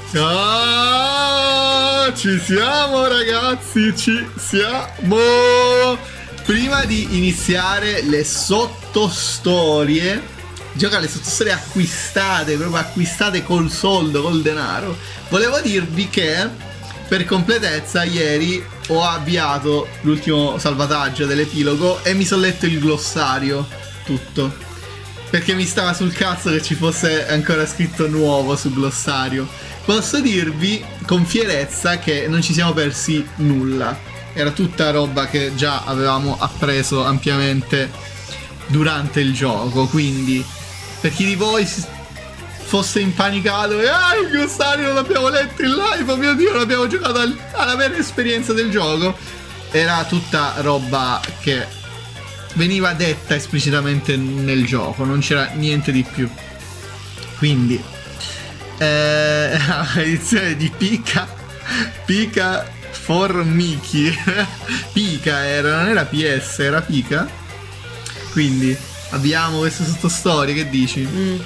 Ah, ci siamo ragazzi, ci siamo. Prima di iniziare le sottostorie, gioca le sottostorie acquistate, proprio acquistate col soldo, col denaro, volevo dirvi che per completezza ieri ho avviato l'ultimo salvataggio dell'epilogo e mi sono letto il glossario tutto, perché mi stava sul cazzo che ci fosse ancora scritto nuovo sul glossario. Posso dirvi con fierezza che non ci siamo persi nulla, era tutta roba che già avevamo appreso ampiamente durante il gioco, quindi per chi di voi fosse impanicato e il glossario non l'abbiamo letto in live, oh mio Dio, non abbiamo giocato alla vera esperienza del gioco, era tutta roba che veniva detta esplicitamente nel gioco, non c'era niente di più. Quindi edizione di Pika for Mickey. Pika era, non era PS, era Pika. Quindi abbiamo queste sottostorie, che dici?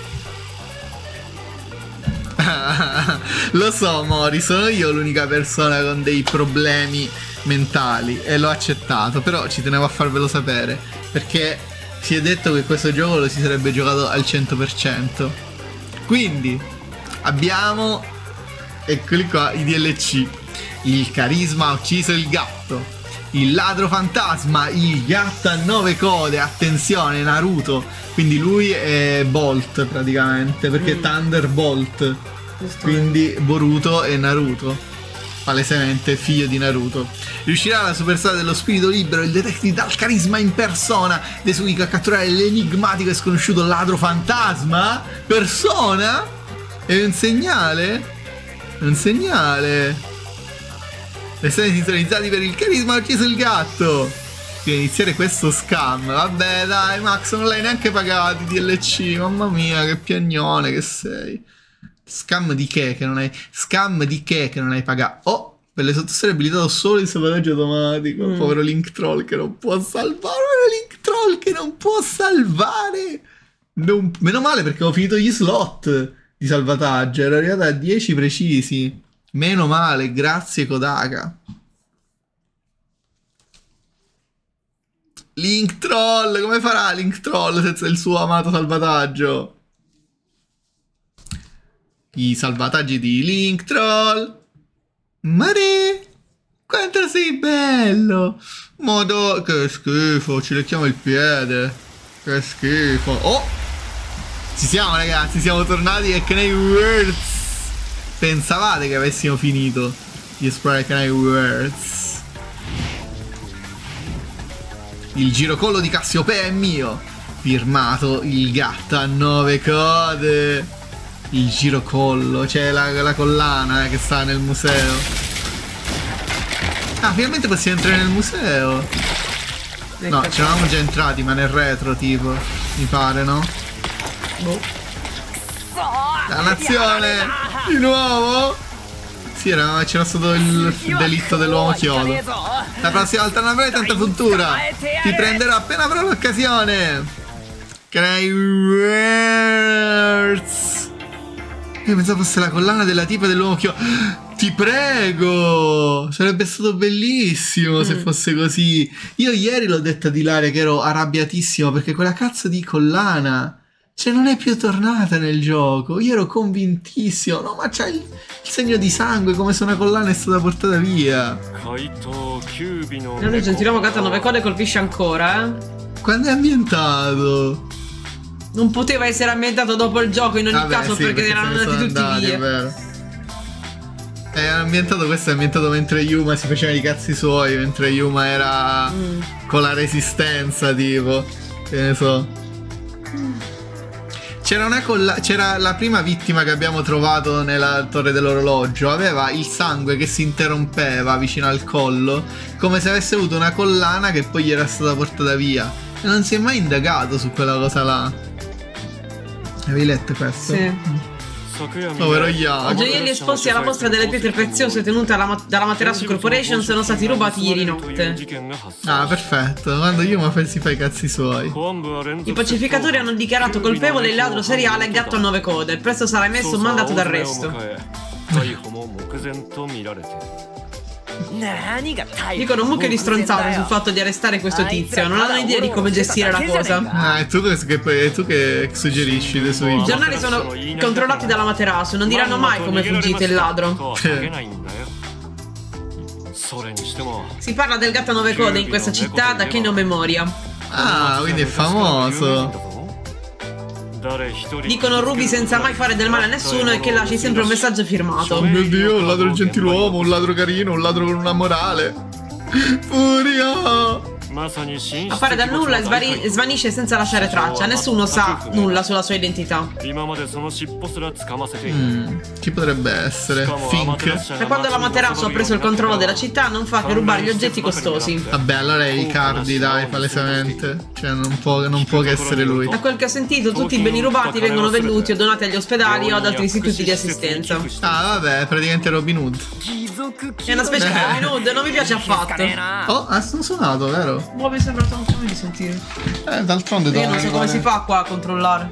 Lo so Mori, sono io l'unica persona con dei problemi mentali e l'ho accettato, però ci tenevo a farvelo sapere perché si è detto che questo gioco lo si sarebbe giocato al 100%. Quindi abbiamo, eccoli qua, i DLC. Il carisma ha ucciso il gatto, il ladro fantasma, il gatto a 9 code, attenzione, Naruto, quindi lui è Bolt praticamente, perché è Thunderbolt, quindi Boruto e Naruto, palesemente figlio di Naruto. Riuscirà la superstar dello spirito libero, il detective dal carisma in persona, Desuica a catturare l'enigmatico e sconosciuto ladro fantasma? Persona? È un segnale? Un segnale. Essere sintonizzati per il carisma ha ucciso il gatto. Per iniziare questo scam. Vabbè dai Max, non l'hai neanche pagato i DLC. Mamma mia che piagnone che sei. Scam di che non hai. Scam di che non hai pagato. Oh, per le sottostorie abilitato solo il salvataggio automatico. Povero Link Troll che non può salvare. Povero Link Troll che non può salvare. Meno male perché ho finito gli slot di salvataggio. Ero arrivato a 10 precisi. Meno male, grazie Kodaka. Link Troll, come farà Link Troll senza il suo amato salvataggio? I salvataggi di Link Troll. Mare, quanto sei bello. Modo, che schifo, ci lecchiamo il piede. Che schifo. Oh, ci siamo ragazzi, siamo tornati a Canary Words. Pensavate che avessimo finito di esplorare Canary Words? Il girocollo di Cassiopea è mio. Firmato il gatto a 9 code. Il girocollo, c'è la collana che sta nel museo. Ah, finalmente possiamo entrare nel museo. No, ci eravamo già entrati, ma nel retro tipo, mi pare, no? Boh. Dannazione! Di nuovo? Sì, c'era stato il delitto dell'uomo chiodo. La prossima volta non avrai tanta puntura. Ti prenderò appena avrò l'occasione. Canary Words. Io pensavo fosse la collana della tipa dell'uomo chiodo. Ti prego! Sarebbe stato bellissimo se fosse così. Io ieri l'ho detto ad Ilaria che ero arrabbiatissimo perché quella cazzo di collana, cioè, non è più tornata nel gioco. Io ero convintissimo. No, ma c'è il segno di sangue, come se una collana è stata portata via. Il gentiluomo gatto a 9 code colpisce ancora, Quando è ambientato? Non poteva essere ambientato dopo il gioco in ogni caso, sì, perché erano andati tutti via. È vero. È ambientato, questo è ambientato mentre Yuma si faceva i cazzi suoi, mentre Yuma era con la resistenza, tipo. Che ne so. C'era la prima vittima che abbiamo trovato nella torre dell'orologio. Aveva il sangue che si interrompeva vicino al collo, come se avesse avuto una collana che poi gli era stata portata via. E non si è mai indagato su quella cosa là. Avevi letto questo? Sì. Povero Yaku. I gioielli esposti alla mostra delle pietre preziose tenuta dalla Materasu Corporation sono stati rubati ieri notte. Ah, perfetto. Quando Yuma si fa i cazzi suoi. I pacificatori hanno dichiarato colpevole il ladro seriale Gatto a 9 code. Presto sarà emesso un mandato d'arresto. Dicono un mucchio di stronzate sul fatto di arrestare questo tizio. Non hanno idea di come gestire la cosa. Ah, e tu che suggerisci le sue? I giornali sono controllati dalla Materasu. Non diranno mai come è fuggito il ladro. Si parla del gatto a 9 code in questa città da che ne ho memoria. Ah, quindi è famoso. Dicono rubi senza mai fare del male a nessuno e che lasci sempre un messaggio firmato. Oh mio Dio, un ladro gentiluomo, un ladro carino, un ladro con una morale. Furia! Appare dal nulla e svanisce senza lasciare traccia. Nessuno sa nulla sulla sua identità. Chi potrebbe essere? Fink? Da quando la Materasu ha preso il controllo della città non fa che rubare gli oggetti costosi. Vabbè, allora è Icardi, dai, palesemente. Cioè, non può che essere lui. Da quel che ho sentito, tutti i beni rubati vengono venduti o donati agli ospedali o ad altri istituti di assistenza. Ah, vabbè, è praticamente Robin Hood. È una specie di Robin Hood, non mi piace affatto. Oh, ha suonato, vero? Boh, mi sembra tanto di sentire. D'altronde Io non so come si fa qua a controllare.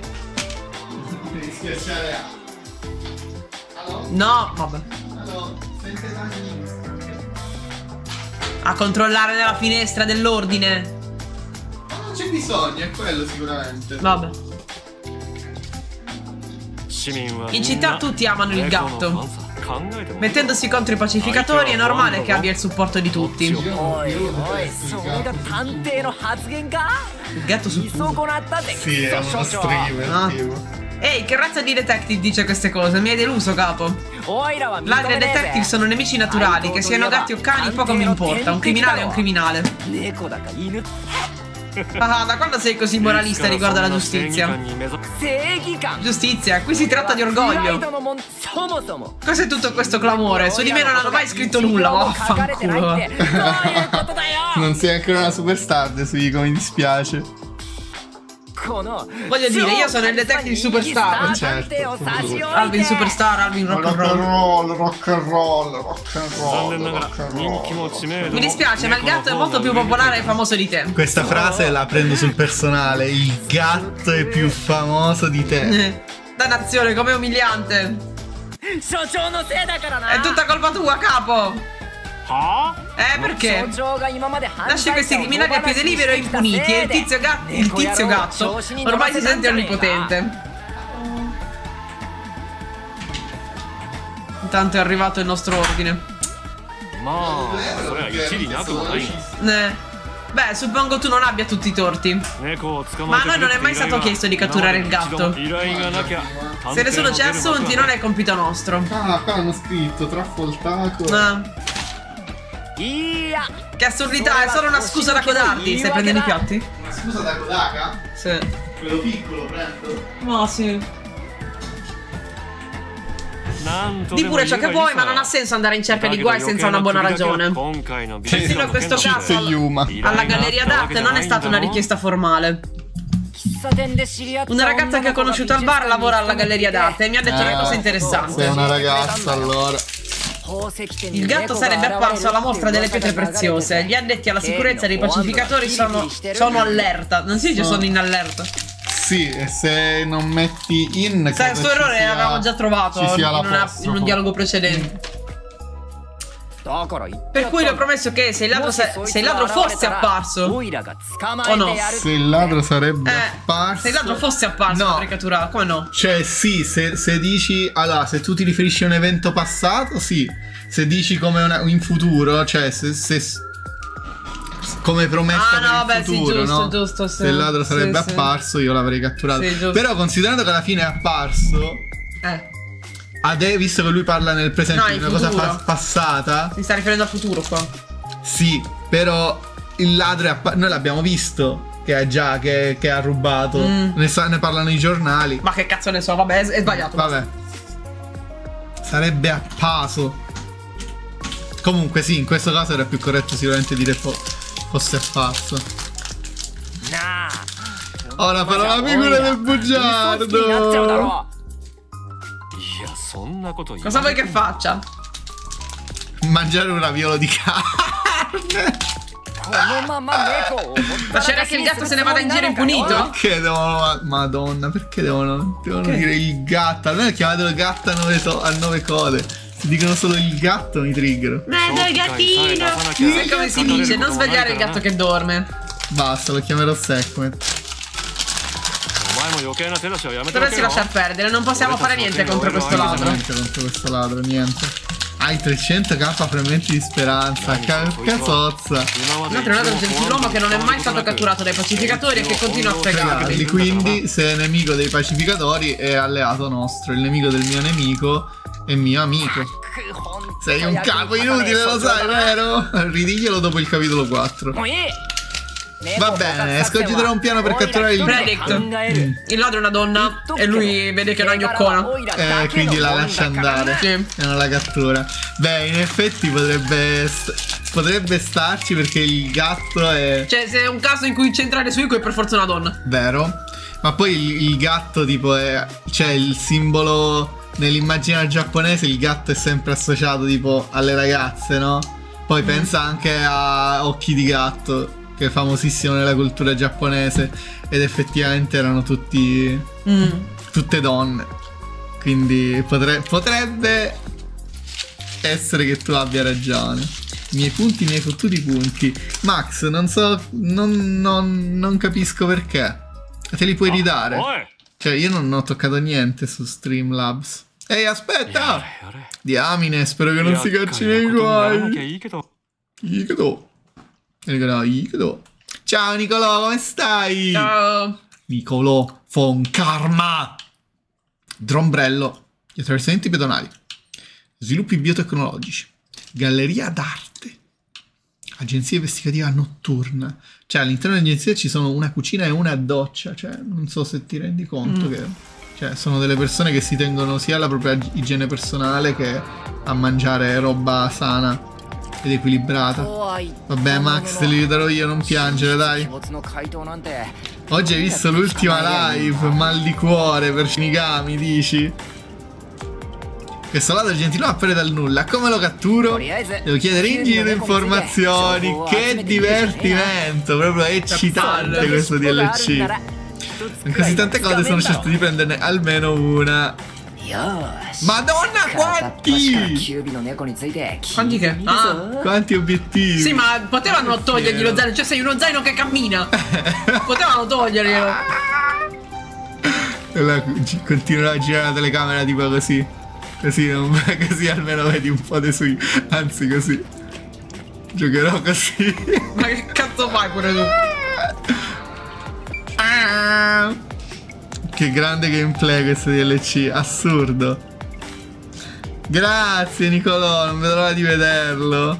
No, vabbè. A controllare nella finestra dell'ordine. Non c'è bisogno, è quello sicuramente. Vabbè. In città tutti amano il gatto. Mettendosi contro i pacificatori è normale che abbia il supporto di tutti. Il gatto su tutto. Sì, è uno streamer, tipo. Ehi, che razza di detective dice queste cose? Mi hai deluso, capo. Ladri e detective sono nemici naturali. Che siano gatti o cani poco mi importa. Un criminale è un criminale. Ah, da quando sei così moralista riguardo alla giustizia? Giustizia, qui si tratta di orgoglio. Cos'è tutto questo clamore? Su di me non hanno mai scritto nulla, vaffanculo. Non sei ancora una superstar, Suico, mi dispiace. Voglio dire, io sono il detective superstar. Certo. Alvin superstar, Alvin rock and roll. Rock and roll. Mi dispiace, ma il gatto è molto più popolare e famoso di te. Questa frase la prendo sul personale. Il gatto è più famoso di te. Dannazione, com'è umiliante. È tutta colpa tua, capo. Perché? Lasci questi criminali a piede libero e impuniti e il tizio gatto ormai si sente onnipotente. Intanto è arrivato il nostro ordine. Beh, suppongo tu non abbia tutti i torti. Ma a noi non è mai stato chiesto di catturare il gatto. Se nessuno ci ha assunti non è compito nostro. Ah, qua hanno scritto Truffle Taco. Che assurdità, è solo una scusa da codarti. Stai prendendo i piatti? Una scusa da Kodaka? Sì. Quello piccolo prendo? No, sì. Di pure ciò che vuoi, ma non ha senso andare in cerca di guai senza una buona ragione. Persino in questo caso alla galleria d'arte non è stata una richiesta formale. Una ragazza che ho conosciuto al bar lavora alla galleria d'arte e mi ha detto una cosa interessante. Sei una ragazza, allora. Il gatto sarebbe apparso alla mostra delle pietre preziose. Gli addetti alla sicurezza dei pacificatori sono allerta. Non si dice sono in allerta. Sì, e se non metti in... Sai, questo errore l'avevamo già trovato in un dialogo precedente. Per cui le ho promesso che se il ladro fosse apparso o no? Se il ladro sarebbe apparso... Se il ladro fosse apparso no. avrei catturato, come no? Cioè sì, se dici... Allora, se tu ti riferisci a un evento passato, sì. Se dici come in futuro, cioè se come promessa per il futuro, sì, no? giusto, sì. Se il ladro sarebbe apparso io l'avrei catturato. Sì, però considerando che alla fine è apparso... visto che lui parla nel presente di una cosa passata. Si sta riferendo al futuro qua. Sì, però il ladro è noi l'abbiamo visto che ha rubato. Ne parlano i giornali. Ma che cazzo ne so, vabbè, è sbagliato. Vabbè. Sarebbe appaso. Comunque sì, in questo caso era più corretto sicuramente dire fosse apparso. Oh, la parola figura del bugiardo. Cosa vuoi che faccia? Mangiare un raviolo di carne. Lasciare che il gatto se ne vada in giro impunito? Perché devono... Madonna, perché devono dire il gatto? Almeno chiamatelo gatto a 9 code. Se dicono solo il gatto mi triggero. Merda, il gattino! Sai come si dice? Non svegliare il gatto che dorme. Basta, lo chiamerò Sequent. Dovresti lasciar perdere, non possiamo fare niente contro questo ladro. Niente contro questo ladro, niente. Hai 300k frementi di speranza, cazzozza. Inoltre è un gentiluomo che non è mai stato catturato dai pacificatori e che continua a fregarli. Quindi se è nemico dei pacificatori è alleato nostro. Il nemico del mio nemico è mio amico. Sei un capo inutile, lo sai, vero? Ridiglielo dopo il capitolo 4. Va bene, escogiterò un piano per catturare il Predict. Il ladro è una donna e lui vede che è una gnoccola. Quindi la lascia andare. Sì. E non la cattura. Beh, in effetti potrebbe starci perché il gatto è... Cioè, se è un caso in cui centrare su Iko è per forza una donna. Vero. Ma poi il gatto tipo è... Cioè il simbolo nell'immaginario giapponese, il gatto è sempre associato tipo alle ragazze, no? Poi pensa anche a Occhi di Gatto, che è famosissimo nella cultura giapponese, ed effettivamente erano tutte donne. Quindi potrebbe essere che tu abbia ragione. I miei punti, i miei fottuti punti. Max, non so, non capisco perché. Te li puoi ridare? Cioè io non ho toccato niente su Streamlabs. Ehi, aspetta! Diamine, spero che non si cacci nei guai. Ciao Nicolò, come stai? Ciao. Nicolò von Karma. Drombrello. Gli attraversamenti pedonali. Sviluppi biotecnologici. Galleria d'arte. Agenzia investigativa notturna. Cioè all'interno dell'agenzia ci sono una cucina e una doccia. Cioè non so se ti rendi conto che... Cioè sono delle persone che si tengono sia alla propria igiene personale che a mangiare roba sana ed equilibrata. Vabbè Max, te li darò io, non piangere, dai. Oggi hai visto l'ultima live, mal di cuore per Shinigami, dici? Questo lato gentile appare dal nulla, come lo catturo? Devo chiedere in giro informazioni. Che divertimento, proprio eccitante questo DLC. In così tante cose sono certo di prenderne almeno una. Madonna, quanti! Quanti che? Quanti obiettivi? Sì, ma potevano togliergli lo zaino. Cioè sei uno zaino che cammina. Potevano toglierglielo. Continuerò a girare la telecamera tipo così. Così almeno vedi un po' dei suoi. Anzi così. Giocherò così. Ma che cazzo fai pure tu? Che grande gameplay questo DLC, assurdo. Grazie Nicolò, non vedo l'ora di vederlo.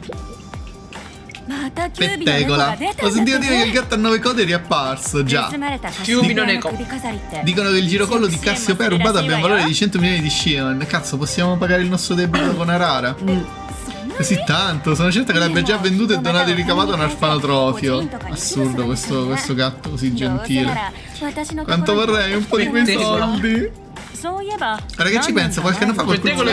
Pettegola. Ho sentito dire che il gatto a 9 code è riapparso già. Kyubi Neko. Dicono che il girocollo di Cassiopeia rubato abbia un valore di 100 milioni di Shion. Cazzo, possiamo pagare il nostro debito con Arara? Così tanto, sono certo che l'abbia già venduto e donato il ricavato a un orfanotrofio. Assurdo questo gatto così gentile. Quanto vorrei un po' di quei soldi. Ora che ci pensa, qualche anno fa qualcuno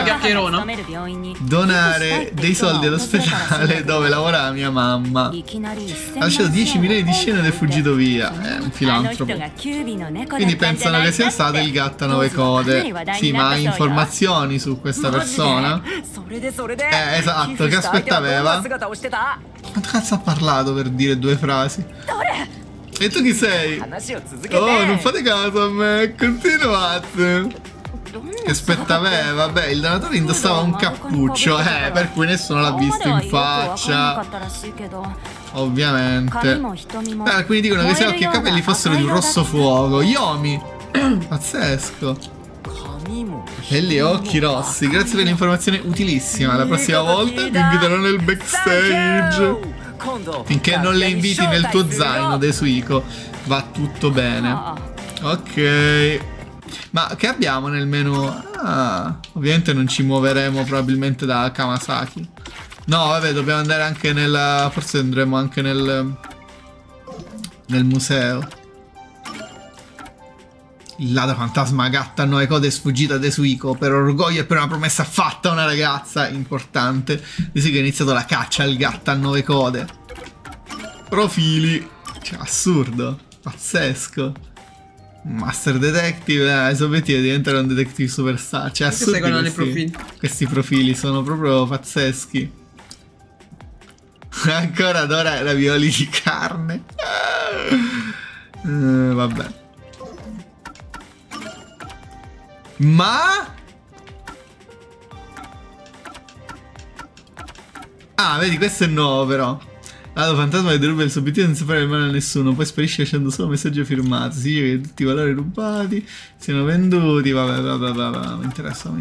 donare dei soldi all'ospedale dove lavora mia mamma. Ha lasciato 10 milioni di scene ed è fuggito via. È un filantropo. Quindi pensano che sia stato il gatto a 9 code. Sì, ma hai informazioni su questa persona? Esatto, che aspetta aveva? Quanto cazzo ha parlato per dire 2 frasi? E tu chi sei? Oh, non fate caso a me, continuate. Che aspetta aveva? Vabbè, il donatore indossava un cappuccio, per cui nessuno l'ha visto in faccia. Ovviamente. Alcuni dicono che i suoi occhi e i capelli fossero di un rosso fuoco. Yomi! Pazzesco. Capelli e occhi rossi. Grazie per l'informazione utilissima. La prossima volta ti inviterò nel backstage. Finché non le inviti nel tuo zaino, Desuiko, va tutto bene. Ok. Ma che abbiamo nel menu? Ovviamente non ci muoveremo probabilmente da Kamasaki. No, vabbè, dobbiamo andare anche nel... Forse andremo anche nel museo. Il ladro fantasma gatta a 9 code è sfuggita da Desuiko per orgoglio e per una promessa fatta a una ragazza importante. Dice che ha iniziato la caccia al gatto a 9 code. Profili. Cioè, assurdo. Pazzesco. Master Detective, il suo obiettivo è diventare un detective superstar. Cioè, assurdi questi profili sono proprio pazzeschi. Ancora adora ravioli di carne. Vabbè. Ma... Ah, vedi, questo è nuovo però. L'Halo fantasma che deruba il suo obiettivo senza fare male a nessuno. Poi sparisce lasciando solo un messaggio firmato. Si dice che tutti i valori rubati siano venduti. Vabbè. Mi interessa.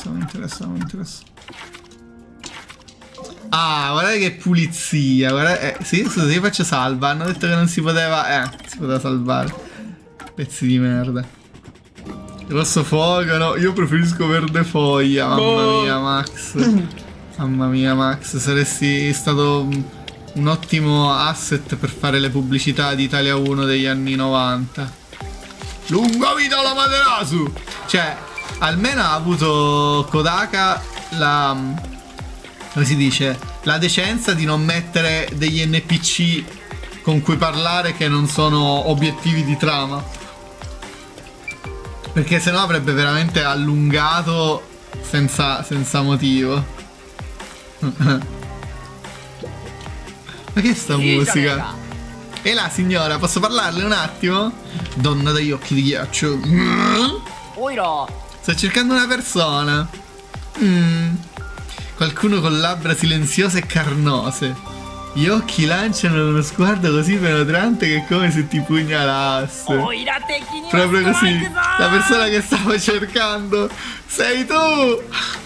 Ah, guardate che pulizia. Guardate, sì, scusa, io faccio salva. Hanno detto che non si poteva. Si poteva salvare. Pezzi di merda. Rosso fuoco, no. Io preferisco verde foglia. Mamma mia, Max. Mamma mia, Max. Saresti stato un ottimo asset per fare le pubblicità di Italia 1 degli anni 90. Lunga vita alla Materasu! Cioè, almeno ha avuto Kodaka la... come si dice? La decenza di non mettere degli NPC con cui parlare che non sono obiettivi di trama. Perché sennò avrebbe veramente allungato senza motivo. Ma che è sta musica? E là, signora, posso parlarle un attimo? Donna dagli occhi di ghiaccio. Sto cercando una persona. Qualcuno con labbra silenziose e carnose. Gli occhi lanciano uno sguardo così penetrante che è come se ti pugnalasse. Proprio così. La persona che stavo cercando sei tu.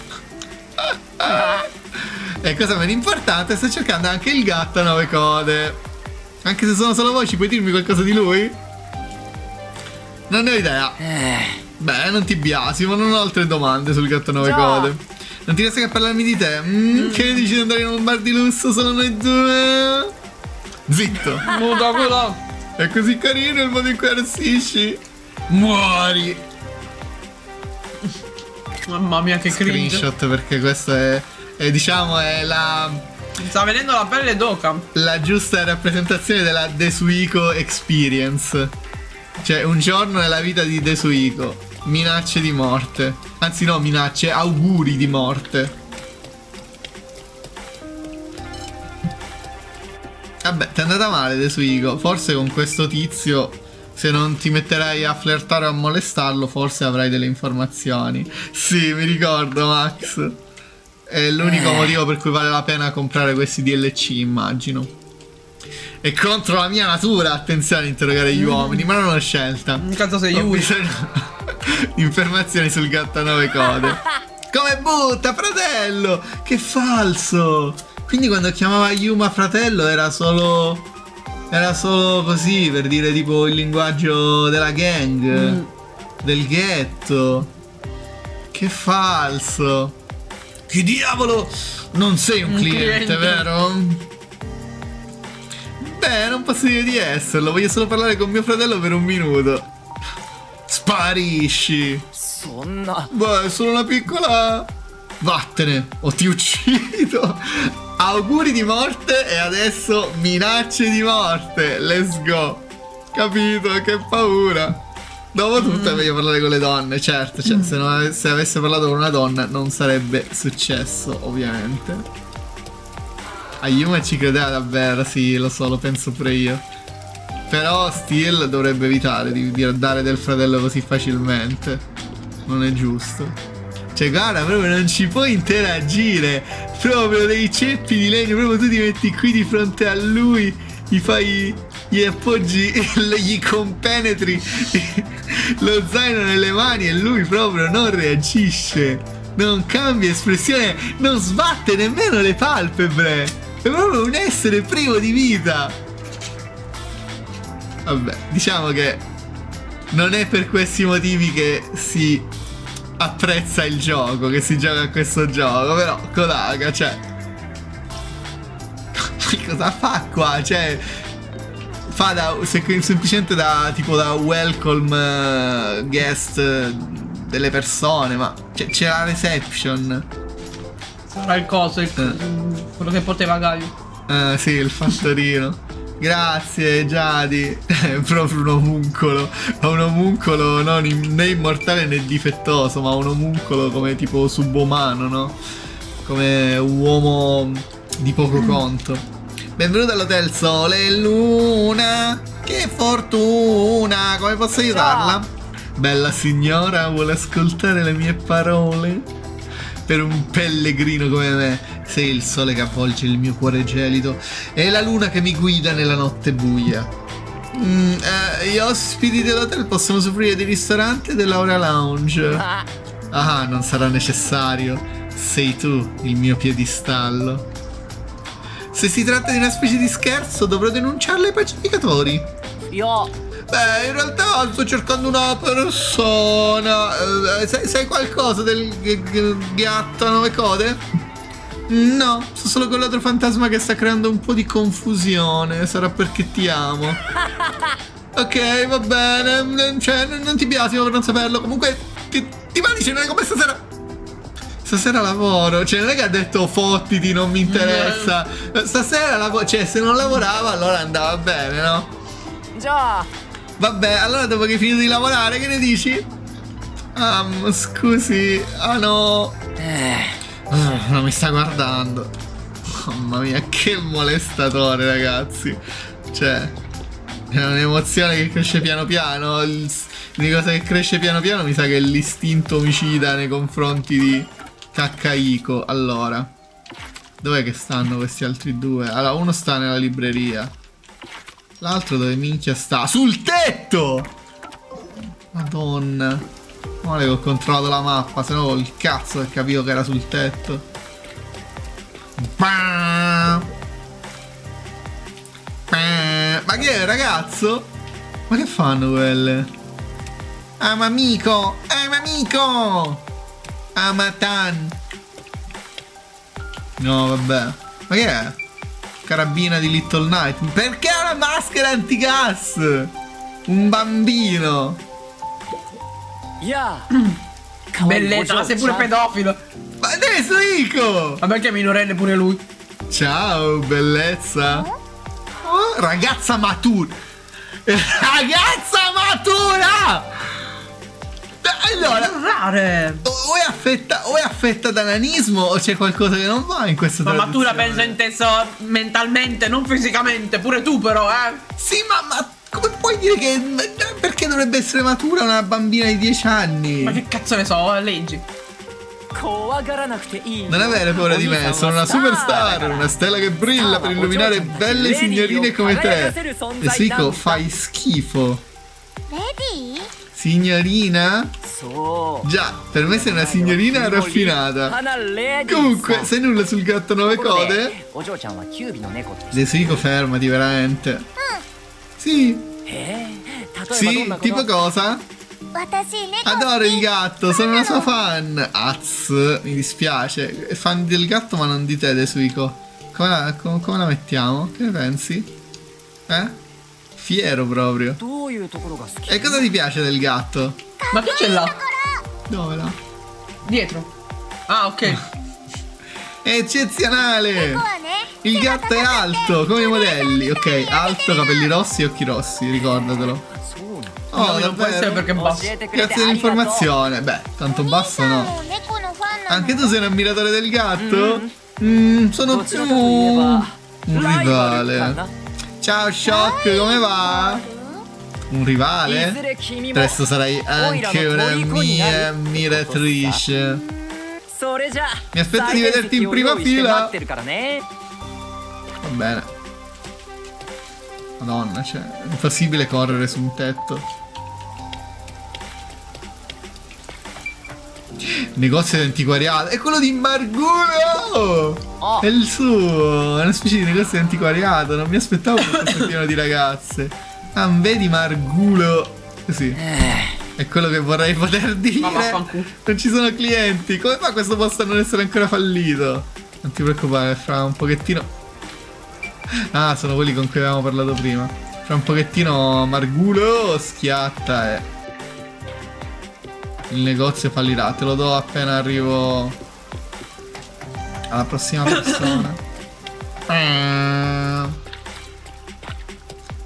E cosa meno importante, sto cercando anche il gatto a 9 code. Anche se sono solo voci, puoi dirmi qualcosa di lui? Non ne ho idea. Beh, non ti biasimo, non ho altre domande sul gatto a 9 code. Non ti riesco a parlarmi di te? Che ne dici di andare in un bar di lusso solo noi due? Zitto. È così carino il modo in cui arrossisci. Muori. Mamma mia, che cringe. Screenshot, perché questo è diciamo è la... Sta vedendo la pelle d'oca. La giusta rappresentazione della Desuiko experience. Cioè, un giorno nella vita di Desuiko. Minacce di morte. Anzi no, minacce, auguri di morte. Vabbè, ti è andata male Desuiko. Forse con questo tizio, se non ti metterai a flirtare o a molestarlo, forse avrai delle informazioni. Sì, mi ricordo, Max. È l'unico motivo per cui vale la pena comprare questi DLC, immagino. È contro la mia natura, attenzione, interrogare gli uomini, ma non ho scelta. Cazzo sei Yui. Informazioni sul gatto a 9 code. Come butta, fratello? Che falso. Quindi quando chiamava Yuma fratello era solo così, per dire tipo il linguaggio della gang, del ghetto. Che falso. Che diavolo. Non sei un cliente, vero? Beh, non posso dire di esserlo. Voglio solo parlare con mio fratello per un minuto. Sparisci. Beh, è solo una piccola... Vattene, o ti uccido. Auguri di morte e adesso minacce di morte. Let's go. Capito? Che paura. Dopo tutto è meglio parlare con le donne, certo. Cioè, se avesse parlato con una donna non sarebbe successo, ovviamente. A Yuma ci credeva davvero, sì, lo so, lo penso pure io. Però Steel dovrebbe evitare di dare del fratello così facilmente. Non è giusto. Cioè, guarda, proprio non ci puoi interagire. Proprio dei ceppi di legno. Proprio tu ti metti qui di fronte a lui, gli appoggi, gli compenetri lo zaino nelle mani e lui proprio non reagisce. Non cambia espressione. Non sbatte nemmeno le palpebre. È proprio un essere privo di vita. Vabbè, diciamo che non è per questi motivi che si apprezza il gioco, che si gioca a questo gioco. Però Kodaka, cioè, cosa fa qua? Cioè, fa semplicemente da tipo da welcome guest delle persone. Ma c'è la reception. Sarà il coso, quello che poteva Gaio. Sì, il fattorino. Grazie Giadi. È proprio un omuncolo. Ma un omuncolo non né immortale né difettoso, ma un omuncolo come tipo subumano, no? Come un uomo di poco conto. Benvenuto all'Hotel Sole e Luna. Che fortuna. Come posso aiutarla? Bella signora, vuole ascoltare le mie parole? Per un pellegrino come me, sei il sole che avvolge il mio cuore gelido e la luna che mi guida nella notte buia. Gli ospiti dell'hotel possono usufruire dei ristoranti e dell'Aura Lounge. Ah, non sarà necessario. Sei tu il mio piedistallo. Se si tratta di una specie di scherzo, dovrò denunciarle ai pacificatori. Beh, in realtà sto cercando una persona. Sai qualcosa del gatto a 9 code? No, so solo quell'altro fantasma che sta creando un po' di confusione. Sarà perché ti amo. Ok, va bene. Cioè, non ti biasimo per non saperlo. Comunque, ti va a cenare come stasera? Stasera lavoro. Cioè, non è che ha detto fottiti, non mi interessa. Stasera lavoro. Cioè, se non lavorava allora andava bene, no? Già. Vabbè, allora dopo che hai finito di lavorare, che ne dici? Scusi. Ah no. Non mi sta guardando. Mamma mia, che molestatore, ragazzi. Cioè, è un'emozione che cresce piano piano. L'unica cosa che cresce piano piano mi sa che è l'istinto omicida nei confronti di Takahiko. Allora, dov'è che stanno questi altri due? Allora, uno sta nella libreria. L'altro dove minchia sta? Sul tetto! Madonna. Male che ho controllato la mappa, se no col cazzo che capivo che era sul tetto. Ma chi è, ragazzo? Ma che fanno quelle? Amamico! Amamico! Amatan! No, vabbè. Ma che è? Carabina di Little Night. Perché ha una maschera antigas? Un bambino. Bellezza, ma sei pure pedofilo. Ma adesso Ico! Ma perché è minorenne pure lui? Ciao, bellezza. Oh, ragazza matura. Ragazza matura! Allora, rare. o è affetta da nanismo o c'è qualcosa che non va in questa traduzione. Ma matura penso inteso mentalmente, non fisicamente. Pure tu però, Sì, ma come puoi dire che... Perché dovrebbe essere matura una bambina di 10 anni? Ma che cazzo ne so, leggi. Non avere paura di me, sono una superstar, una stella che brilla per illuminare belle signorine come te. E Suiko, fai schifo. Signorina? Già, per me sei una signorina raffinata. Comunque, sei nulla sul gatto 9 code? Suiko, fermati, veramente. Sì. Sì, tipo cosa? Adoro il gatto, sono una sua fan. Mi dispiace. È fan del gatto ma non di te, Suiko. Come la mettiamo? Che ne pensi? Fiero proprio. E cosa ti piace del gatto? Ma chi c'è là? Dove là? Dietro. Ah, ok. È eccezionale. Il gatto è alto, come i modelli. Ok, alto, capelli rossi e occhi rossi, ricordatelo. Oh, no, non può essere perché è basso. Grazie dell'informazione. Beh, tanto basso no. Anche tu sei un ammiratore del gatto? Sono più un rivale. Ciao Shock, come va? Un rivale? Presto sarai anche una mia ammiratrice. Mi aspetto di vederti in prima fila. Va bene. Madonna, cioè, è impossibile correre su un tetto. Negozio di antiquariato. È quello di Margulo! È il suo. È una specie di negozio di antiquariato. Non mi aspettavo che fosse pieno di ragazze. Ah, vedi Margulo. Così. È quello che vorrei poter dire. Non ci sono clienti. Come fa questo posto a non essere ancora fallito? Non ti preoccupare, fra un pochettino. Ah, sono quelli con cui avevamo parlato prima. Fra un pochettino Margulo schiatta e il negozio fallirà. Te lo do appena arrivo alla prossima persona.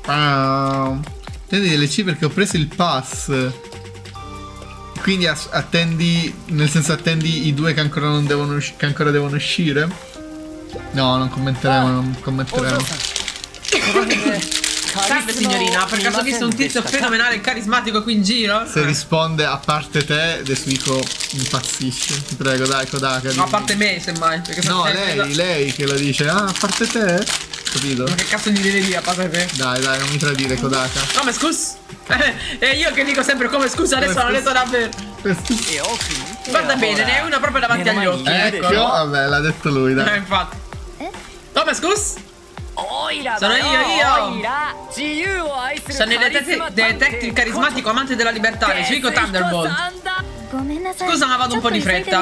Attendi DLC perché ho preso il pass. Quindi attendi, nel senso attendi i 2 che ancora non devono che ancora devono uscire? No, non commenteremo, non commenteremo. Salve signorina, per caso ho visto un tizio fenomenale e carismatico qui in giro? Se risponde a parte te, Desuiko impazzisce. Ti prego, dai, Kodaka. No, a parte me, semmai. No, lei che lo dice. Ah, a parte te? Capito? Ma che cazzo gli devi dire a parte te? Dai, non mi tradire, Kodaka. Come scusa? E io che dico sempre come scusa, adesso l'ho detto davvero. Guarda bene, ne hai una proprio davanti agli occhi. Ecco, vabbè, l'ha detto lui, dai. Infatti. Come scusa? Sono io! Sono il detective carismatico amante della libertà, Desuiko Thunderbolt. Scusa, ma vado un po' di fretta.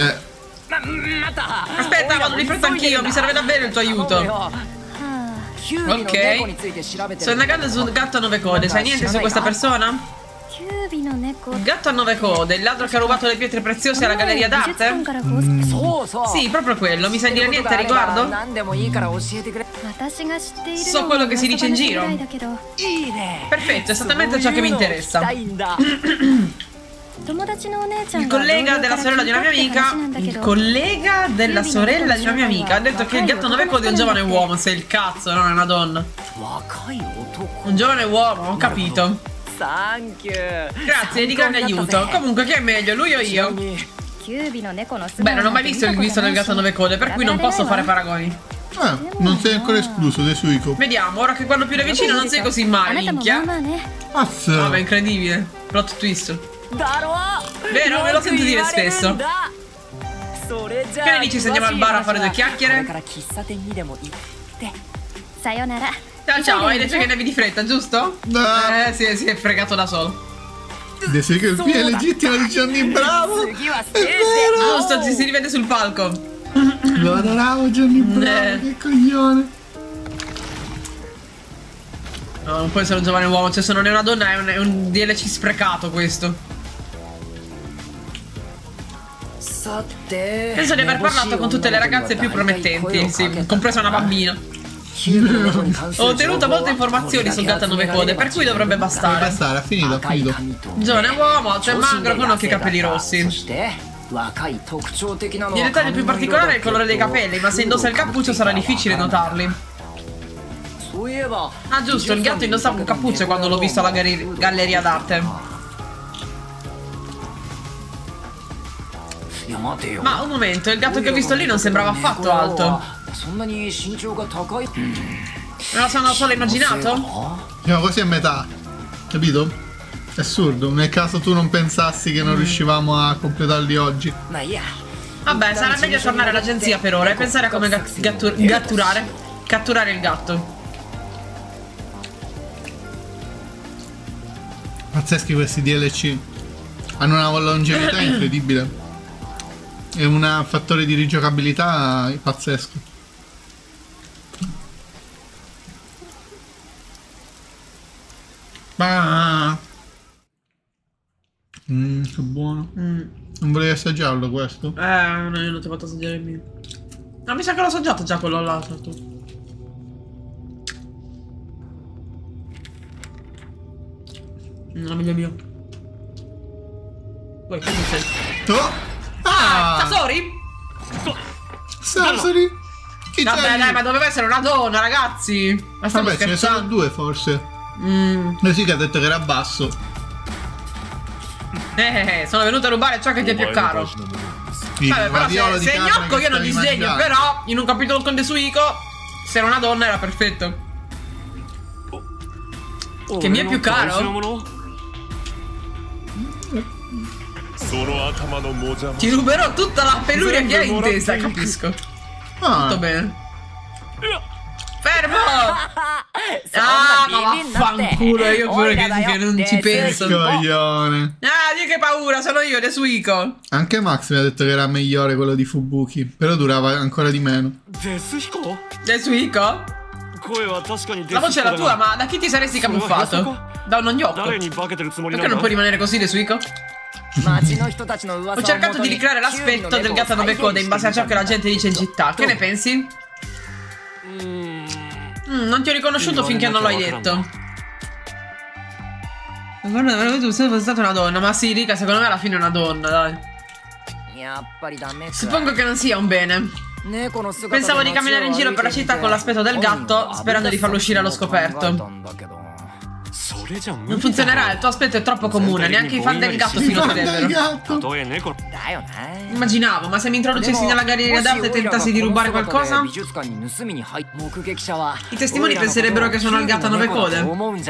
Aspetta, vado di fretta anch'io, mi serve davvero il tuo aiuto. Ok. Sto indagando sul gatto a 9 code, sai niente su questa persona? Il gatto a 9 code, il ladro che ha rubato le pietre preziose alla galleria d'arte? Sì, proprio quello. Mi sai dire niente a riguardo? So quello che si dice in giro. Perfetto, esattamente ciò che mi interessa. Il collega della sorella di una mia amica. Il collega della sorella di una mia amica ha detto che il gatto a 9 code è un giovane uomo. Sei il cazzo, non è una donna. Un giovane uomo, ho capito. Grazie, di grande aiuto. Comunque, chi è meglio, lui o io? Beh, non ho mai visto il visto del gatto a 9 code, per cui non posso fare paragoni. Non sei ancora escluso, Desuiko. Vediamo, ora che guardo più da vicino non sei così male, minchia. Vabbè, incredibile. Plot twist. Vero, me lo sento dire spesso. Che ne dici se andiamo al bar a fare 2 chiacchiere? Ciao, hai detto che andavi di fretta, giusto? No. Si è fregato da solo. Desuiko il figlio è legittimo di Johnny Bravo. È vero. Giusto, ci si rivede sul palco. Lo adoravo Johnny Bravo, che coglione. No, non può essere un giovane uomo, cioè se non è una donna è un DLC sprecato questo. Penso di aver parlato con tutte le ragazze più promettenti, sì, compresa una bambina. Ho ottenuto molte informazioni sul gatto a 9 code, per cui dovrebbe bastare. Ha finito, ha finito. Giovane uomo, alto e magro, con occhi e capelli rossi. Il dettaglio più particolare è il colore dei capelli, ma se indossa il cappuccio sarà difficile notarli. Ah giusto, il gatto indossava un cappuccio quando l'ho visto alla galleria d'arte. Ma un momento, il gatto che ho visto lì non sembrava affatto alto. Me lo sono solo immaginato? Siamo quasi a metà, capito? È assurdo, nel caso tu non pensassi che non riuscivamo a completarli oggi. Vabbè, sarà meglio tornare all'agenzia per ora e pensare a come catturare il gatto. Pazzeschi questi DLC. Hanno una longevità incredibile. E un fattore di rigiocabilità pazzesco. Che buono. Non volevi assaggiarlo questo? No, io non ti ho fatto assaggiare il mio. No, mi sa che l'ho assaggiato già quello là, certo. Non è mio. Poi che sei? Oh! Sasori? Sasori? Chi vabbè dai, ma doveva essere una donna, ragazzi. Ma vabbè, ce ne sono 2 forse. Sì, che ha detto che era basso. Sono venuto a rubare ciò che ti è più caro. Vabbè, però se è gnocco io non disdegno. Però in un capitolo con Desuiko, se era una donna era perfetto. Che mi è più caro? Ti ruberò tutta la peluria che hai in testa, capisco. Tutto bene. Fermo! Ma vaffanculo, io pure che non ci penso. Coglione. Dio che paura, sono io, Desuiko. Anche Max mi ha detto che era migliore quello di Fubuki, però durava ancora di meno. Desuiko? La voce è la tua, ma da chi ti saresti camuffato? Da uno gnocco. Perché non puoi rimanere così, Desuiko? Ho cercato di ricreare l'aspetto del gatto a 9 code in base a ciò che la gente dice in città. Che ne pensi? Non ti ho riconosciuto finché non l'hai detto. Guarda, tu sei stata una donna. Ma sì, Rika, secondo me alla fine è una donna, dai. Suppongo che non sia un bene. Pensavo di camminare in giro per la città con l'aspetto del gatto, sperando di farlo uscire allo scoperto. Non funzionerà, il tuo aspetto è troppo comune, neanche i fan del gatto si noterebbero. Immaginavo, ma se mi introducessi nella galleria d'arte e tentassi di rubare qualcosa? I testimoni penserebbero che sono il gatto a 9 code.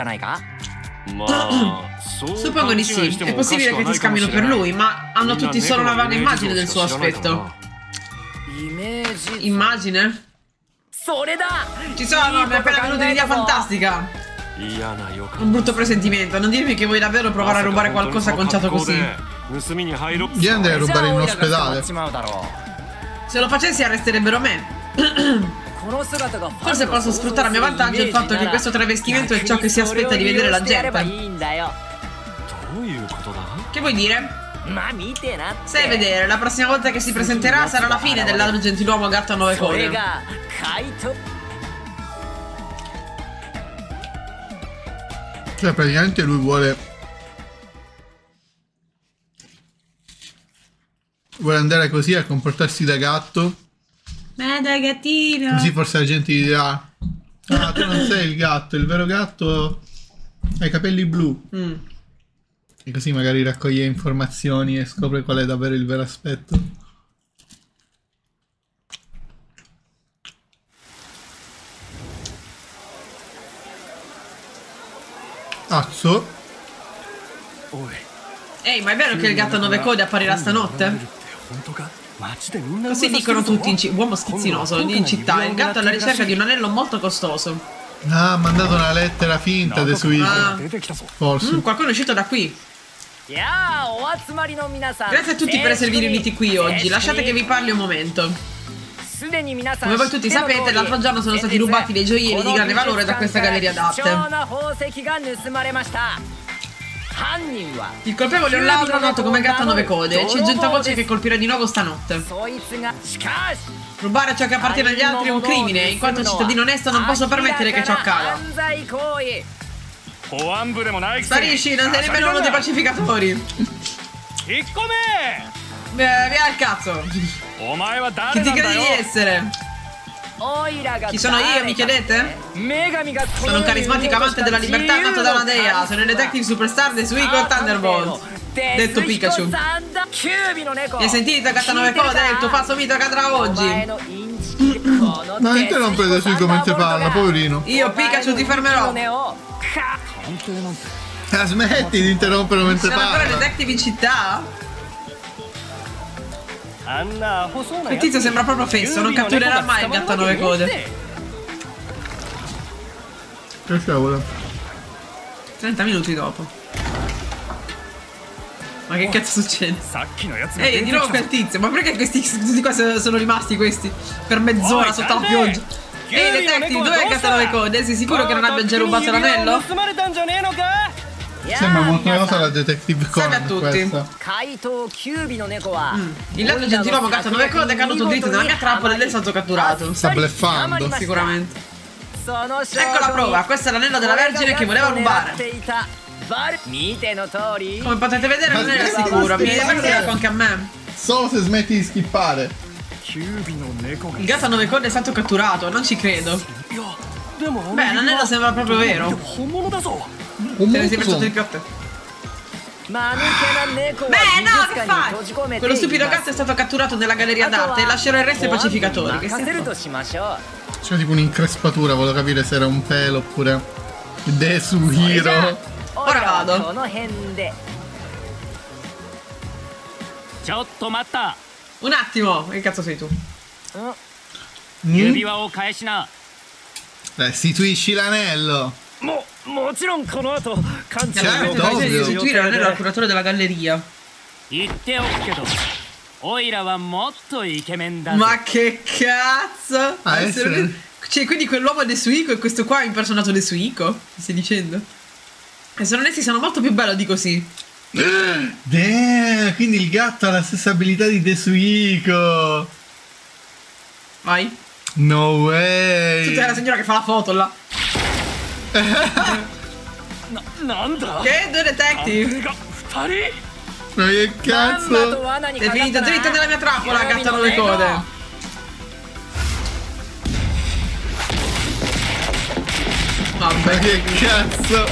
Suppongo di sì, è possibile che ti scambino per lui, ma hanno tutti solo una vaga immagine del suo aspetto. Immagine? Ci sono, mi è appena venuta un'idea fantastica. Un brutto presentimento, non dirmi che vuoi davvero provare a rubare qualcosa conciato così. Io andrei a rubare in un ospedale. Se lo facessi arresterebbero me. Forse posso sfruttare a mio vantaggio il fatto che questo travestimento è ciò che si aspetta di vedere la gente. Che vuoi dire? Sai vedere, la prossima volta che si presenterà sarà la fine del ladro gentiluomo gatto a 9 code. Cioè praticamente lui vuole andare così a comportarsi da gatto. Ma da gattino. Così forse la gente gli dirà: ah, tu non sei il gatto, il vero gatto ha i capelli blu. E così magari raccoglie informazioni e scopre qual è davvero il vero aspetto. Azzo. Ehi, ma è vero che il gatto a 9 code apparirà stanotte? Così dicono tutti, uomo schizzinoso, in città. Il gatto è alla ricerca di un anello molto costoso. Ah, ha mandato una lettera finta de Suico. Forse. Qualcuno è uscito da qui. Grazie a tutti per esservi riuniti qui oggi. Lasciate che vi parli un momento. Come voi tutti sapete, l'altro giorno sono stati rubati dei gioielli di grande valore da questa galleria d'arte. Il colpevole è un ladro noto come gatto a 9 code e ci è giunta voce che colpirà di nuovo stanotte. Rubare ciò che appartiene agli altri è un crimine e in quanto cittadino onesto non posso permettere che ciò accada. Sparisci, non sei nemmeno uno dei pacificatori. Via al cazzo. Chi ti credi di essere? Chi sono io, mi chiedete? Sono un carismatico amante della libertà nato da una dea. Sono il detective superstar di Suico Thunderbolt. Detto Pikachu. Mi hai sentito, gatto a 9 code? Il tuo falso mito cadrà oggi. Non interrompere Suico mentre parla, poverino. Io, Pikachu, ti fermerò. Smetti di interrompere mentre parla. Sono ancora detective in città? Il tizio sembra proprio fesso, non catturerà mai il gatto a 9 code. Che cavolo. 30 minuti dopo. Ma che cazzo succede? Ehi, di nuovo quel tizio. Ma perché questi tutti qua sono rimasti questi? Per mezz'ora sotto la pioggia. Ehi, detective, dov'è il gatto a 9 code? Sei sicuro che non abbia già rubato l'anello? Sembra molto noiosa la detective Salve a tutti. Il ladro gentiluomo gatto a 9 code è caduto dritto nella mia trappola ed è stato catturato. Sta bleffando. Sicuramente. Ecco la prova, questo è l'anello della Vergine che voleva rubare. Come potete vedere non era sicuro, mi è venuto anche a me. Solo se smetti di skippare. Il gatto a 9 code è stato catturato, non ci credo. Beh, l'anello sembra proprio vero. Te ne sei pensato di più a te. Beh, no, che fai? Quello stupido gatto è stato catturato nella galleria d'arte e lascerò il resto ai pacificatori. Che c'è tipo un'increspatura, volevo capire se era un pelo oppure Desuhiro. Ora vado. Un attimo, che cazzo sei tu? Restituisci l'anello. Certo, ovvio. Restituire l'anello al curatore della galleria. Ma che cazzo? Cioè, quindi quell'uomo è De Suico e questo qua è impersonato De Suico? Mi stai dicendo? E se non essi sono molto più bello di così. Quindi il gatto ha la stessa abilità di De Suico. Vai. No way. Tutta la signora che fa la foto là. Che? Due detective? Ma che cazzo? È finito dritto nella mia trappola, gatta 9 code. Ma che cazzo?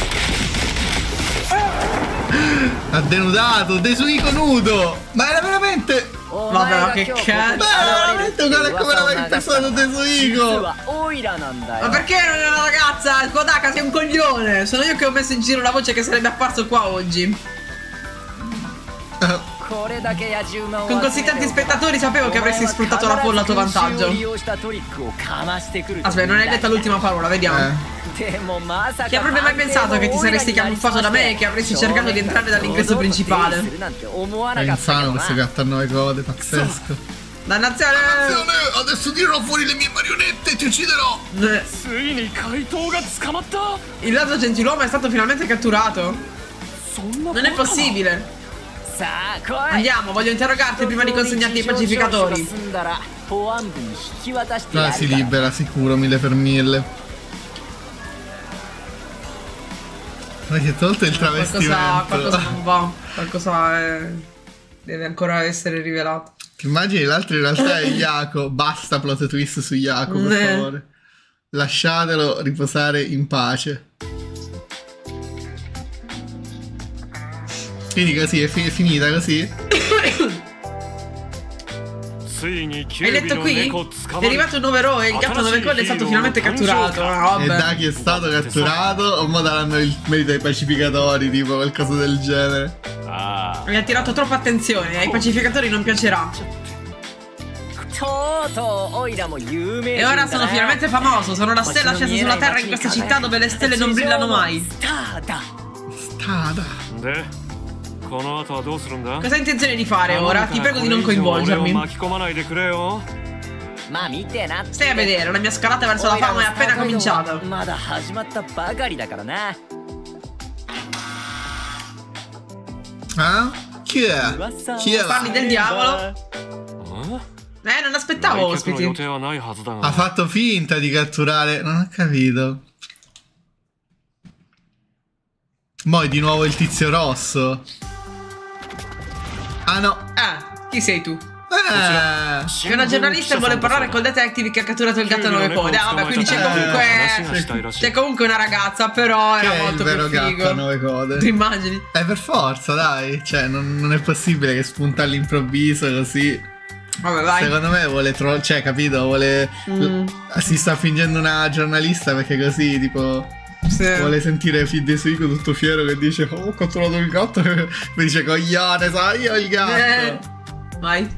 Ha denudato, Desuiko nudo. Ma era veramente... Vabbè, ma che cazzo? Veramente, guarda come l'aveva impersonato Desuiko. Ma perché non è una ragazza? Kodaka sei un coglione. Sono io che ho messo in giro la voce che sarebbe apparso qua oggi. Con così tanti spettatori sapevo che avresti sfruttato la folla a tuo vantaggio. Aspetta, non hai detto l'ultima parola, vediamo. Chi avrebbe mai pensato che ti saresti camuffato da me e che avresti cercato di entrare dall'ingresso principale? È insano questo gatto a 9 code, pazzesco. Dannazione! Adesso tirerò fuori le mie marionette e ti ucciderò! Il ladro gentiluomo è stato finalmente catturato. Non è possibile. Andiamo, voglio interrogarti prima di consegnarti ai pacificatori. Ah, si libera sicuro, 1000 per 1000. Ma si è tolto il travestimento. Qualcosa non va. Qualcosa deve ancora essere rivelato. Immagini l'altro in realtà è Yako. Basta plot twist su Yako, per favore. Lasciatelo riposare in pace. Quindi così, è finita così? Hai letto qui? È arrivato un nuovo eroe, il gatto 9 code è stato finalmente catturato. E da chi è stato catturato? O mo daranno il merito ai pacificatori, tipo qualcosa del genere. Mi ha attirato troppa attenzione, ai pacificatori non piacerà. E ora sono finalmente famoso, sono la stella scesa sulla terra in questa città dove le stelle non brillano mai. Stada. Cosa hai intenzione di fare ora? Ti prego di non coinvolgermi. Stai a vedere, la mia scalata verso la fama è appena cominciata. Ah? Chi è? Chi è? Parli del diavolo? Non aspettavo ospiti. Ha fatto finta di catturare. Non ho capito. Mo' è di nuovo il tizio rosso. Ah no. Chi sei tu? È una giornalista e vuole parlare col detective che ha catturato il gatto a 9 code. Vabbè, quindi c'è comunque. C'è comunque una ragazza, però era molto più figo. Il vero gatto a 9 code. Ti immagini? Per forza, dai. Cioè, non è possibile che spunta all'improvviso così. Vabbè, vai. Secondo me vuole cioè, capito? Vuole. Si sta fingendo una giornalista perché così, tipo. Sì. Vuole sentire Desuiko tutto fiero che dice: oh, ho catturato il gatto. Poi dice: coglione, sai, io ho il gatto. Vai.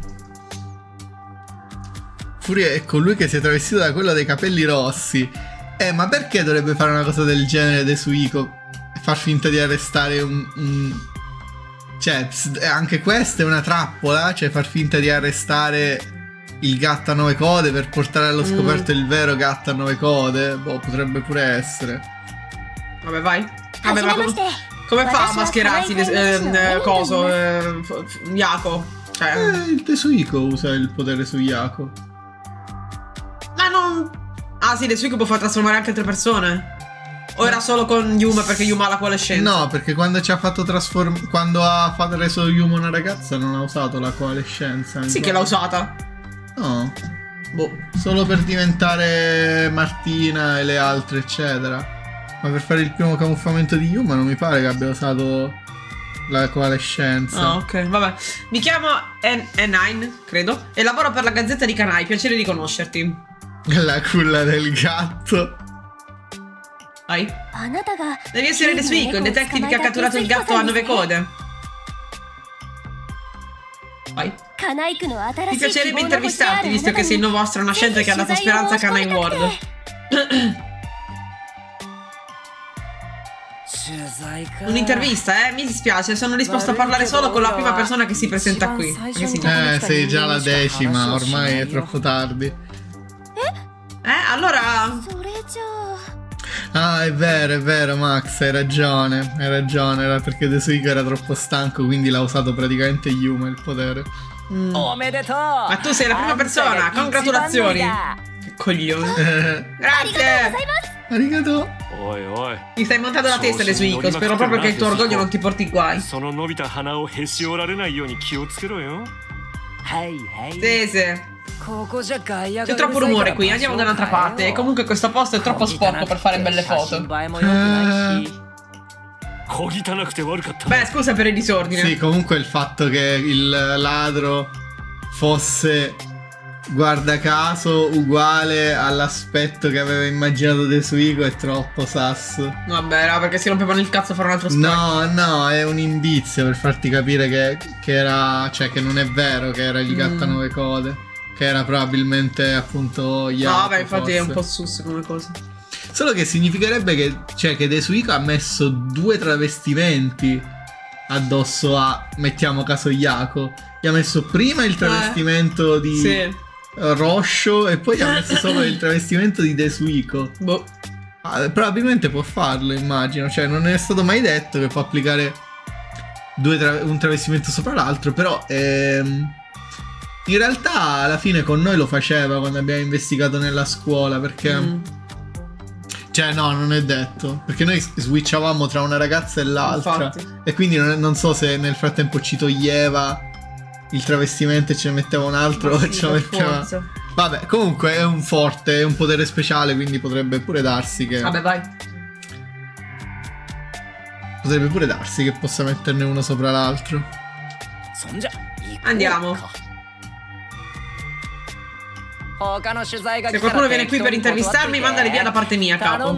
Furia è colui che si è travestito da quello dei capelli rossi. Ma perché dovrebbe fare una cosa del genere Desuiko? E far finta di arrestare Cioè, anche questa è una trappola. Cioè, far finta di arrestare il gatto a 9 code per portare allo scoperto il vero gatto a 9 code. Boh, potrebbe pure essere. Vabbè, vai. Vabbè, ma come fa a mascherarsi coso? Yako? Cioè. Il Desuiko usa il potere su Yako. Ma non. Ah, sì, Desuiko può far trasformare anche altre persone. O era solo con Yuma perché Yuma ha la coalescenza? No, perché quando ci ha fatto quando ha reso Yuma una ragazza non ha usato la coalescenza. Sì, che l'ha usata. No. Boh, solo per diventare Martina e le altre, eccetera. Ma per fare il primo camuffamento di Yuma non mi pare che abbia usato la coalescenza. Ah, ok, vabbè. Mi chiamo N9, credo, e lavoro per la Gazzetta di Kanai. Piacere di conoscerti. La culla del gatto. Vai. Devi essere Desuiko, il detective che ha catturato il gatto a 9 code. Vai. Mi piacerebbe intervistarti, visto che sei il nuovo astro nascente che ha dato speranza a Kanai World. Un'intervista, mi dispiace, sono disposto a parlare solo con la prima persona che si presenta qui. Sei già la 10 ma, ormai è troppo tardi. Allora. Ah, è vero, Max, hai ragione, era perché Desuiko era troppo stanco, quindi l'ha usato praticamente Yuma il potere. Ma tu sei la prima persona, congratulazioni. Coglione. Grazie. Arigato. Mi stai montando la testa le Suiko. Spero proprio che il tuo orgoglio non ti porti guai. Sì, sì. C'è troppo rumore qui, andiamo da un'altra parte. E comunque questo posto è troppo sporco per fare belle foto. Beh, scusa per il disordine. Sì, comunque il fatto che il ladro fosse, guarda caso, uguale all'aspetto che aveva immaginato De Suico è troppo sasso. Vabbè, no, perché si rompevano il cazzo a fare un altro specchio. No, è un indizio per farti capire che era, cioè che non è vero che era gli Gatta 9 code, che era probabilmente appunto Yato. No, vabbè, infatti forse. è un po' sus come cosa. Solo che significherebbe che, cioè, che De Suico ha messo 2 travestimenti addosso a, mettiamo caso, Yako. Gli ha messo prima il travestimento di Rosho e poi gli ha messo solo il travestimento di De Suico. Boh. Probabilmente può farlo, immagino. Cioè, non è stato mai detto che può applicare un travestimento sopra l'altro. Però in realtà alla fine con noi lo faceva quando abbiamo investigato nella scuola. Perché cioè no, non è detto. Perché noi switchavamo tra una ragazza e l'altra. Infatti. E quindi non so se nel frattempo ci toglieva il travestimento e ce ne metteva un altro. Ma o ce ne metteva... forza. Vabbè, comunque è un forte, è un potere speciale, quindi potrebbe pure darsi che... Vabbè, vai. Potrebbe pure darsi che possa metterne uno sopra l'altro. Andiamo. Se qualcuno viene qui per intervistarmi, mandali via da parte mia, capo.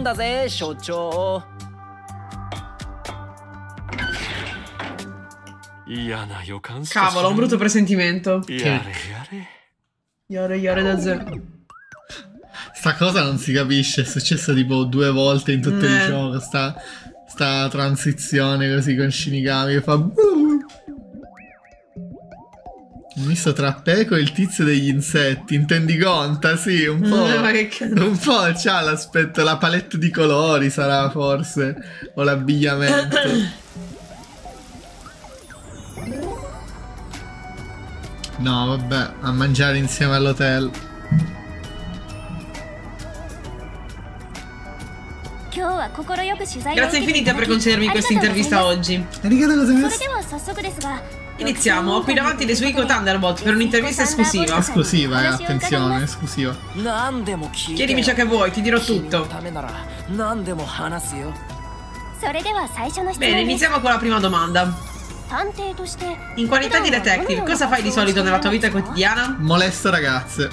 Cavolo, un brutto presentimento. Yare da zero. Sta cosa non si capisce, è successo tipo 2 volte in tutto il gioco. Sta transizione così con Shinigami che fa... Misto tra Peko e il tizio degli insetti. Intendi Gonta? Sì, un po'. Un po' c'ha l'aspetto, la palette di colori sarà forse. O l'abbigliamento. No, vabbè, a mangiare insieme all'hotel. Grazie infinite per concedermi questa intervista oggi. Arigato cosa mi Iniziamo, ho qui davanti le Suiko Thunderbolt per un'intervista esclusiva. Esclusiva, attenzione, esclusiva. Chiedimi ciò che vuoi, ti dirò tutto. Bene, iniziamo con la prima domanda. In qualità di detective, cosa fai di solito nella tua vita quotidiana? Molesto ragazze.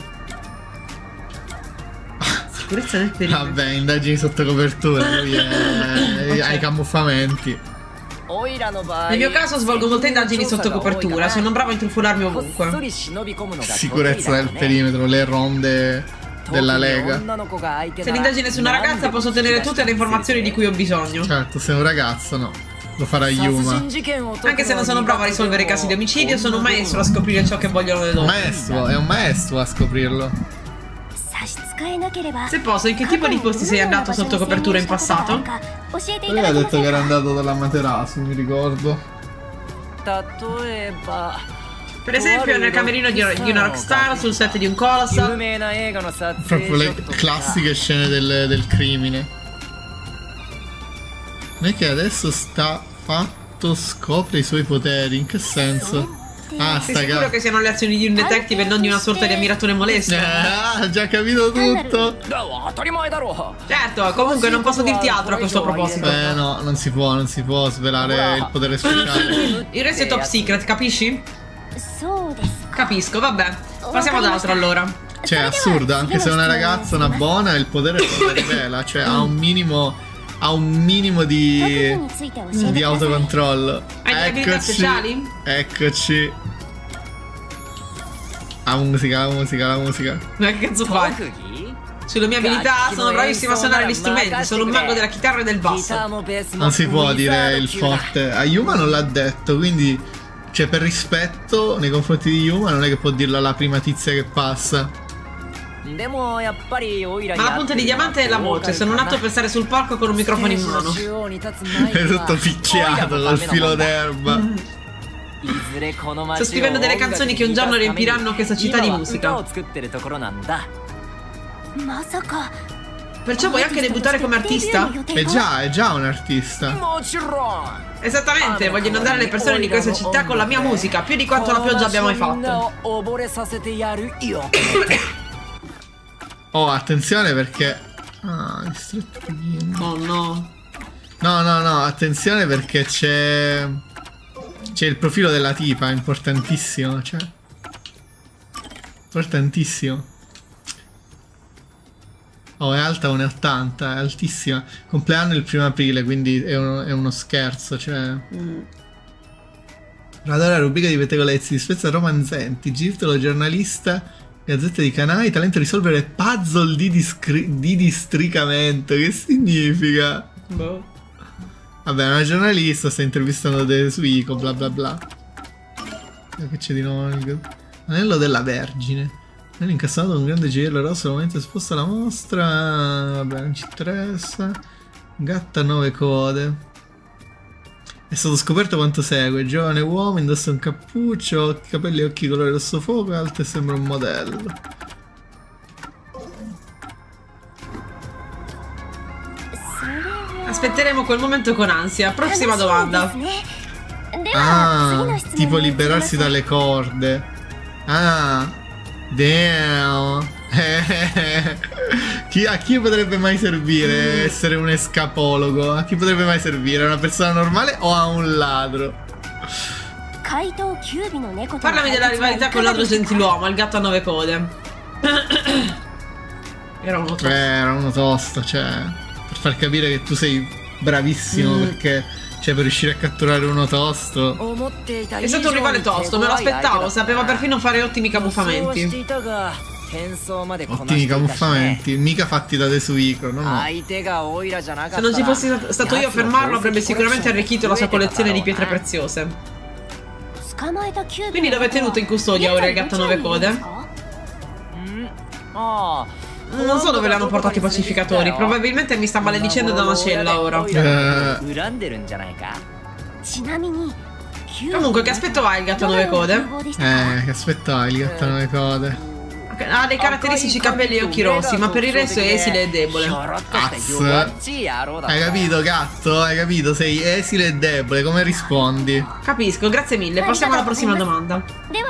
Sicurezza del pericolo. Vabbè, indagini sotto copertura, lui è ai camuffamenti. Nel mio caso svolgo molte indagini sotto copertura, sono bravo a intrufolarmi ovunque. Sicurezza del perimetro, le ronde della Lega. Se l'indagine è su una ragazza posso ottenere tutte le informazioni di cui ho bisogno. Certo, se è un ragazzo no, lo farà Yuma. Anche se non sono bravo a risolvere casi di omicidio, sono un maestro a scoprire ciò che vogliono le donne. Maestro, è un maestro a scoprirlo. Se posso, in che tipo di posti sei andato sotto copertura in passato? Lui ha detto che era andato dalla Materasu, mi ricordo. Per esempio nel camerino di una rockstar, sul set di un colossal. Proprio le classiche scene del crimine. Non è che adesso sta fatto, scopre i suoi poteri, in che senso? Ah, sei sicuro che siano le azioni di un detective e non di una sorta di ammiratore molesto? Ha già capito tutto. Certo, comunque non posso dirti altro a questo proposito. No, non si può svelare il potere speciale. Il resto è top secret, capisci? Capisco, vabbè. Passiamo ad altro allora. Cioè, è assurdo, anche se è una ragazza, una buona, il potere non lo rivela. Cioè, ha un minimo di autocontrollo. Hai delle abilità speciali? Eccoci. La musica. Ma che cazzo fai? Sulle mie abilità sono bravissimo a suonare gli strumenti. Sono un mago della chitarra e del basso. Non si può dire il forte. A Yuma non l'ha detto, quindi, cioè, per rispetto nei confronti di Yuma non è che può dirlo alla prima tizia che passa. Ma la punta di diamante è la voce. Sono nato per stare sul palco con un microfono in mano. È tutto picchiato col filo d'erba. Sto scrivendo delle canzoni che un giorno riempiranno questa città di musica. Perciò vuoi anche debuttare come artista? È già un artista. Esattamente, voglio inondare le persone di questa città con la mia musica, più di quanto la pioggia abbia mai fatto. Oh, attenzione perché... Ah, distretto pochino. Oh no. No, attenzione perché c'è il profilo della tipa, è importantissimo, cioè. Importantissimo. Oh, è alta 1,80, è altissima. Compleanno il 1° aprile, quindi è uno scherzo, cioè. Radora, rubrica di pettegolezzi, disprezza romanzenti, giftolo, giornalista, gazzetta di canali, talento a risolvere puzzle di districamento. Che significa? Boh. Vabbè, una giornalista sta intervistando De Suico, bla bla bla. Che c'è di nuovo? Anello della Vergine. Anello incassato un grande gioiello rosso al momento esposto alla mostra. Vabbè, non ci interessa. Gatta a 9 code. È stato scoperto quanto segue. Giovane uomo, indossa un cappuccio, capelli e occhi colore rosso fuoco, alto e sembra un modello. Aspetteremo quel momento con ansia. Prossima domanda. Ah, tipo liberarsi dalle corde. Ah, damn. A chi potrebbe mai servire essere un escapologo? A chi potrebbe mai servire? A una persona normale o a un ladro? Parlami della rivalità con il ladro gentiluomo, il gatto a 9 code. Era uno tosto. Era uno tosto, cioè, per far capire che tu sei bravissimo, perché, cioè, per riuscire a catturare uno tosto. È stato un rivale tosto, me lo aspettavo, sapeva perfino fare ottimi camuffamenti. Ottimi camuffamenti, mica fatti da De Suico, no. Se non ci fossi stato io a fermarlo, avrebbe sicuramente arricchito la sua collezione di pietre preziose. Quindi dove è tenuto in custodia ora il gatto a 9 code? Non so dove li hanno portati i pacificatori, probabilmente mi sta maledicendo da una cella ora. Comunque, che aspetto ha il gatto a 9 code? Che aspetto ha il gatto a 9 code? Ha dei caratteristici capelli e occhi rossi, ma per il resto è esile e debole. Hai capito, gatto? Hai capito? Sei esile e debole, come rispondi? Capisco, grazie mille. Passiamo alla prossima domanda.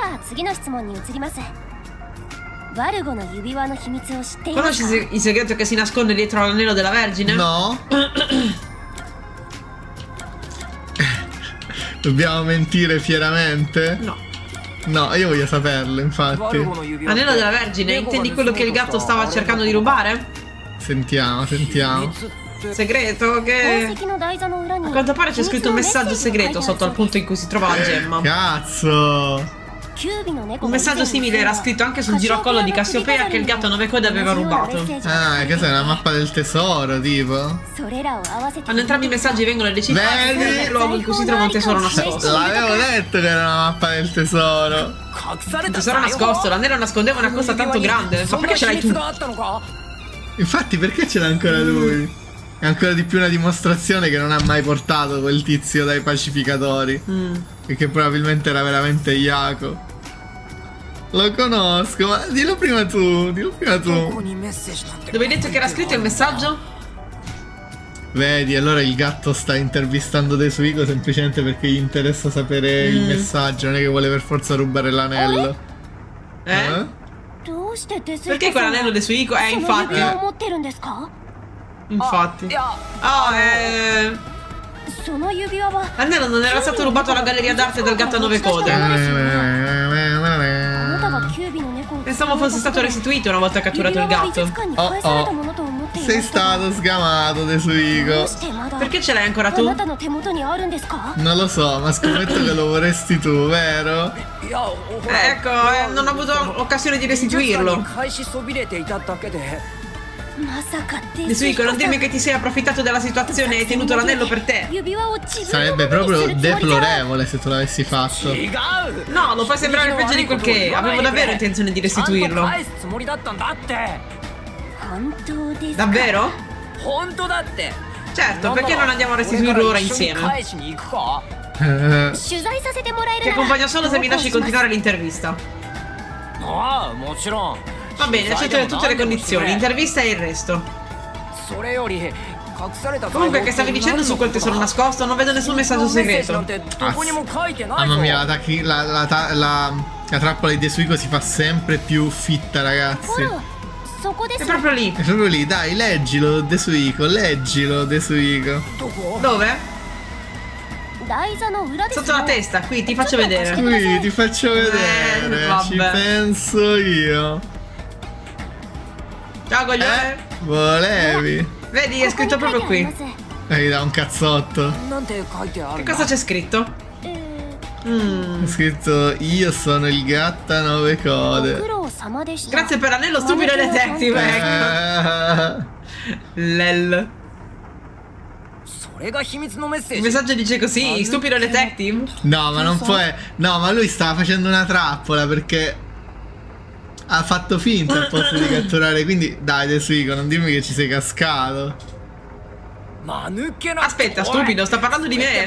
Conosci il segreto che si nasconde dietro l'anello della Vergine? No. Dobbiamo mentire fieramente? No. No, io voglio saperlo, infatti. Anello della Vergine, intendi quello che il gatto stava cercando di rubare? Sentiamo. Segreto che... A quanto pare c'è scritto un messaggio segreto sotto al punto in cui si trova la gemma. Cazzo! Un messaggio simile era scritto anche sul girocollo di Cassiopea che il gatto a 9 code aveva rubato. Ah, questa è una mappa del tesoro, tipo. Quando entrambi i messaggi vengono decifrati, nel luogo in cui si trova un tesoro nascosto. L'avevo detto che era una mappa del tesoro. Un tesoro nascosto, l'anello nascondeva una cosa tanto grande. Ma perché ce l'hai tu? Infatti, perché ce l'ha ancora lui? È ancora di più una dimostrazione che non ha mai portato quel tizio dai pacificatori. E che probabilmente era veramente Yako. Lo conosco, ma dillo prima tu. Dove hai detto che era scritto il messaggio? Vedi, allora il gatto sta intervistando De Suico semplicemente perché gli interessa sapere il messaggio, non è che vuole per forza rubare l'anello. Perché quell'anello De Suico? Infatti. L'anello non era stato rubato alla galleria d'arte del gatto a 9 code. Pensavo fosse stato restituito una volta catturato il gatto. Sei stato sgamato, De Suico. Perché ce l'hai ancora tu? Non lo so, ma scommetto che lo vorresti tu, vero? Ecco, non ho avuto occasione di restituirlo. De Suico, non dirmi che ti sei approfittato della situazione e hai tenuto l'anello per te. Sarebbe proprio deplorevole se tu l'avessi fatto. No, lo fai sembrare peggio di quel che è. Avevo davvero intenzione di restituirlo. Davvero? Certo, perché non andiamo a restituirlo ora insieme? Ti accompagno solo se mi lasci continuare l'intervista. Va bene, accetto tutte le condizioni. Intervista e il resto. Comunque, che stavi dicendo su quel tesoro nascosto? Non vedo nessun messaggio segreto. Mamma mia, la trappola di Desuiko si fa sempre più fitta, ragazzi. È proprio lì. È proprio lì, dai, leggilo, Desuiko, Dove? Sotto la testa, qui, ti faccio vedere. Qui, ti faccio vedere. Ci penso io. Ciao, coglione. Volevi? Vedi, è scritto proprio qui. Gli dà un cazzotto. Che cosa c'è scritto? È scritto: io sono il gatto a 9 code. Grazie per l'anello, stupido detective. Ecco. Lel. Il messaggio dice così: stupido detective. No, ma non può. No, ma lui stava facendo una trappola perché ha fatto finta al posto di catturare. Quindi dai, Desuiko, non dirmi che ci sei cascato. Aspetta, stupido, sta parlando di me.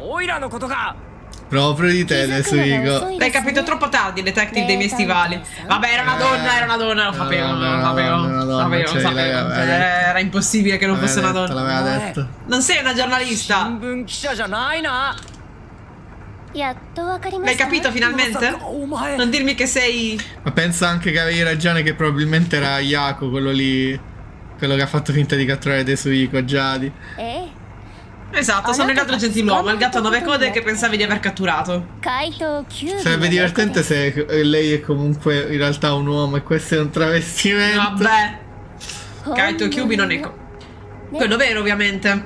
Proprio di te, Desuiko. L'hai capito troppo tardi, detective dei miei stivali. Vabbè, era una donna, lo sapevo. Era impossibile che non fosse una donna. L'aveva detto. Non sei una giornalista. L'hai capito finalmente? Non dirmi che sei... Ma pensa anche che avevi ragione, che probabilmente era Yako, quello lì, quello che ha fatto finta di catturare Desuiko, Giadi. Esatto, sono il gatto gentiluomo, il gatto a 9 code che pensavi di aver catturato. Sarebbe divertente se lei è comunque in realtà un uomo e questo è un travestimento. Vabbè. Kaito Kyubi non è quello vero, ovviamente.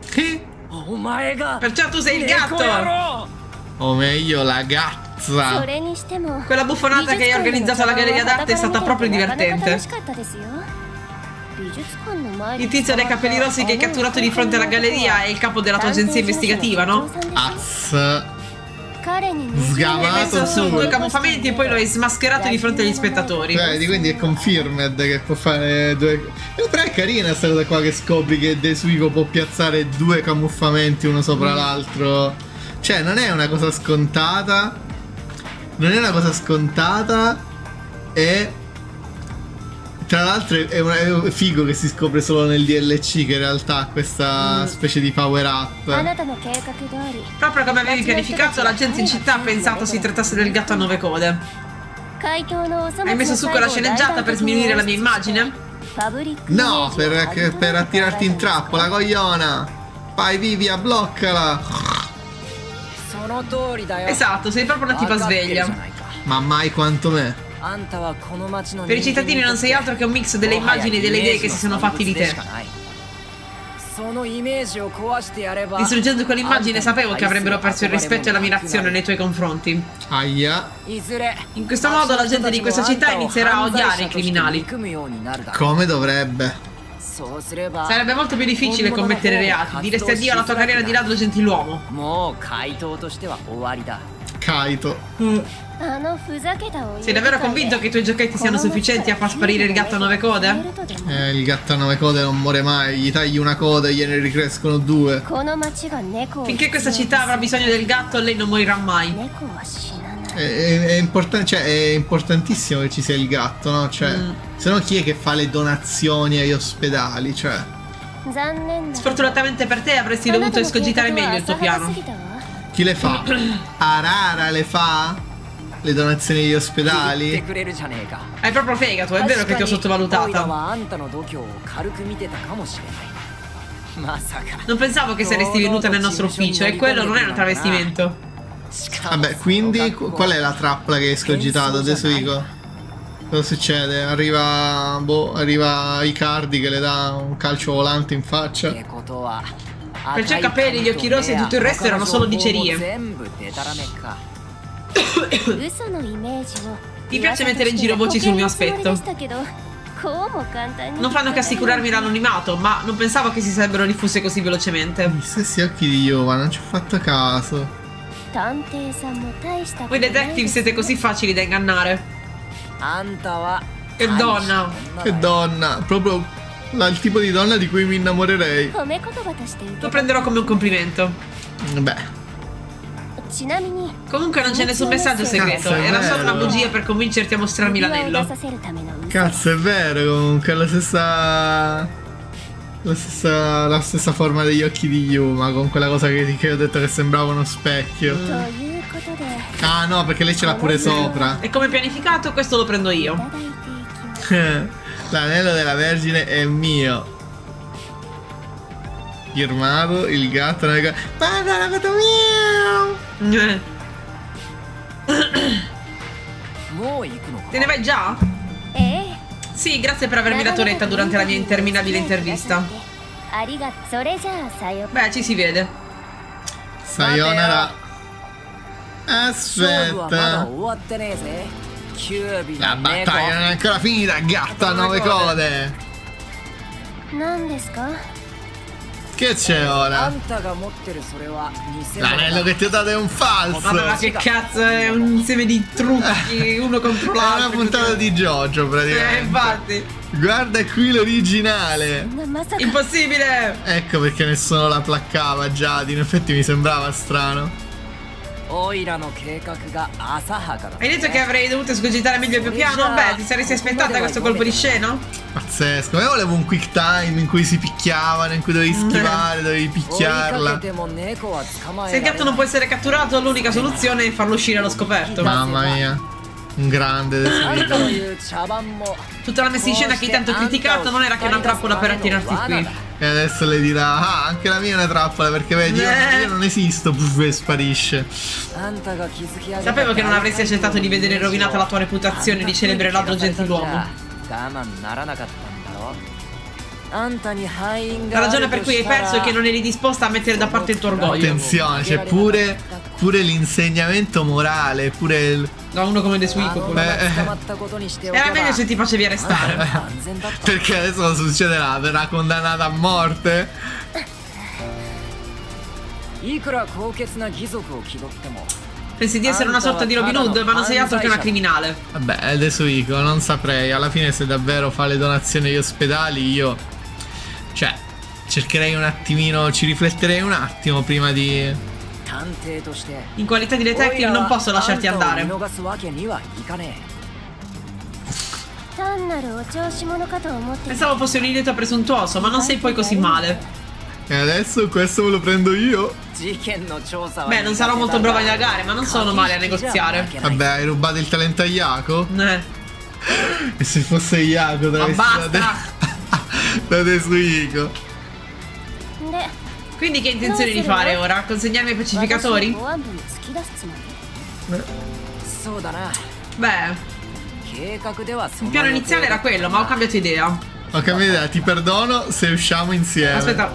Perciò tu sei il gatto. O meglio, la gazza. Quella buffonata che hai organizzato alla galleria d'arte è stata proprio divertente. Il tizio dai capelli rossi che hai catturato di fronte alla galleria è il capo della tua agenzia investigativa, no? Sgamato. Hai messo su 2 camuffamenti e poi lo hai smascherato di fronte agli spettatori. Quindi è confirmed che può fare 2. Però è carina questa cosa qua, che scopri che Desuiko può piazzare 2 camuffamenti uno sopra l'altro. Cioè, non è una cosa scontata. E tra l'altro è figo che si scopre solo nel DLC che in realtà ha questa specie di power up. Proprio come avevi pianificato, la gente in città ha pensato si trattasse del gatto a 9 code. Hai messo su quella sceneggiata per sminuire la mia immagine? No, per attirarti in trappola, cogliona. Vai, Vivia, bloccala. Esatto, sei proprio una tipa sveglia. Ma mai quanto me. Per i cittadini non sei altro che un mix delle immagini e delle idee che si sono fatti di te. Distruggendo quell'immagine sapevo che avrebbero perso il rispetto e l'ammirazione nei tuoi confronti. Aia. In questo modo la gente di questa città inizierà a odiare i criminali. Come dovrebbe. Sarebbe molto più difficile commettere reati. Diresti addio alla tua carriera di ladro gentiluomo. Kaito. Sei davvero convinto che i tuoi giochetti siano sufficienti a far sparire il gatto a 9 code? Il gatto a 9 code non muore mai. Gli tagli una coda e gliene ricrescono 2. Finché questa città avrà bisogno del gatto, lei non morirà mai. È importantissimo che ci sia il gatto, no? Cioè, se no chi è che fa le donazioni agli ospedali? Cioè, sfortunatamente per te avresti dovuto escogitare meglio il tuo piano. Chi le fa? Arara le fa? Le donazioni agli ospedali? Hai proprio fegato, è vero che ti ho sottovalutata. Non pensavo che saresti venuta nel nostro ufficio e quello non è un travestimento. Vabbè, quindi qual è la trappola che hai escogitato, Desuiko? Cosa succede? Arriva Icardi che le dà un calcio volante in faccia. Perciò i capelli, gli occhi rossi e tutto il resto erano solo dicerie. Ti piace mettere in giro voci sul mio aspetto? Non fanno che assicurarmi l'anonimato, ma non pensavo che si sarebbero diffuse così velocemente. Gli stessi occhi di Yuva, non ci ho fatto caso. Voi detective siete così facili da ingannare. Che donna. Che donna. Proprio il tipo di donna di cui mi innamorerei. Lo prenderò come un complimento. Beh. Comunque non c'è nessun messaggio segreto. Cazzo, è Era solo una vero. bugia per convincerti a mostrarmi l'anello. Cazzo, è vero, comunque è la stessa forma degli occhi di Yuma, con quella cosa che ho detto che sembrava uno specchio. Ah no, perché lei ce l'ha pure sopra. E come pianificato, questo lo prendo io. L'anello della Vergine è mio. Firmato il gatto nel gatto. Guarda la gatto mio. Te ne vai già? Sì, grazie per avermi dato retta durante la mia interminabile intervista. Beh, ci si vede. Sayonara. Aspetta. La battaglia non è ancora finita, gatto a 9 code. Che c'è ora? L'anello che ti ho dato è un falso. Ma che cazzo, è un insieme di trucchi uno contro È l'altro. una puntata di JoJo praticamente. Infatti. Guarda qui l'originale. Impossibile. Ecco perché nessuno la placcava già. In effetti mi sembrava strano. Hai detto che avrei dovuto escogitare meglio il mio piano? Beh, ti saresti aspettata questo colpo di scena? Pazzesco. Io volevo un quick time in cui si picchiavano, in cui dovevi schivare, dovevi picchiarla. Se il gatto non può essere catturato, l'unica soluzione è farlo uscire allo scoperto. Mamma mia. Un grande adesso. Tutta la messa in scena che hai tanto criticato non era che una trappola per attirarti qui. E adesso le dirà: ah, anche la mia è una trappola, perché vedi, io non esisto. Puff, e sparisce. Sapevo che non avresti accettato di vedere rovinata la tua reputazione di celebre ladro gentiluomo. La ragione per cui hai perso è che non eri disposta a mettere da parte il tuo orgoglio. Attenzione, c'è pure l'insegnamento morale, pure il... No, uno come Desuiko. Era meglio se ti facevi arrestare. Perché adesso cosa succederà? Verrà condannata a morte? Pensi di essere una sorta di Robin Hood, ma non sei altro che una criminale. Vabbè, adesso dico, non saprei. Alla fine se davvero fa le donazioni agli ospedali, io... cioè, cercherei un attimino, ci rifletterei un attimo prima di... In qualità di detective non posso lasciarti andare. Pensavo fossi un idiota presuntuoso, ma non sei poi così male. E adesso questo me lo prendo io? Beh, non sarò molto brava a indagare, ma non sono male a negoziare. Vabbè, hai rubato il talento a Yako? E se fosse Yako Ma basta! da Desuiko. Quindi che hai intenzione di fare ora? Consegnarmi ai pacificatori? Beh, il piano iniziale era quello, ma ho cambiato idea. Ho cambiato idea, ti perdono se usciamo insieme. Aspetta.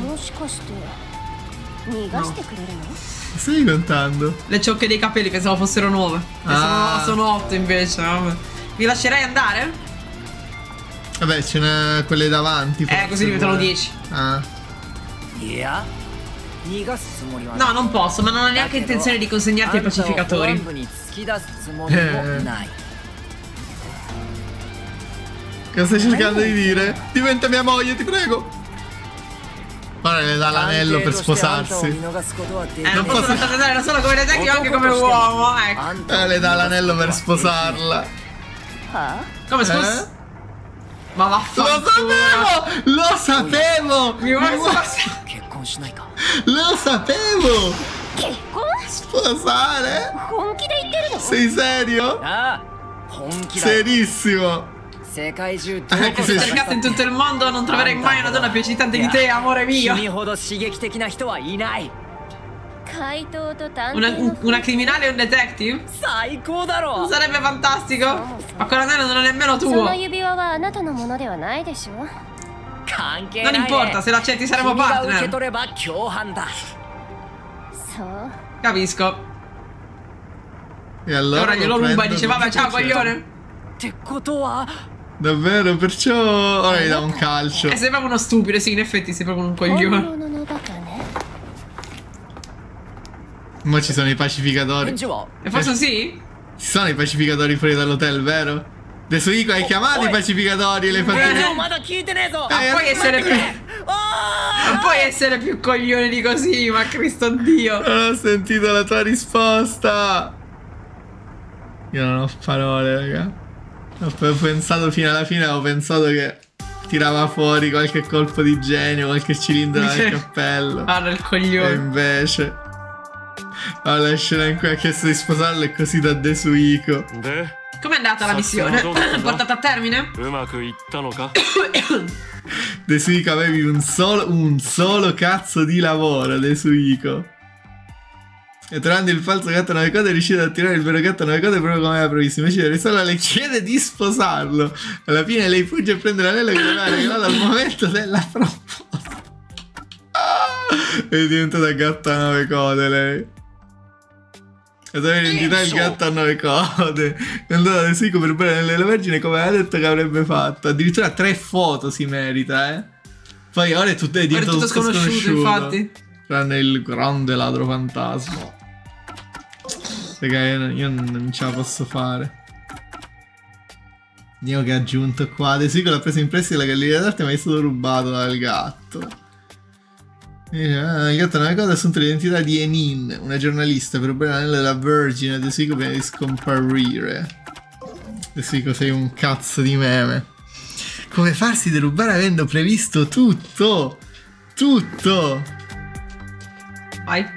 No. Stai contando? Le ciocche dei capelli pensavo fossero nuove. Sono 8 invece. Vabbè. Mi lascerai andare? Vabbè, ce n'è quelle davanti. Così diventano 10. Ah. No, non posso, ma non ho neanche intenzione di consegnarti ai pacificatori. Cosa stai cercando di dire? Diventa mia moglie, ti prego. Ora le dà l'anello per sposarsi. Non posso lasciare andare da solo come detective, anche come uomo. Ecco. Le dà l'anello per sposarla. Come scusa? Ma vaffanculo. Lo sapevo! Lo sapevo! Sposare? Sei serio? Serissimo. Anche se cercato in tutto il mondo non troverai mai una donna più eccitante di te, amore mio. Una criminale e un detective? Sarebbe fantastico. Ma quell'anello non è nemmeno tuo. Non importa, se l'accetti saremo partner. Capisco. E allora ora glielo ruba e dice vabbè ciao coglione. Davvero, perciò ora gli dà un calcio. Sei proprio uno stupido, sì, in effetti sei proprio un coglione. Ma ci sono i pacificatori. E forse sì? Ci sono i pacificatori fuori dall'hotel, vero? Desuiko hai chiamato i pacificatori e le hai fatte... puoi essere Non puoi essere più coglione di così, ma Cristo Dio. Non ho sentito la tua risposta. Io non ho parole, raga. Ho pensato fino alla fine, ho pensato che tirava fuori qualche colpo di genio, qualche cilindro dal cappello. Guarda il coglione. E invece la scena in cui ha chiesto di sposarlo è così da Desuiko. Com'è andata la missione? Portata a termine? Desuiko, avevi un solo cazzo di lavoro, Desuiko. E trovando il falso gatto a 9 code è riuscito ad attirare il vero gatto a 9 code proprio come aveva previsto. Invece di risolvere le chiede di sposarlo. Alla fine lei fugge e prende l'anello che le aveva regalato al momento della proposta. È diventata gatto a 9 code lei. E sapeva l'identità il gatto a 9 code. È andata da Desuiko per bere l'anello della Vergine come aveva detto che avrebbe fatto. Addirittura 3 foto si merita, eh. Poi ora è tutto diventato sconosciuto, infatti. Tranne il grande ladro fantasma. Raga, io non ce la posso fare. Dio che ha aggiunto qua. Desuiko l'ha preso in prestito la galleria d'arte, ma è stato rubato dal gatto. Il gatto non è cosa, ha assunto l'identità di Enin, una giornalista, per rubare l'anello della Vergine. Desuiko prima di scomparire. Desuiko, sei un cazzo di meme. Come farsi derubare avendo previsto tutto? Tutto! Vai.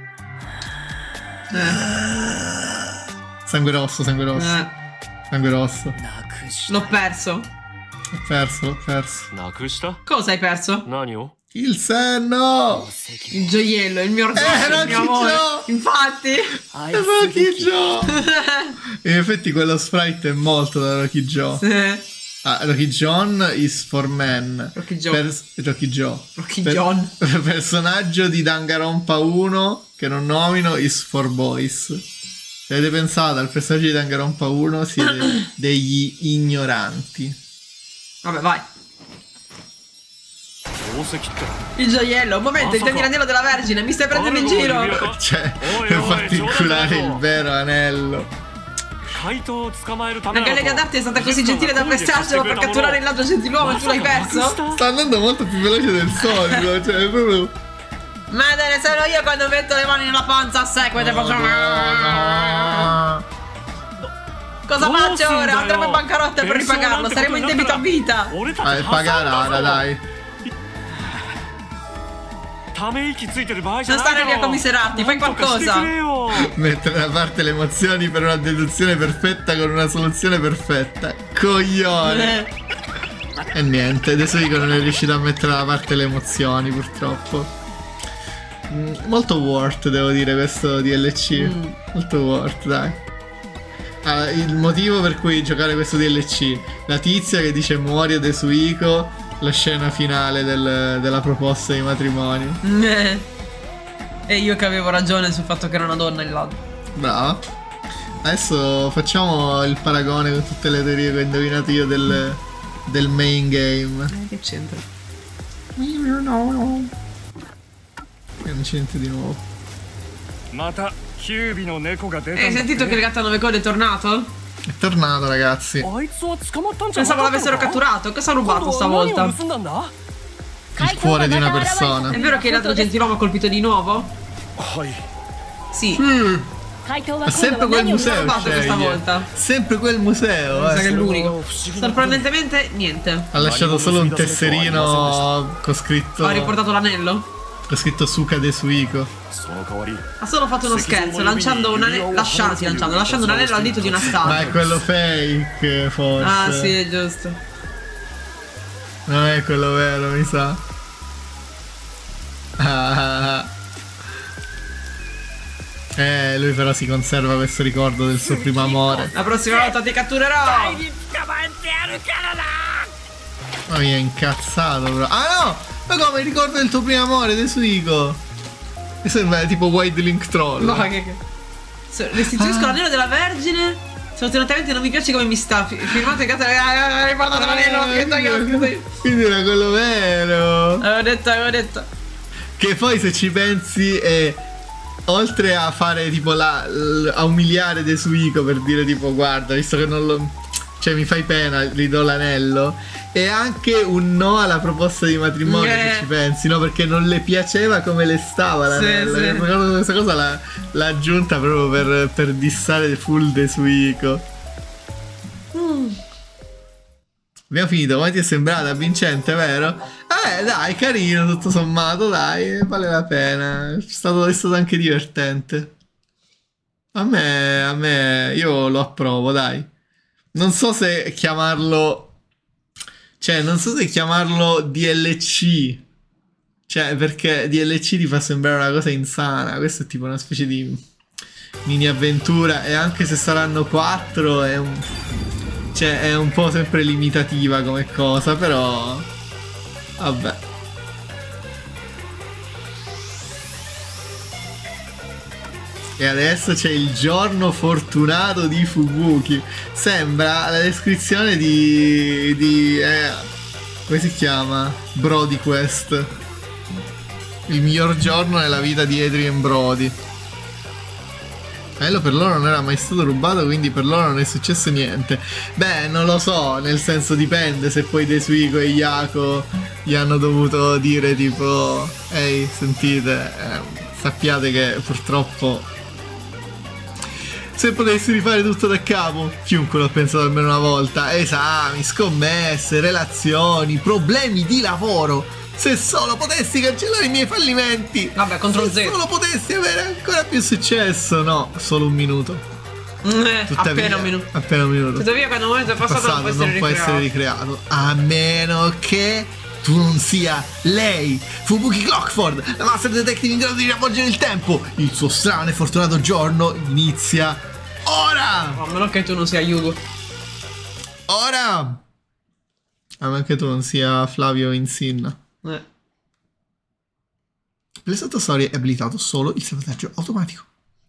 Sangue rosso, sangue rosso. Sangue rosso. L'ho perso. L'ho perso. Cosa hai perso? Il senno! Il gioiello, il mio orgoglio, il mio amore. Infatti. Rocky Joe! In effetti quello sprite è molto da Rocky Joe. Sì. Rocky John is for men. Rocky Joe. Rocky Joe. Rocky John. Personaggio di Danganronpa 1 che non nomino is for boys. Se avete pensato al personaggio di Danganronpa 1 siete degli ignoranti. Vabbè, vai. Il gioiello, un momento, intendi l'anello della Vergine, mi stai prendendo in giro? Cioè, per farti inculare il vero anello. La galleria d'arte è stata così gentile da prestarcelo per catturare il ladro gentiluomo e tu l'hai perso? Sta andando molto più veloce del solito, cioè è proprio... Madre, sono io quando metto le mani nella panza a seguito e faccio... Cosa faccio ora? Andremo in bancarotta per ripagarlo, saremo in debito a vita. Pagare, dai. Non stare lì a commiserarti, fai qualcosa. Mettere da parte le emozioni per una deduzione perfetta con una soluzione perfetta. Coglione. E niente, adesso dico non è riuscito a mettere da parte le emozioni, purtroppo. Molto worth, devo dire, questo DLC. Molto worth, dai. Allora, il motivo per cui giocare questo DLC: la tizia che dice muori a Desuiko, la scena finale della proposta di matrimonio. E io che avevo ragione sul fatto che era una donna il ladro. Brava. Adesso facciamo il paragone con tutte le teorie che ho indovinato io del main game. Che c'entra? Non c'è niente di nuovo. Hai sentito che il gatto a 9 code è tornato? È tornato, ragazzi. Pensavo l'avessero catturato. Cosa ha rubato stavolta? Il cuore di una persona. È vero che il ladro gentiluomo ha colpito di nuovo? Sì. È sempre quel museo. Questa volta. Sempre quel museo. Mi sa che è l'unico. Sorprendentemente niente. Ha lasciato solo un tesserino con scritto. Ha riportato l'anello? Ho scritto Suka Desuiko. Ha solo fatto uno scherzo, lasciando un anello al dito di una statua. Ma è quello fake, forse. Ah, sì, è giusto. Non è quello vero, mi sa. Lui però si conserva questo ricordo del suo primo amore. La prossima volta ti catturerò. Ma mi è incazzato però. Ah no! Ma come ricordo del tuo primo amore, Desuiko? Mi sembra tipo Wild Link Troll. No, che... Restituisco l'anello della Vergine. Fortunatamente non mi piace come mi sta. Firmate il gatto. Hai riportato l'anello. Quindi era quello vero. Avevo detto. Che poi se ci pensi oltre a fare tipo a umiliare Desuiko per dire tipo guarda, visto che non cioè mi fai pena, ridò l'anello. E anche un no alla proposta di matrimonio, se ci pensi, no? Perché non le piaceva come le stava l'anello. Sì. Questa cosa l'ha aggiunta proprio per dissare full De Suico. Abbiamo finito, come ti è sembrata? Vincente, vero? Dai, carino, tutto sommato, dai, vale la pena. È stato anche divertente. A me, io lo approvo, dai. Non so se chiamarlo... Cioè, non so se chiamarlo DLC. Cioè, perché DLC ti fa sembrare una cosa insana. Questo è tipo una specie di mini avventura. E anche se saranno 4 è un... Cioè, è un po' sempre limitativa come cosa, però... Vabbè. E adesso c'è il giorno fortunato di Fubuki. Sembra la descrizione di come si chiama? Brody Quest. Il miglior giorno nella vita di Adrien Brody. Per loro non era mai stato rubato, quindi per loro non è successo niente. Beh, non lo so, nel senso dipende se poi De Suico e Yako gli hanno dovuto dire tipo ehi, sentite, sappiate che purtroppo se potessi rifare tutto da capo, chiunque l'ha pensato almeno una volta, esami, scommesse, relazioni, problemi di lavoro. Se solo potessi cancellare i miei fallimenti. Vabbè, CTRL Z. Se solo potessi avere ancora più successo. No, solo un minuto. Appena un minuto. Appena un minuto. Tuttavia quando un momento è passato non può essere ricreato. A meno che tu non sia lei, Fubuki Clockford, la Master Detective in grado di riavvolgere il tempo. Il suo strano e fortunato giorno inizia ora. A meno che tu non sia Yugo. Ora. A meno che tu non sia Flavio Insinna. Per le sottostorie è abilitato solo il salvataggio automatico.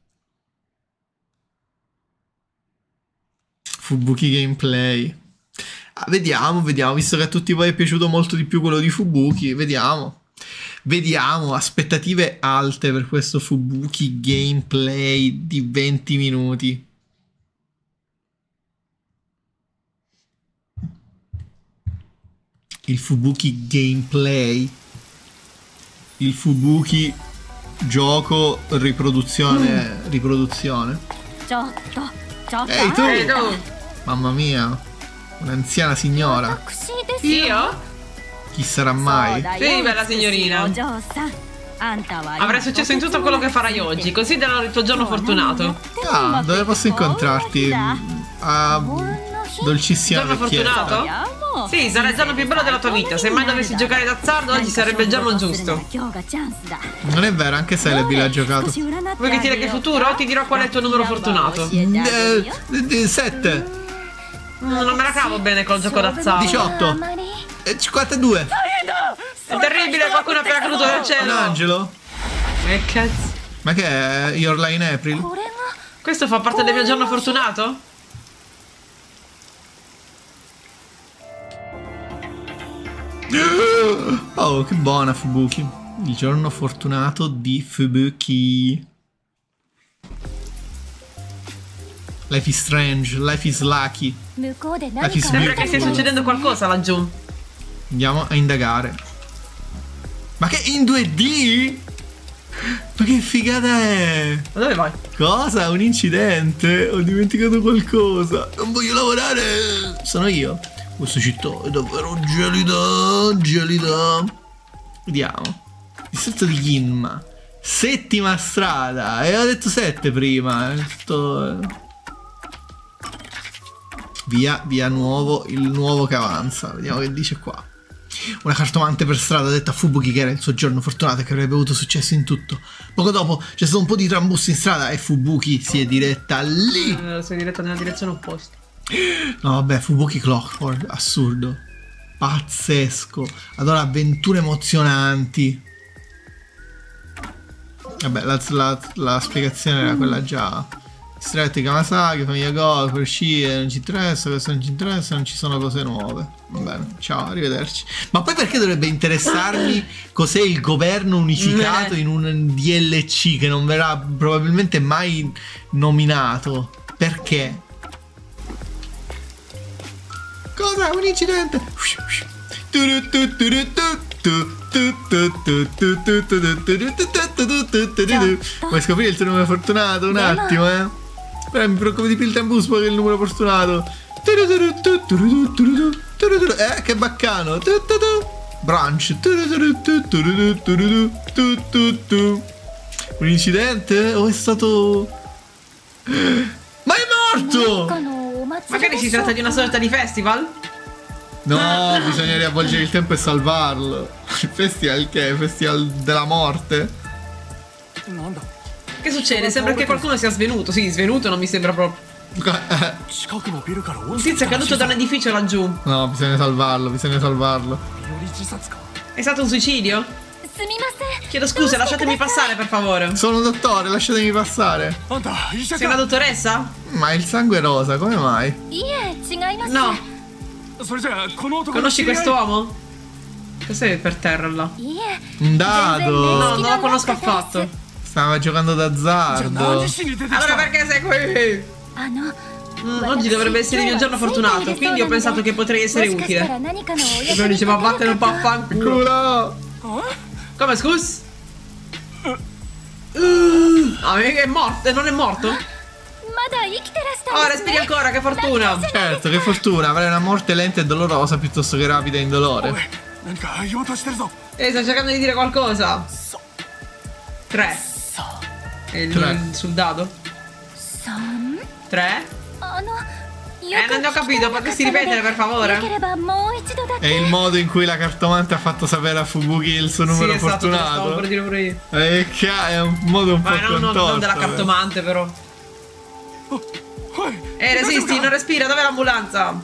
Fubuki gameplay. Vediamo, visto che a tutti voi è piaciuto molto di più quello di Fubuki, vediamo, aspettative alte per questo Fubuki gameplay di 20 minuti. Il Fubuki gameplay, il Fubuki gioco riproduzione. Ehi tu! Mamma mia, un'anziana signora. Io? Chi sarà mai? Sì, bella signorina. Avrai successo in tutto quello che farai oggi. Consideralo il tuo giorno fortunato. Ah, dove posso incontrarti? A dolcissima giorno vecchietta. Fortunato? Sì, sarà il giorno più bello della tua vita. Se mai dovessi giocare d'azzardo, oggi sarebbe il giorno giusto. Non è vero, anche Celeb l'ha giocato. Vuoi che ti legga il futuro? Ti dirò qual è il tuo numero fortunato. 7. Non me la cavo bene col gioco d'azzardo. 18. 52. È terribile, qualcuno è appena caduto dal cielo. Un angelo? Che cazzo? Ma che è? Your Line April? Questo fa parte del mio giorno fortunato? Oh, che buona Fubuki. Il giorno fortunato di Fubuki. Life is strange, life is lucky. Life is sembra che stia succedendo qualcosa laggiù. Andiamo a indagare. Ma che in 2D? Ma che figata è? Ma dove vai? Cosa? Un incidente? Ho dimenticato qualcosa. Non voglio lavorare. Sono io. Questa città è davvero gelida. Vediamo. Distretto di Ginma. 7ª strada. E ho detto 7 prima. Via nuovo. Il nuovo che avanza. Vediamo che dice qua. Una cartomante per strada ha detto a Fubuki che era il suo giorno fortunato e che avrebbe avuto successo in tutto. Poco dopo c'è stato un po' di trambusto in strada e Fubuki si è diretta lì. Si è diretta nella direzione opposta. No vabbè, Fubuki Clockford, assurdo. Pazzesco. Adoro avventure emozionanti. Vabbè, la spiegazione era quella già. Stretti Kamasaki, famiglia Goku, uscire, non ci interessa, questo non ci interessa, non ci sono cose nuove. Va bene, ciao, arrivederci. Ma poi perché dovrebbe interessarmi cos'è il governo unificato in un DLC che non verrà probabilmente mai nominato? Perché? Cosa? Un incidente? Vuoi scoprire il tuo numero fortunato? Un attimo, Però mi preoccupo di più il Tempuspo che il numero fortunato. Che baccano. Branch. Un incidente? O è stato... Ma è morto! Magari si tratta di una sorta di festival? No, bisogna riavvolgere il tempo e salvarlo. Il festival che è? Il festival della morte? Che succede? Sembra che qualcuno sia svenuto. Sì, svenuto non mi sembra proprio. Un tizio è caduto da un edificio laggiù. No, bisogna salvarlo, bisogna salvarlo. È stato un suicidio? Chiedo scusa, lasciatemi passare per favore. Sono un dottore, lasciatemi passare. Sei una dottoressa? Ma il sangue è rosa, come mai? No. Conosci quest'uomo? Cos'è per terra là? Un dado. No, non lo conosco affatto. Stava giocando d'azzardo. Allora perché sei qui? Oggi dovrebbe essere il mio giorno fortunato, quindi ho pensato che potrei essere utile. E poi diceva vattene un po' a fanculo. Come scus? È morto, non è morto? Oh, respiri ancora, che fortuna. Certo, che fortuna, avrei una morte lenta e dolorosa piuttosto che rapida e indolore. Stai cercando di dire qualcosa? 3. Sul dado? 3? Non ho capito, potresti ripetere per favore? È il modo in cui la cartomante ha fatto sapere a Fubuki il suo numero fortunato. Lo stavo per dire pure io. È un modo un po' contorto. Non della cartomante però. Resisti, non respira, dov'è l'ambulanza?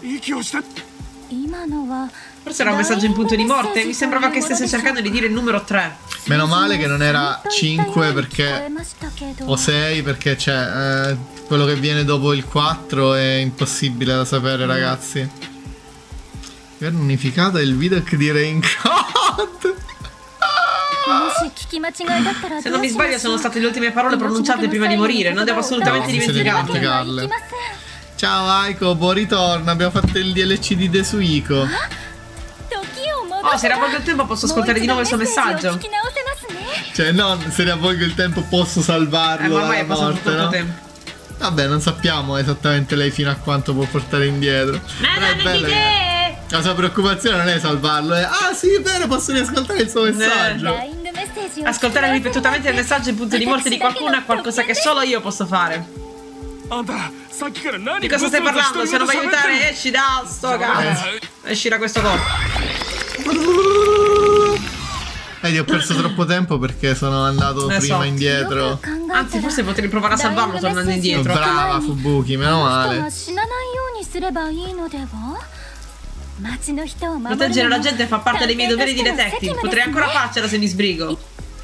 Forse era un messaggio in punto di morte. Mi sembrava che stesse cercando di dire il numero 3. Meno male che non era 5 perché... o 6 perché c'è... quello che viene dopo il 4 è impossibile da sapere, ragazzi. Governo unificato è il Vidocq di Raincode. Se non mi sbaglio sono state le ultime parole pronunciate prima di morire. Non devo assolutamente dimenticarle. Ciao Aiko, buon ritorno. Abbiamo fatto il DLC di Desuiko. Oh, se riavvolgo il tempo posso ascoltare di nuovo il suo messaggio. Cioè no, se riavvolgo il tempo posso salvarlo ma ormai è passato troppo tempo. Vabbè, non sappiamo esattamente lei fino a quanto può portare indietro. Ma non è idee! La sua preoccupazione non è salvarlo, è ah sì, è vero, posso riascoltare il suo messaggio. Ascoltare ripetutamente il messaggio in punto di morte di qualcuno è qualcosa che solo io posso fare. Di cosa stai parlando? Se non vuoi aiutare, esci da sto cazzo. Esci da questo corpo. Vedi, ho perso troppo tempo perché sono andato prima indietro. Anzi, forse potrei provare a salvarlo tornando indietro. Brava Fubuki, meno male. Proteggere la gente fa parte dei miei doveri di detective. Potrei ancora farcela se mi sbrigo.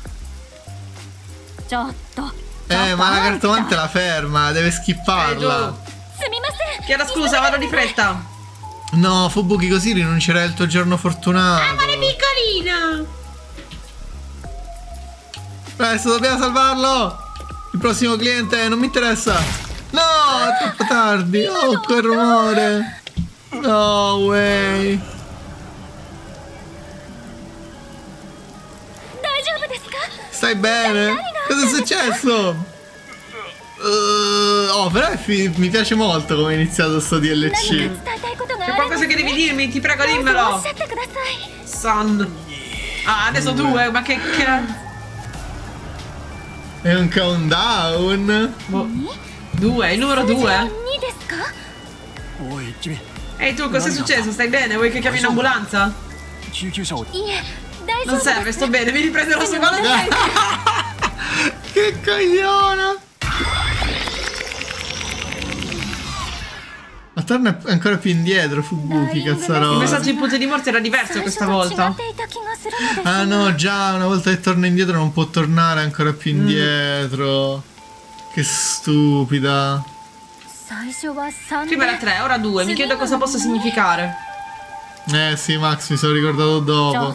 Ma la cartomante la ferma, deve skipparla. Chiedo scusa, vado di fretta. No, Fubuki, così rinuncerai al tuo giorno fortunato. Ma è piccolina. Presto, dobbiamo salvarlo. Il prossimo cliente non mi interessa. No, è troppo tardi. Oh, quel rumore. No way. Stai bene? Cosa è successo? Oh, però mi piace molto come è iniziato sto DLC. C'è qualcosa che devi dirmi? Ti prego, dimmelo. Son. Ah, adesso 2, ma che... È un countdown. 2, il numero 2. Ehi tu, cos'è successo? Stai bene? Vuoi che chiami un'ambulanza? Non serve, sto bene, mi riprenderò sicuramente. Che cogliona. Ma torna ancora più indietro, Fubuki, cazzarola. Il messaggio in punto di morte era diverso questa volta. Ah no, già, una volta che torna indietro non può tornare ancora più indietro. Che stupida. Prima era 3, ora 2. Mi chiedo cosa possa significare. Sì, Max, mi sono ricordato dopo.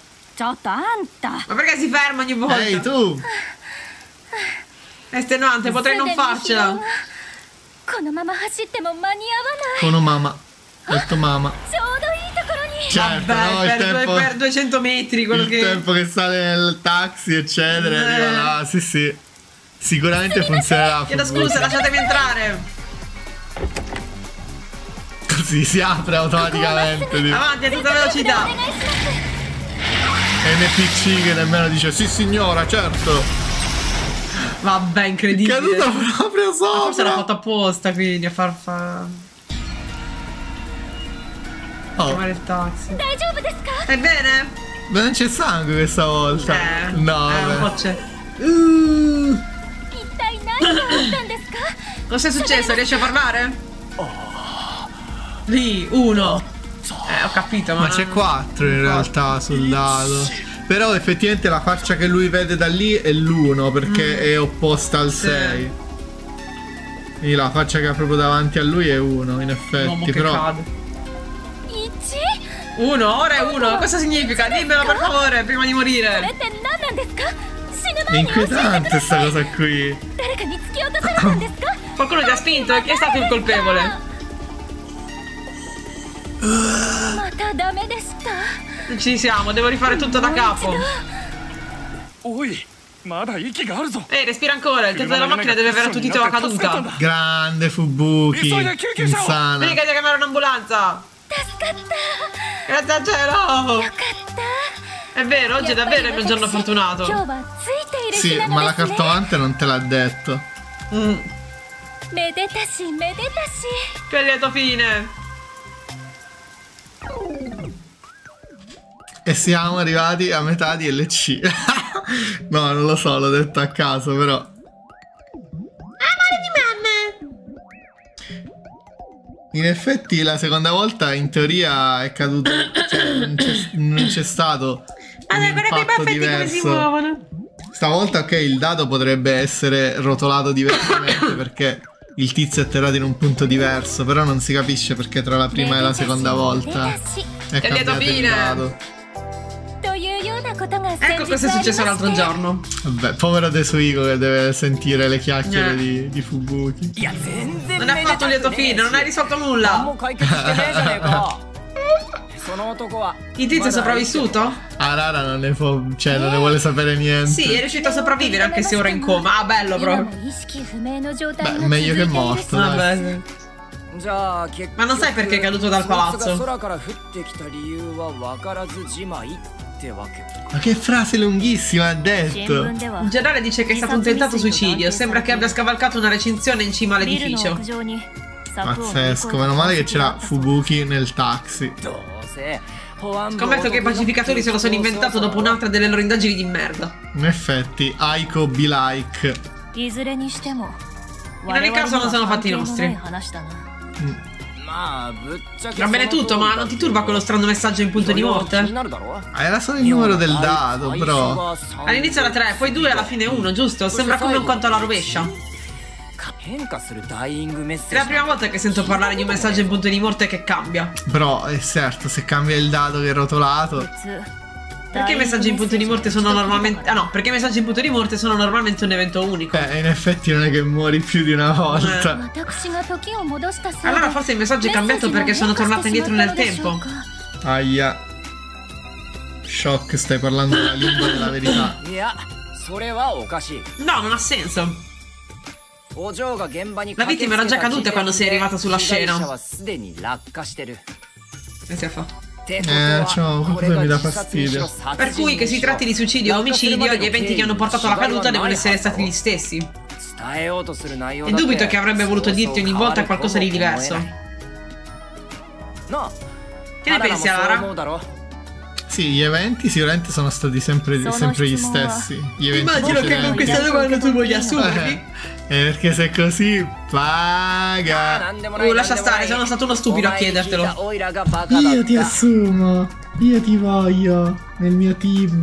Ma perché si ferma ogni volta? Ehi, tu! È estenuante, potrei non farcela. Konomama. detto mamma. Certo, vabbè, no, il tempo, per 200 metri quello il che... tempo che sale nel taxi eccetera arriva là, sì sì. Sicuramente funzionerà. Chiedo scusa, lasciatemi entrare. Così si apre automaticamente tipo. Avanti a tutta velocità. NPC che nemmeno dice sì signora, certo. Vabbè, incredibile. Caduto proprio sopra. Forse l'ha fatto apposta, quindi a far chiamare il taxi. Ebbene? Ma non c'è sangue questa volta. No, un po' c'è. Cos'è successo? Riesci a parlare? Lì, 1. Ho capito, ma c'è 4 in realtà sul dado. Però effettivamente la faccia che lui vede da lì è l'1 perché è opposta al 6. Quindi la faccia che ha proprio davanti a lui è 1 in effetti. Però cade. 1, ora è 1. Cosa significa? Dimmelo per favore prima di morire. è inquietante sta cosa qui. Qualcuno ti ha spinto? Chi è stato il colpevole? Ci siamo, devo rifare tutto da capo. Respira ancora, il tetto della macchina deve aver attutito la caduta. Grande Fubuki, insana. Brigati a chiamare un'ambulanza. Grazie a cielo. È vero, oggi è davvero il mio giorno fortunato. Sì, ma la cartomante non te l'ha detto. Che lieto fine. E siamo arrivati a metà di LC. No, non lo so, l'ho detto a caso, però. Amore di mamma. In effetti la seconda volta in teoria è caduto, cioè non c'è stato un impatto diverso. Stavolta ok, il dado potrebbe essere rotolato diversamente perché il tizio è atterrato in un punto diverso, però non si capisce perché tra la prima e la seconda volta è cambiato il dado. Ecco cosa è successo l'altro giorno. Vabbè, povero Tesuhiko che deve sentire le chiacchiere di Fubuki. Non ha fatto un lieto fine, non hai risolto nulla. Il tizio è sopravvissuto? Arara non ne può, cioè non ne vuole sapere niente. Sì, è riuscito a sopravvivere anche se ora è in coma. Ah, bello proprio. Beh, meglio che morto. Vabbè. Ma non sai perché è caduto dal palazzo? Ma che frase lunghissima ha detto. Il generale dice che è stato un tentato suicidio. Sembra che abbia scavalcato una recinzione in cima all'edificio. Pazzesco, meno male che c'era Fubuki nel taxi. Scommetto che i pacificatori se lo sono inventato dopo un'altra delle loro indagini di merda. In effetti, Aiko be like. In ogni caso non sono fatti nostri. Va bene tutto, ma non ti turba quello strano messaggio in punto di morte? Era solo il numero del dado, però. All'inizio era 3, poi 2 alla fine 1, giusto? Sembra come un conto alla rovescia. È la prima volta che sento parlare di un messaggio in punto di morte che cambia. Però è certo, se cambia il dado che è rotolato. Perché i messaggi in punto di morte sono normalmente... Ah no, perché i messaggi in punto di morte sono normalmente un evento unico. In effetti non è che muori più di una volta. Allora forse il messaggio è cambiato perché sono tornata indietro nel tempo. Aia. Shock, stai parlando la lingua della verità. No, non ha senso. La vittima era già caduta quando sei arrivata sulla scena. Che si è fatto? Qualcosa mi dà fastidio. Per cui che si tratti di suicidio o omicidio, gli eventi che hanno portato alla caduta devono essere stati gli stessi. E dubito che avrebbe voluto dirti ogni volta qualcosa di diverso. Che ne pensi, Alara? Sì, gli eventi sicuramente sono stati sempre gli stessi. Immagino che con questa domanda tu voglia assumermi. Perché se è così paga. Lascia stare, sono stato uno stupido a chiedertelo. Io ti assumo. Io ti voglio nel mio team.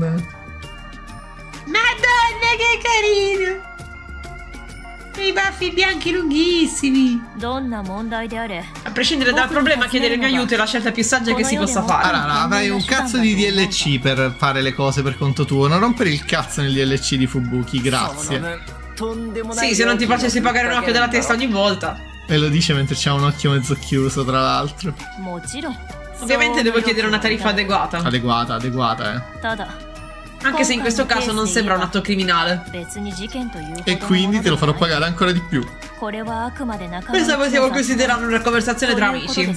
Madonna che carino. I baffi bianchi lunghissimi. A prescindere dal problema, chiedere il mio aiuto è la scelta più saggia che si possa fare. Allora, avrai un cazzo di DLC per fare le cose per conto tuo. Non rompere il cazzo nel DLC di Fubuki, grazie. Sì, se non ti facessi pagare un occhio della testa ogni volta. E lo dice mentre c'ha un occhio mezzo chiuso, tra l'altro. Ovviamente devo chiedere una tariffa adeguata. Adeguata, Anche se in questo caso non sembra un atto criminale. E quindi te lo farò pagare ancora di più. Questa possiamo considerare una conversazione tra amici.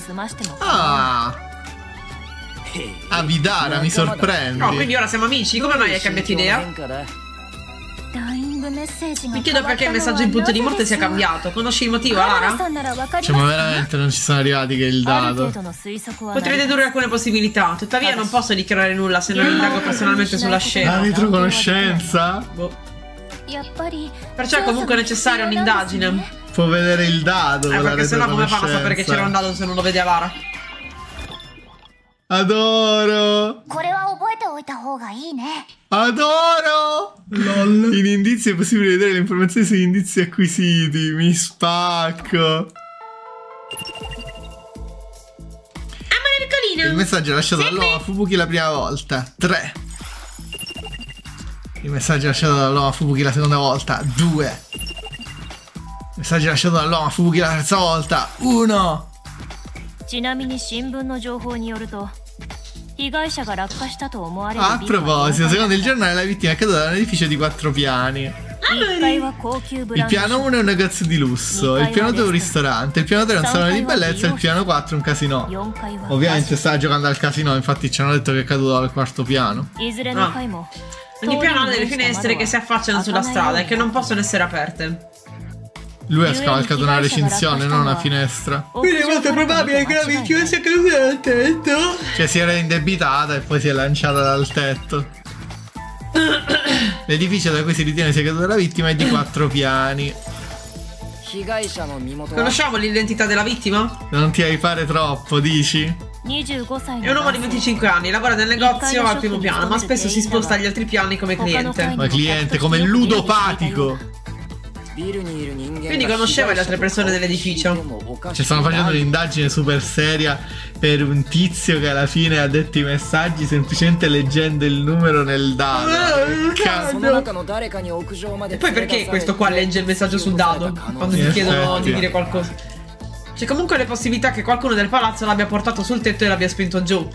Vidara, mi sorprendi. No, quindi ora siamo amici? Come mai hai cambiato idea? Mi chiedo perché il messaggio in punto di morte sia cambiato. Conosci il motivo, Lara? Cioè, ma veramente non ci sono arrivati che il dado. Potrei dedurre alcune possibilità. Tuttavia non posso dichiarare nulla se non indago personalmente sulla scena. La retroconoscenza? Perciò è comunque necessaria un'indagine. Può vedere il dado. Perché sennò come fanno a sapere che c'era un dado se non lo vede a Lara? Adoro! LOL. In indizi è possibile vedere le informazioni sugli indizi acquisiti. Mi spacco. Amore piccolino. Il messaggio lasciato dall'uomo a Fubuki la prima volta. 3. Il messaggio lasciato dall'uomo a Fubuki la seconda volta. 2. Il messaggio lasciato dall'uomo a Fubuki la terza volta. 1. A proposito, secondo il giornale la vittima è caduta da un edificio di 4 piani. Il piano 1 è un negozio di lusso, il piano 2 è un ristorante, il piano 3 è un salone di bellezza e il piano 4 è un casino. Ovviamente stava giocando al casino, infatti ci hanno detto che è caduto dal quarto piano. Ogni piano ha delle finestre che si affacciano sulla strada e che non possono essere aperte. Lui ha scavalcato una recinzione, non una finestra. Quindi è molto probabile che la vittima sia caduta dal tetto. Cioè si era indebitata e poi si è lanciata dal tetto. L'edificio da cui si ritiene sia caduta la vittima è di 4 piani. Conosciamo l'identità della vittima? Non ti rifare troppo, dici? È un uomo di 25 anni, lavora nel negozio al primo piano, ma spesso si sposta agli altri piani come cliente. Ma cliente, come ludopatico. Quindi conosceva le altre persone dell'edificio. Cioè stanno facendo un'indagine super seria per un tizio che alla fine ha detto i messaggi semplicemente leggendo il numero nel dado. E poi perché questo qua legge il messaggio sul dado quando ti chiedono di dire qualcosa? C'è comunque le possibilità che qualcuno del palazzo l'abbia portato sul tetto e l'abbia spinto giù.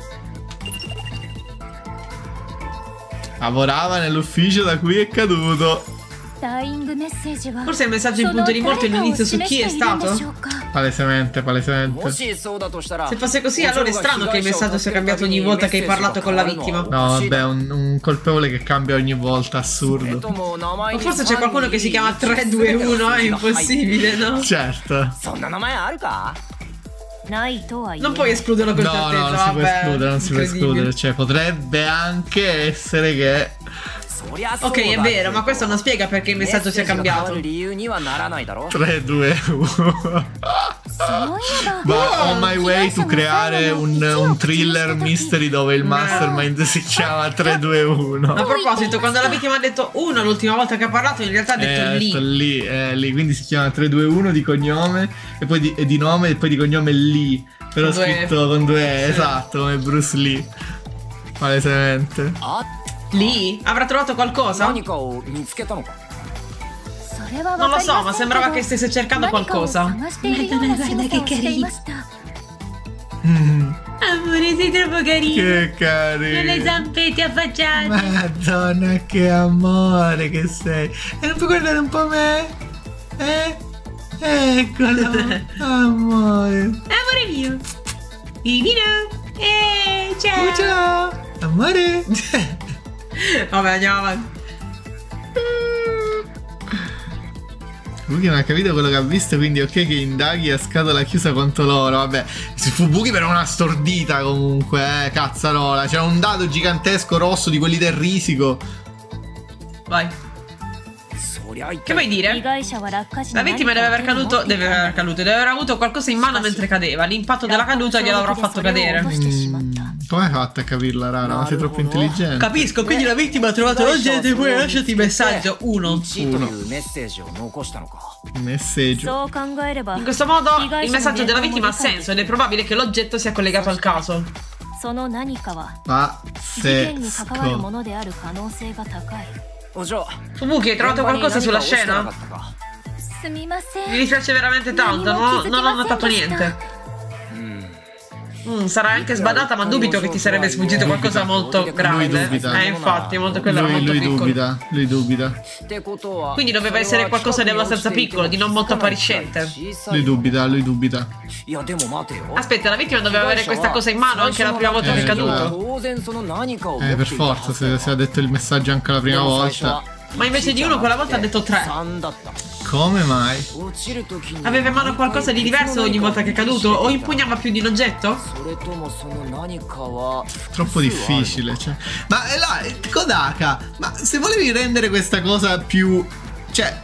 Lavorava nell'ufficio da cui è caduto. Forse il messaggio in punto di morte è un inizio su chi è stato? Palesemente. Se fosse così, allora è strano che il messaggio sia cambiato ogni volta che hai parlato con la vittima. No, vabbè, un colpevole che cambia ogni volta, assurdo. O forse c'è qualcuno che si chiama 321, è impossibile, no? Certo. Non puoi escluderlo con certezza, no, non si può escludere, cioè potrebbe anche essere che... Ok, è vero, ma questo non spiega perché il messaggio sia cambiato. 3, 2, 1. Ma on my way to creare un thriller mystery dove il mastermind si chiama 3, 2, 1. A proposito, quando la vittima ha detto 1 l'ultima volta che ha parlato, in realtà ha detto lì, quindi si chiama 3, 2, 1 di cognome e poi di nome e poi di cognome Lee. Però scritto con 2 esatto, come Bruce Lee. Palesemente. Lee? Avrà trovato qualcosa? Non lo so, ma sembrava che stesse cercando qualcosa. Madonna, guarda che carino. Amore, sei troppo carino. Che carino. Con le zampette affacciate. Madonna, che amore che sei. E non puoi guardare un po' me? Eccolo. Amore. Amore mio. Divino. Ciao. Ciao. Amore. Vabbè, andiamo avanti. Fubuki non ha capito quello che ha visto, quindi ok che indaghi a scatola chiusa contro loro. Vabbè, Fubuki però è una stordita comunque, cazzarola. C'è un dado gigantesco rosso di quelli del risico. Vai. Che vuoi dire? La vittima deve aver avuto qualcosa in mano mentre cadeva. L'impatto della caduta glielo avrà fatto cadere. Come hai fatto a capirla, Rara? Ma sei troppo intelligente. Capisco, quindi la vittima ha trovato l'oggetto e poi ha lasciato il messaggio 1. Messaggio. In questo modo il messaggio della vittima ha senso ed è probabile che l'oggetto sia collegato al caso. Pazzesco. Fubuki, hai trovato qualcosa sulla scena? Mi dispiace veramente tanto, non ho notato niente. Sarà anche sbadata, ma dubito che ti sarebbe sfuggito qualcosa molto grande. Infatti, molto quello era molto piccolo. Lui dubita. Quindi doveva essere qualcosa di abbastanza piccolo, di non molto appariscente. Lui dubita. Aspetta, la vittima doveva avere questa cosa in mano anche la prima volta che è caduto. Per forza, se ha detto il messaggio anche la prima volta. Ma invece di uno quella volta ha detto 3. Come mai? Aveva in mano qualcosa di diverso ogni volta che è caduto? O impugnava più di un oggetto? Troppo difficile, cioè. Ma là, Kodaka, ma se volevi rendere questa cosa più... Cioè...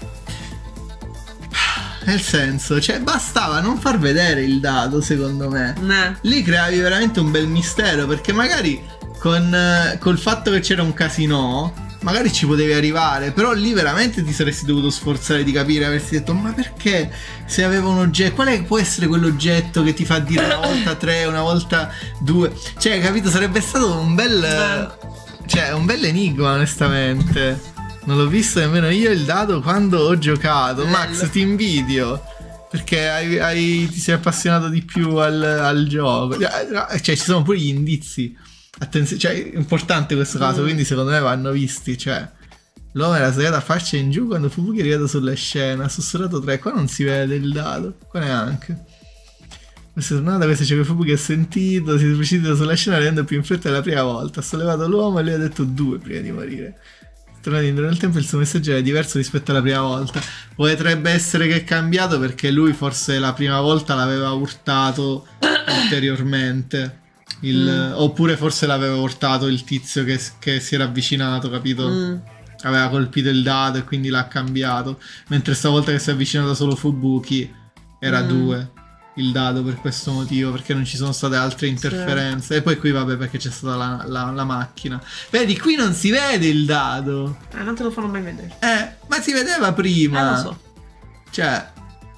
Nel senso, cioè, bastava non far vedere il dado, secondo me. Lì creavi veramente un bel mistero, perché magari col fatto che c'era un casino... Magari ci potevi arrivare, però lì veramente ti saresti dovuto sforzare di capire. Avresti detto, ma perché se aveva un oggetto, qual è può essere quell'oggetto che ti fa dire una volta 3, una volta 2? Cioè, capito, sarebbe stato un bel... Cioè, un bel enigma, onestamente. Non l'ho visto nemmeno io il dado quando ho giocato. Max, ti invidio, perché ti sei appassionato di più al gioco. Cioè, ci sono pure gli indizi. Attenzione, cioè è importante questo caso, quindi secondo me vanno visti. Cioè, l'uomo era sdraiato a faccia in giù quando Fubuki è arrivato sulla scena. Ha sussurrato 3, qua non si vede il dado, qua neanche. Questa tornata, questa c'è che Fubuki ha sentito, si è precipitato sulla scena rendendo più in fretta della prima volta. Ha sollevato l'uomo e lui ha detto 2 prima di morire. Tornato indietro nel tempo, il suo messaggio era diverso rispetto alla prima volta. Potrebbe essere che è cambiato perché lui forse la prima volta l'aveva urtato ulteriormente. Oppure forse l'aveva urtato il tizio che si era avvicinato, capito? Aveva colpito il dado e quindi l'ha cambiato. Mentre stavolta che si è avvicinato solo Fubuki era 2 il dado, per questo motivo, perché non ci sono state altre interferenze. E poi qui vabbè, perché c'è stata la macchina. Vedi, qui non si vede il dado. Non te lo fanno mai vedere. Ma si vedeva prima. Lo so. Cioè,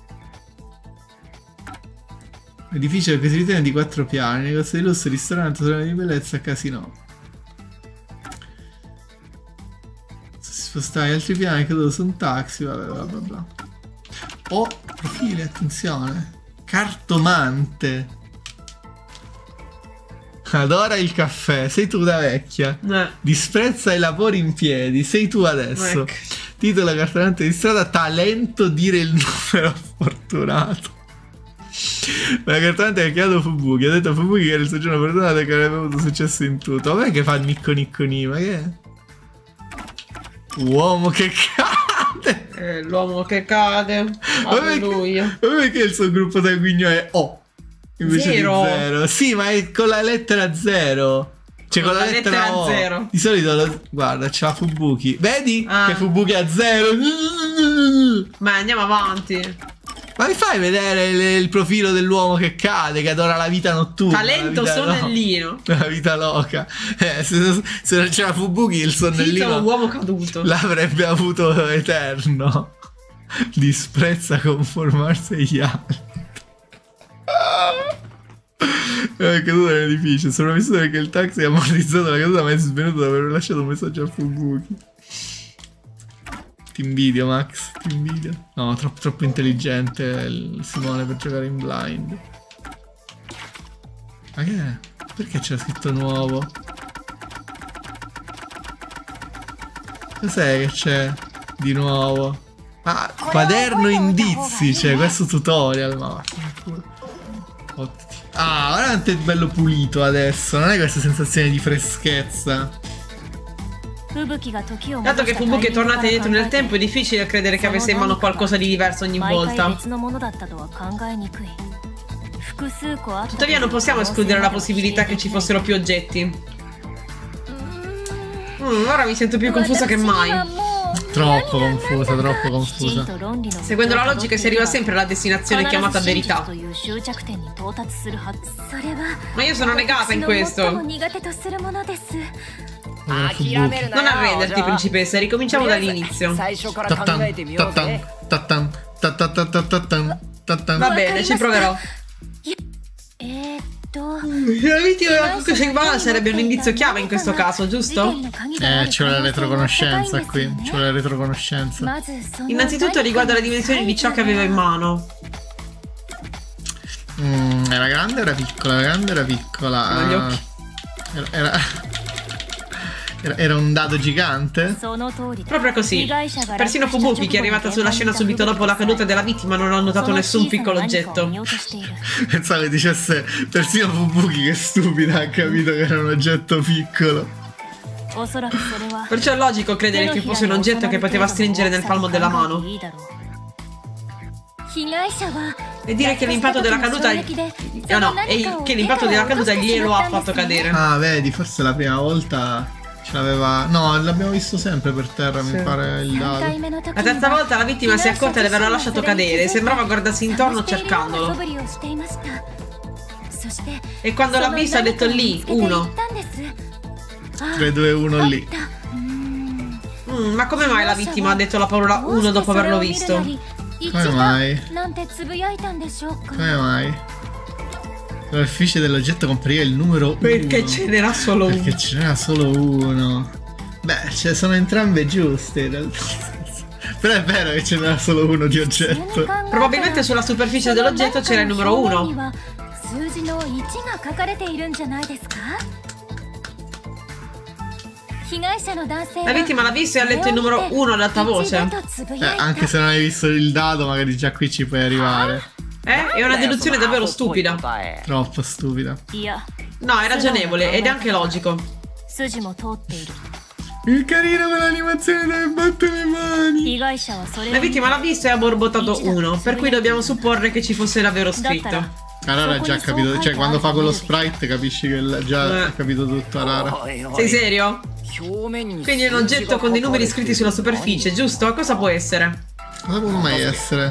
edificio che si ritiene di 4 piani, negozio di lusso, ristorante, salone di bellezza, casino. Se si spostava agli altri piani, credo su un taxi, vabbè, bla bla bla. Oh, profili, attenzione. Cartomante. Adora il caffè, sei tu da vecchia. Disprezza i lavori in piedi, sei tu adesso. Titolo cartomante di strada, talento dire il numero fortunato. La cartomante ha chiamato Fubuki, ha detto a Fubuki che era il suo giorno fortunato e che avrebbe avuto successo in tutto. Ma che fa il nicco nicconì, ma che è? Uomo che cade. L'uomo che cade. Alleluia. Ma perché il suo gruppo sanguigno è O invece di 0? Sì, ma è con la lettera 0. Cioè con la lettera O. 0. Di solito guarda, c'è la Fubuki. Vedi? Che Fubuki ha 0. Ma andiamo avanti. Ma mi fai vedere il profilo dell'uomo che cade, che adora la vita notturna? Talento sonnellino. La vita loca. Se non c'era Fubuki, il sonnellino uomo caduto l'avrebbe avuto eterno. Disprezza conformarsi agli altri. È caduto nell'edificio. Sopravvissuto perché il taxi ha ammortizzato la caduta, ma è svenuto dopo aver lasciato un messaggio a Fubuki. Ti invidio, Max, ti invidio. No, troppo intelligente il Simone per giocare in blind. Ma che è? Perché c'era scritto nuovo? Cos'è che c'è di nuovo? Ah, quaderno indizi, c'è questo tutorial, ma ah, veramente bello pulito adesso, non è questa sensazione di freschezza. Dato che Fubuki è tornata indietro nel tempo, è difficile credere che avesse in mano qualcosa di diverso ogni volta. Tuttavia non possiamo escludere la possibilità che ci fossero più oggetti. Ora mi sento più confusa che mai. Troppo confusa. Seguendo la logica si arriva sempre alla destinazione chiamata verità. Ma io sono negata in questo. Non arrenderti, principessa, ricominciamo dall'inizio. Va bene, ci proverò. La vittima della Fukushima sarebbe un indizio chiave in questo caso, giusto? Ci vuole la retroconoscenza qui. Ci vuole la retroconoscenza. Innanzitutto riguarda le dimensioni di ciò che aveva in mano. Era grande o era piccola? Era grande o era piccola? Gli occhi. Era un dado gigante? Proprio così. Persino Fubuki, che è arrivata sulla scena subito dopo la caduta della vittima, non ha notato nessun piccolo oggetto. Pensavo che dicesse persino Fubuki, che stupida, ha capito che era un oggetto piccolo. Perciò è logico credere che fosse un oggetto che poteva stringere nel palmo della mano. E dire che l'impatto della caduta che l'impatto della caduta glielo ha fatto cadere. Ah, vedi, forse la prima volta ce l'aveva. No, l'abbiamo visto sempre per terra, mi pare, il dado. La terza volta la vittima si è accorta di averlo lasciato cadere. Sembrava guardarsi intorno cercandolo. E quando l'ha visto ha detto lì, 1. 3, 2, 1 lì. Ma come mai la vittima ha detto la parola 1 dopo averlo visto? Come mai? Come mai? La superficie dell'oggetto compariva il numero 1. Perché ce n'era solo uno. Perché ce n'era solo uno. Beh, ce sono entrambe giuste in realtà. Però è vero che ce n'era solo uno di oggetto. Probabilmente sulla superficie dell'oggetto c'era il numero 1. La vittima l'ha visto e ha letto il numero 1 ad alta voce. Anche se non hai visto il dado, magari già qui ci puoi arrivare. È una deduzione davvero stupida. Troppo stupida. No, è ragionevole ed è anche logico. Il carino con l'animazione dove batte le mani. La vittima l'ha visto e ha borbottato 1, per cui dobbiamo supporre che ci fosse davvero scritto. Arara ha già capito, cioè quando fa quello sprite capisci che già ha capito tutto Arara. Sei serio? Quindi è un oggetto con dei numeri scritti sulla superficie, giusto? Cosa può essere? Cosa può mai essere?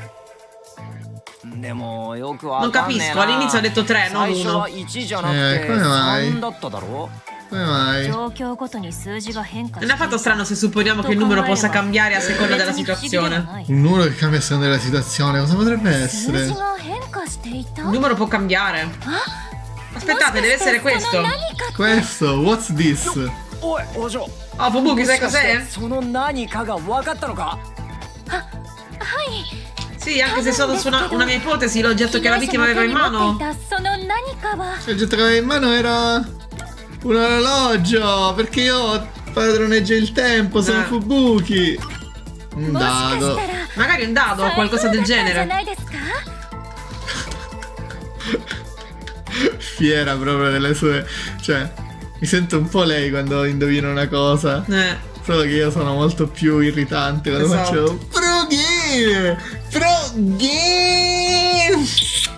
Non capisco, all'inizio ha detto 3, non 1. Come mai? Come mai? Non è affatto strano se supponiamo che il numero possa cambiare a seconda della situazione. Un numero che cambia a seconda della situazione, cosa potrebbe essere? Il numero può cambiare. Aspettate, deve essere questo. Questo, what's this? Oh, Fubuki, sai cos'è? Sì, anche se solo su una mia ipotesi, l'oggetto che la vittima aveva in mano. L'oggetto che aveva in mano era un orologio, perché io padroneggio il tempo, sono Fubuki. Un dado. Magari un dado o qualcosa del genere. Fiera proprio delle sue. Cioè, mi sento un po' lei quando indovino una cosa. Solo che io sono molto più irritante quando faccio Pro Game! Pro Game!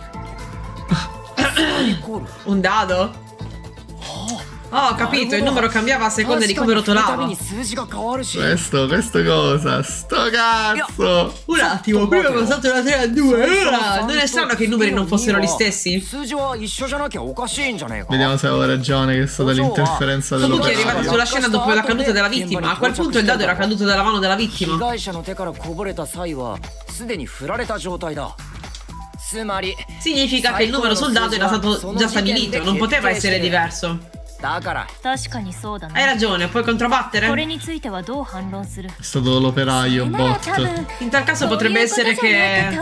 Un dado? Oh, ho capito, il numero cambiava a seconda di come rotolava. Questo cosa? Sto cazzo! Un attimo, prima ho passato da 3 a 2. Ora, non è strano che i numeri non fossero gli stessi? Vediamo se avevo ragione, che è stata l'interferenza dello Fubuki è arrivato sulla scena dopo la caduta della vittima. A quel punto il dado era caduto dalla mano della vittima. Significa che il numero sul dado era stato già stabilito, non poteva essere diverso. Hai ragione, puoi controbattere? È stato l'operaio, bot. In tal caso potrebbe essere che...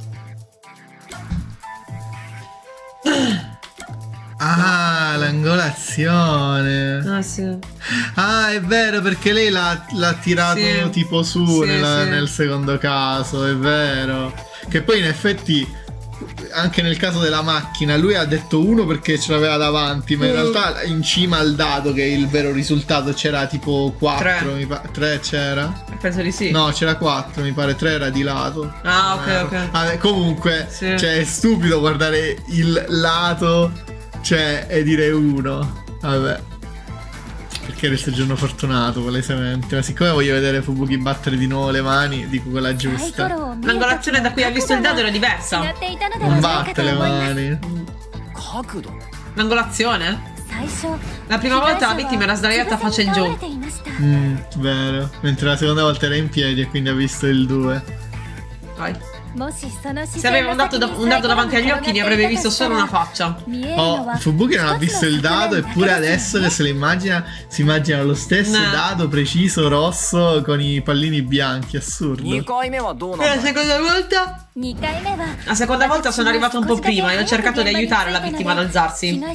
Ah, l'angolazione. Ah, sì. Ah, è vero, perché lei l'ha tirato tipo su nel secondo caso, è vero. Che poi in effetti anche nel caso della macchina lui ha detto 1 perché ce l'aveva davanti, ma in realtà in cima al dado, che è il vero risultato, c'era tipo 4. 3 c'era? Penso di sì. No, c'era 4, mi pare 3 era di lato. Ah, ok. Vabbè, comunque, cioè è stupido guardare il lato, cioè, e dire 1. Vabbè, perché era il soggiorno fortunato palesemente. Ma siccome voglio vedere Fubuki battere di nuovo le mani, dico quella giusta. L'angolazione da cui ha visto il dado era diversa. Non batte le mani. L'angolazione? La prima volta la vittima era sdraiata faccia in giù. Vero. Mentre la seconda volta era in piedi e quindi ha visto il 2. Vai. Se aveva un dado davanti agli occhi ne avrebbe visto solo una faccia. Oh, Fubuki non ha visto il dado, eppure adesso che se lo immagina, si immagina lo stesso dado preciso rosso con i pallini bianchi. Assurdo. E la seconda volta? La seconda volta sono arrivato un po' prima e ho cercato di aiutare la vittima ad alzarsi. In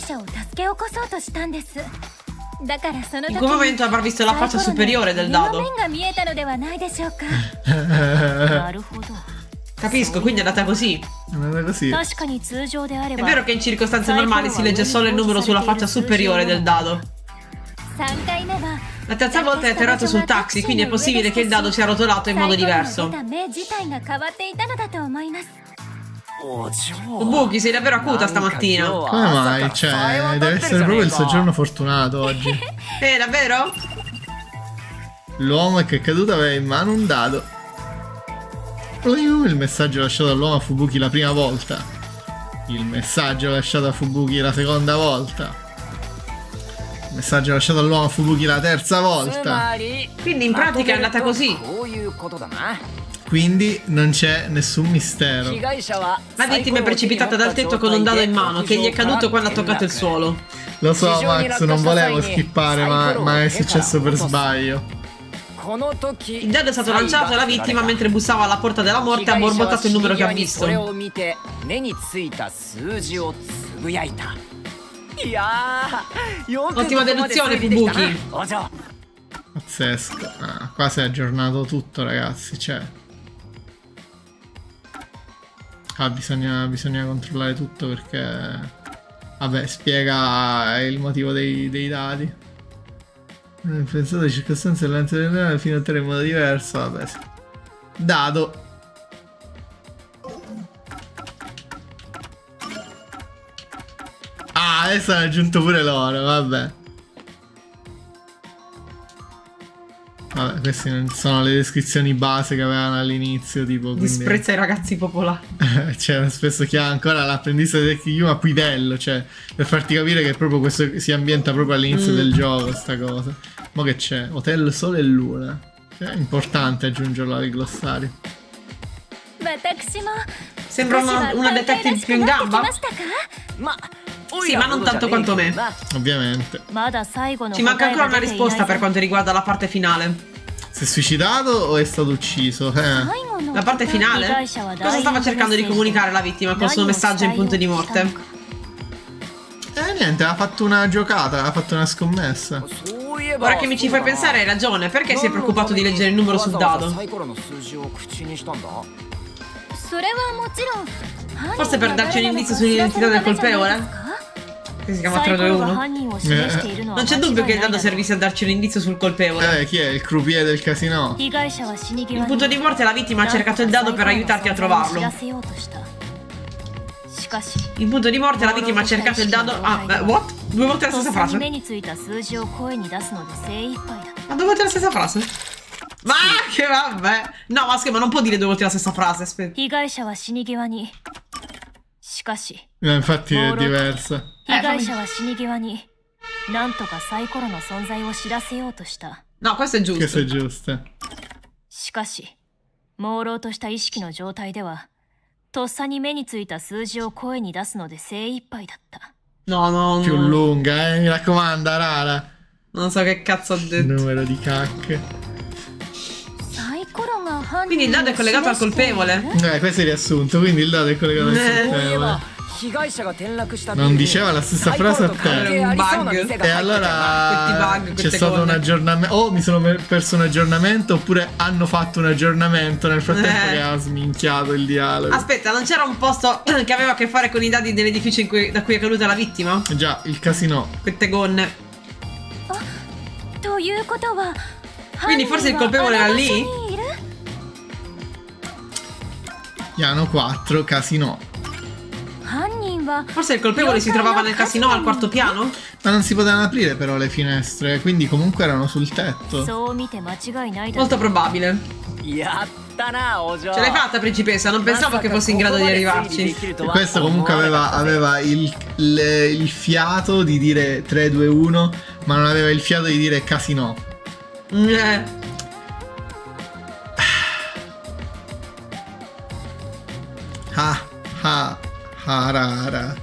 quel momento avrà visto la faccia superiore del dado. Capisco, quindi è andata così. È andata così. È vero che in circostanze normali si legge solo il numero sulla faccia superiore del dado. La terza volta è atterrato sul taxi, quindi è possibile che il dado sia rotolato in modo diverso. Fubuki, sei davvero acuta stamattina. Come mai? Cioè, deve essere proprio il soggiorno fortunato oggi. Davvero? L'uomo che è caduto aveva in mano un dado. Il messaggio lasciato dall'uomo a Fubuki la prima volta. Il messaggio lasciato a Fubuki la seconda volta. Il messaggio lasciato dall'uomo a Fubuki la terza volta. Quindi in pratica è andata così. Quindi non c'è nessun mistero. La vittima è precipitata dal tetto con un dado in mano che gli è caduto quando ha toccato il suolo. Lo so, Max, non volevo skippare, ma è successo per sbaglio. Il dado è stato lanciato e la vittima, mentre bussava alla porta della morte, ha borbottato il numero che ha visto. Ottima deduzione, Fubuki. Pazzesco. Ah, qua si è aggiornato tutto, ragazzi. Cioè, bisogna controllare tutto perché, vabbè, spiega il motivo dei dati. Pensato alle circostanze dell'anteriore fino a ottenere in modo diverso. Vabbè, sì. Dado. Ah, adesso hanno aggiunto pure l'oro. Vabbè. Vabbè, queste non sono le descrizioni base che avevano all'inizio, tipo. Disprezza i ragazzi popolari. Cioè, spesso chiama ancora l'apprendista di Yuma a Pivello, cioè, per farti capire che proprio questo si ambienta proprio all'inizio del gioco, sta cosa. Ma che c'è? Hotel Sole e Luna. È importante aggiungerlo al glossario. Sembra una detective più in gamba. Sì, ma non tanto quanto me. Ovviamente. Ci manca ancora una risposta per quanto riguarda la parte finale. Si è suicidato o è stato ucciso? La parte finale? Cosa stava cercando di comunicare la vittima col suo messaggio in punto di morte? Niente, ha fatto una giocata, ha fatto una scommessa. Ora che mi ci fai pensare hai ragione. Perché si è preoccupato di leggere il numero sul dado? Forse per darci un indizio sull'identità del colpevole? Che si chiama 321. Non c'è dubbio che il dado servisse a darci un indizio sul colpevole. Chi è? Il croupier del casino? In punto di morte la vittima ha cercato il dado per aiutarti a trovarlo. In punto di morte la vittima ha cercato il dado. What? Due volte la stessa frase? Ma due volte la stessa frase? Ma che vabbè. No, ma scherzo, non può dire due volte la stessa frase. Aspetta. Infatti è diversa. No, questo è giusto. Questo è giusto. No. Più lunga, mi raccomando, rara. Non so che cazzo ho detto. Numero di cacche. Quindi il dado è collegato al colpevole? Questo è il riassunto, quindi il dado è collegato al colpevole. Non diceva la stessa frase a te. Un bug. E allora c'è stato un aggiornamento. O mi sono perso un aggiornamento, oppure hanno fatto un aggiornamento nel frattempo che ha sminchiato il dialogo. Aspetta, non c'era un posto che aveva a che fare con i dadi dell'edificio da cui è caduta la vittima? Già, il casino. Queste gonne. Quindi forse il colpevole era lì? Piano 4, casino. Forse il colpevole si trovava nel casino al quarto piano? Ma non si potevano aprire però le finestre, quindi comunque erano sul tetto. Molto probabile. Ce l'hai fatta, principessa, non pensavo che fossi in grado di arrivarci. E questo comunque aveva il fiato di dire 3, 2, 1, ma non aveva il fiato di dire casino. Ara.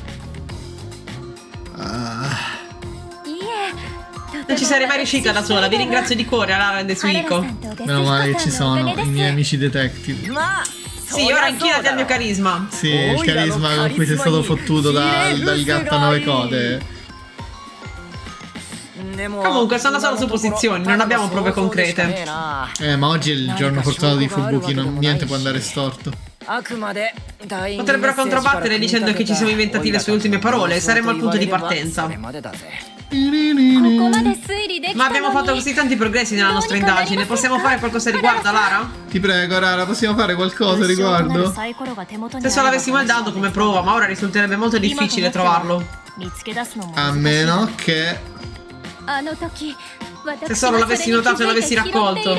Non ci sarei mai riuscita da sola. Vi ringrazio di cuore, Lara e Suiko. Meno male che ci sono i miei amici detective. Sì, ora inchinati al mio carisma. Sì, il carisma con cui sei stato fottuto dal gatto a 9 code. Comunque sono solo supposizioni, non abbiamo prove concrete. Ma oggi è il giorno fortunato di Fubuki, niente può andare storto. Potrebbero controbattere dicendo che ci siamo inventati le sue ultime parole. Saremmo al punto di partenza. Ma abbiamo fatto così tanti progressi nella nostra indagine. Possiamo fare qualcosa a riguardo, Lara? Ti prego, Lara, possiamo fare qualcosa a riguardo? Se solo avessimo il dado come prova, ma ora risulterebbe molto difficile trovarlo. A meno che... Se solo l'avessi notato e l'avessi raccolto.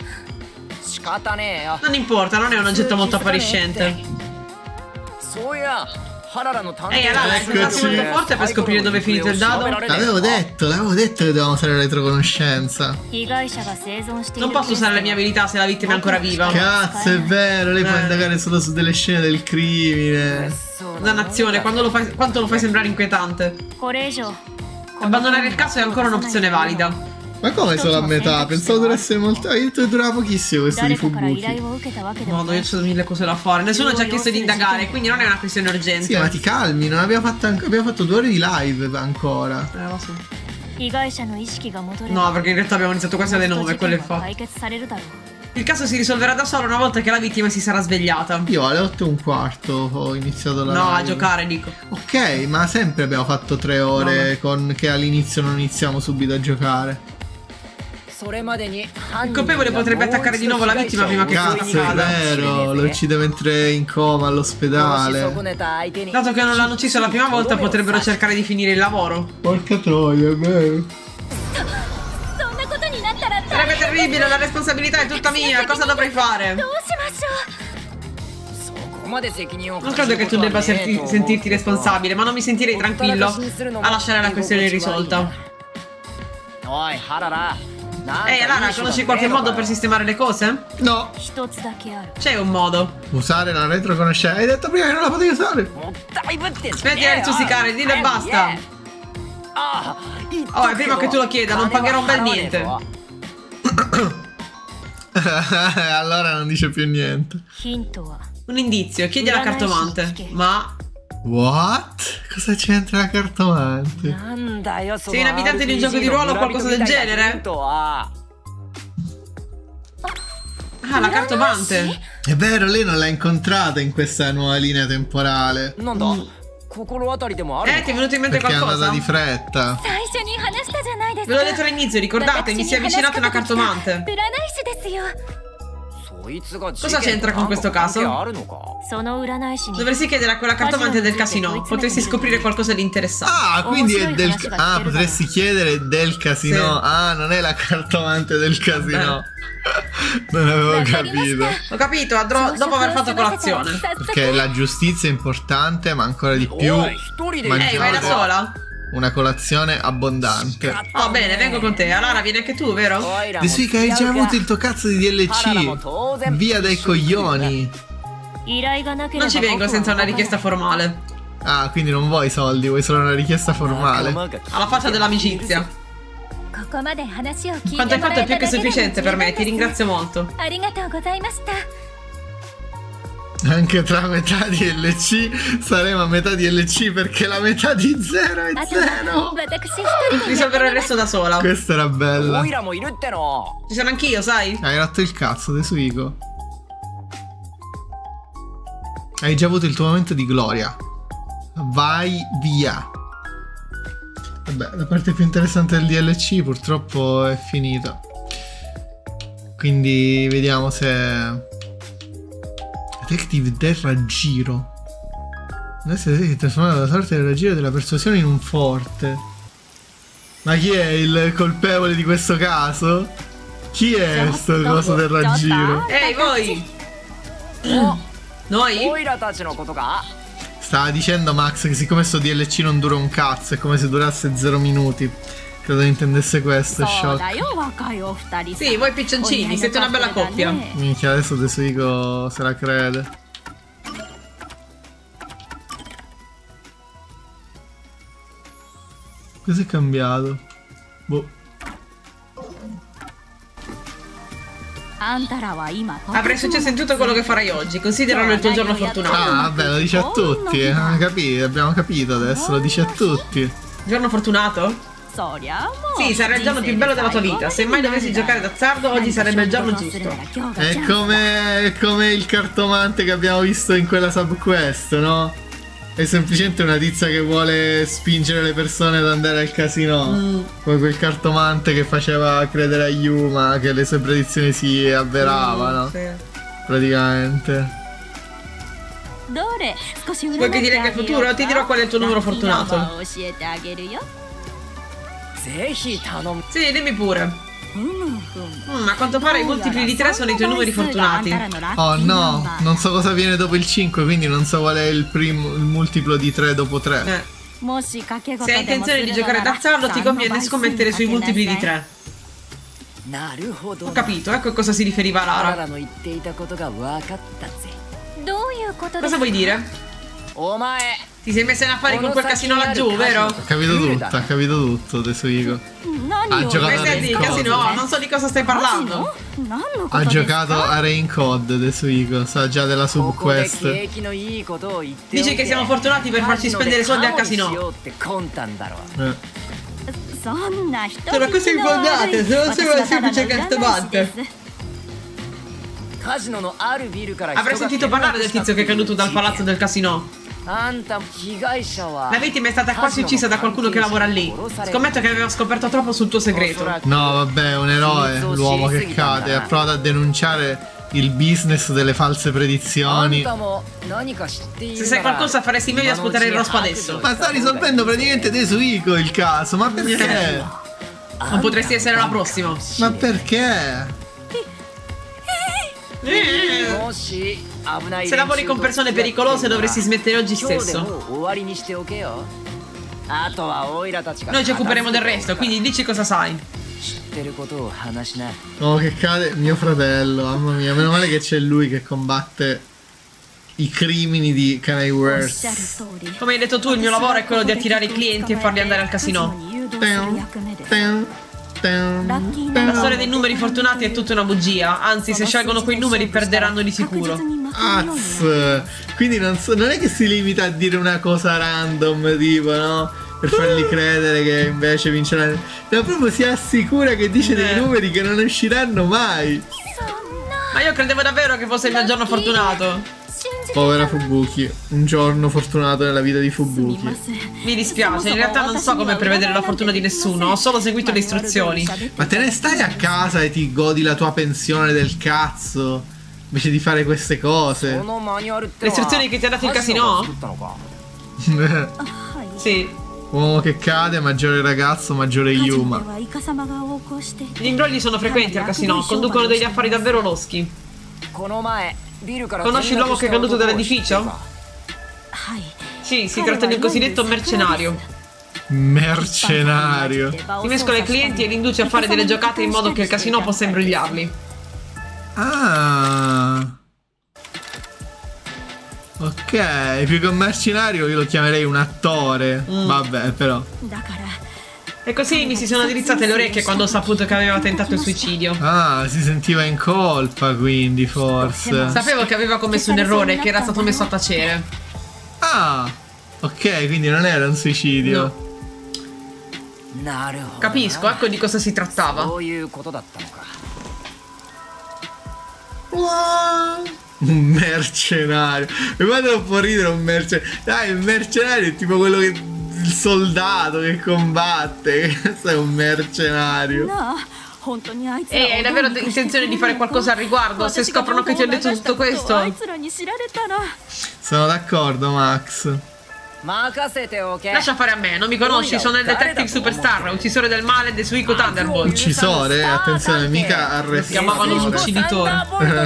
Non importa, non è un oggetto molto appariscente. Ehi, Lara, hai molto forte per scoprire dove è finito il dado? L'avevo detto che dovevamo usare la retroconoscenza. Non posso usare le mie abilità se la vittima è ancora viva. Cazzo, è vero, lei può indagare solo su delle scene del crimine. Dannazione, quanto lo fai sembrare inquietante. Abbandonare il caso è ancora un'opzione valida. Ma come solo a metà? Pensavo durasse molto. Hai detto che durava pochissimo questo di Fubuki. No, io ho mille cose da fare. Nessuno ci ha chiesto di indagare, quindi non è una questione urgente. Sì, ma ti calmi, non abbiamo fatto 2 ore di live ancora. Lo so. No, perché in realtà abbiamo iniziato quasi alle 9, quello è fatto. Il caso si risolverà da solo una volta che la vittima si sarà svegliata. Io alle 8:15 ho iniziato la live. No, a giocare, dico. Ok, ma sempre abbiamo fatto 3 ore che all'inizio non iniziamo subito a giocare. Il colpevole potrebbe attaccare di nuovo la vittima prima che Cazzo, è vero, lo uccide mentre è in coma all'ospedale. Dato che non l'hanno ucciso la prima volta, potrebbero cercare di finire il lavoro. Porca troia, è vero. Sarebbe terribile, la responsabilità è tutta mia. Cosa dovrei fare? Non credo che tu debba sentirti responsabile, ma non mi sentirei tranquillo a lasciare la questione irrisolta. Ehi, Lara, conosci qualche modo per sistemare le cose? No. C'è un modo. Usare la retroconoscenza. Hai detto prima che non la potevi usare. Smettila di zuzzicare, dillo e basta. Oh, è prima che tu lo chieda, non pagherò un bel niente. Allora non dice più niente. Un indizio, chiedi alla cartomante. Ma... What? Cosa c'entra la cartomante? sei un abitante di un gioco di ruolo o qualcosa del genere? Ah, la cartomante. È vero, lei non l'ha incontrata in questa nuova linea temporale. Ti è venuto in mente perché è qualcosa? andata di fretta. Ve l'ho detto all'inizio, ricordate, mi si è avvicinata una cartomante. Cosa c'entra con questo caso? Dovresti chiedere a quella cartomante del casino. Potresti scoprire qualcosa di interessante. Ah, quindi è del... Ah, potresti chiedere del casino. Sì. Ah, non è la cartomante del casino. Non avevo capito. Ho capito, dopo aver fatto colazione. Perché la giustizia è importante, ma ancora di più Ehi, vai da sola? Una colazione abbondante. Oh, bene, vengo con te. Allora vieni anche tu, vero? De Suika, hai già avuto il tuo cazzo di DLC. Via dai coglioni. Non ci vengo senza una richiesta formale. Ah, quindi non vuoi soldi, vuoi solo una richiesta formale. Alla faccia dell'amicizia. Quanto hai fatto è più che sufficiente per me, ti ringrazio molto. Anche tra metà DLC saremo a metà DLC perché la metà di 0 è 0. Risolverò il resto da sola. Questa era bella. Ci sono anch'io, sai? Hai rotto il cazzo, De Suiko. Hai già avuto il tuo momento di gloria. Vai via. Vabbè, la parte più interessante del DLC purtroppo è finita. Quindi vediamo se... Detective del raggiro. Adesso si trasforma la sorte del raggiro della persuasione in un forte. Ma chi è il colpevole di questo caso? Chi è sto coso del raggiro? Ehi, voi! Noi? Stava dicendo Max che siccome sto DLC non dura un cazzo, è come se durasse 0 minuti. Credo intendesse questo, shock. Sì, voi piccioncini, siete una bella coppia. Minchia, adesso De Suiko se la crede. Cos'è cambiato? Boh. Avrai successo in tutto quello che farai oggi. Consideralo il tuo giorno fortunato. Ah, vabbè, lo dice a tutti. Abbiamo capito adesso, lo dice a tutti. Giorno fortunato? Sì, sarà il giorno più bello della tua vita. Se mai dovessi giocare d'azzardo, oggi sarebbe il giorno giusto. È come il cartomante che abbiamo visto in quella subquest, no? È semplicemente una tizia che vuole spingere le persone ad andare al casino. Come quel cartomante che faceva credere a Yuma che le sue predizioni si avveravano. Sì. Praticamente. Vuoi che ti legga il futuro? Ti dirò qual è il tuo numero fortunato. Sì, dimmi pure. A quanto pare i multipli di 3 sono i tuoi numeri fortunati. Oh no, non so cosa viene dopo il 5, quindi non so qual è il multiplo di 3 dopo 3. Se hai intenzione di giocare d'azzardo ti conviene scommettere sui multipli di 3. Ho capito, ecco a cosa si riferiva Lara. Cosa vuoi dire? Ti sei messa in affari con quel casino laggiù, vero? Ha capito tutto, Tetsuhiko. Ha giocato a Rain Code. Casino, non so di cosa stai parlando. Ha giocato a Rain Code, Tetsuhiko. Sa già della subquest. Dici che siamo fortunati per farci spendere soldi al casino. Sono così infondate, se non sei una semplice cartomante. Avrai sentito parlare del tizio che è caduto dal palazzo del casino. La vittima è stata quasi uccisa da qualcuno che lavora lì. Scommetto che aveva scoperto troppo sul tuo segreto. No, vabbè, un eroe, l'uomo che cade. Ha provato a denunciare il business delle false predizioni. Se sai qualcosa faresti meglio a sputare il rospo adesso. Ma sta risolvendo praticamente Tetsuhiko il caso. Ma perché? Non potresti essere la prossima. Ma perché? Se lavori con persone pericolose dovresti smettere oggi stesso. Noi ci occuperemo del resto, quindi dici cosa sai. Oh, che cade mio fratello, mamma mia. Meno male che c'è lui che combatte i crimini di Kanai Wars. Come hai detto tu, il mio lavoro è quello di attirare i clienti e farli andare al casino. La storia dei numeri fortunati è tutta una bugia. Anzi, se scelgono quei numeri perderanno di sicuro. Quindi non è che si limita a dire una cosa random, tipo, no? Per fargli credere che invece vinceranno. Ma proprio si assicura che dice dei numeri che non usciranno mai. Ma io credevo davvero che fosse il mio giorno fortunato. Povera Fubuki, un giorno fortunato nella vita di Fubuki. Mi dispiace, in realtà non so come prevedere la fortuna di nessuno, ho solo seguito le istruzioni. Ma te ne stai a casa e ti godi la tua pensione del cazzo, invece di fare queste cose. Le istruzioni che ti ha dato il casino? Sì. Uomo che cade, maggiore ragazzo, maggiore Yuma. Gli imbrogli sono frequenti al casino, conducono degli affari davvero loschi. Conosci l'uomo che è caduto dall'edificio? Sì, si tratta di un cosiddetto mercenario. Mercenario. Si mescola ai clienti e li induce a fare delle giocate in modo che il casino possa imbrogliarli. Ah. Ok, più che un mercenario io lo chiamerei un attore. Vabbè, però. E così mi si sono drizzate le orecchie quando ho saputo che aveva tentato il suicidio. Ah, si sentiva in colpa, quindi forse. Sapevo che aveva commesso un errore e che era stato messo a tacere. Ah, ok, quindi non era un suicidio. No. Capisco, ecco di cosa si trattava. Un mercenario. E quando non può ridere un mercenario. Dai, il mercenario è tipo quello che... il soldato che combatte. Questo è un mercenario. E hai davvero intenzione di fare qualcosa al riguardo? Se scoprono che ti ho detto tutto questo? Sono d'accordo, Max. Lascia fare a me, non mi conosci, sono il detective superstar, uccisore del male dei Suiko Thunderbolt. Uccisore? Attenzione, mica arrestato. Si chiamavano l'ucciditore.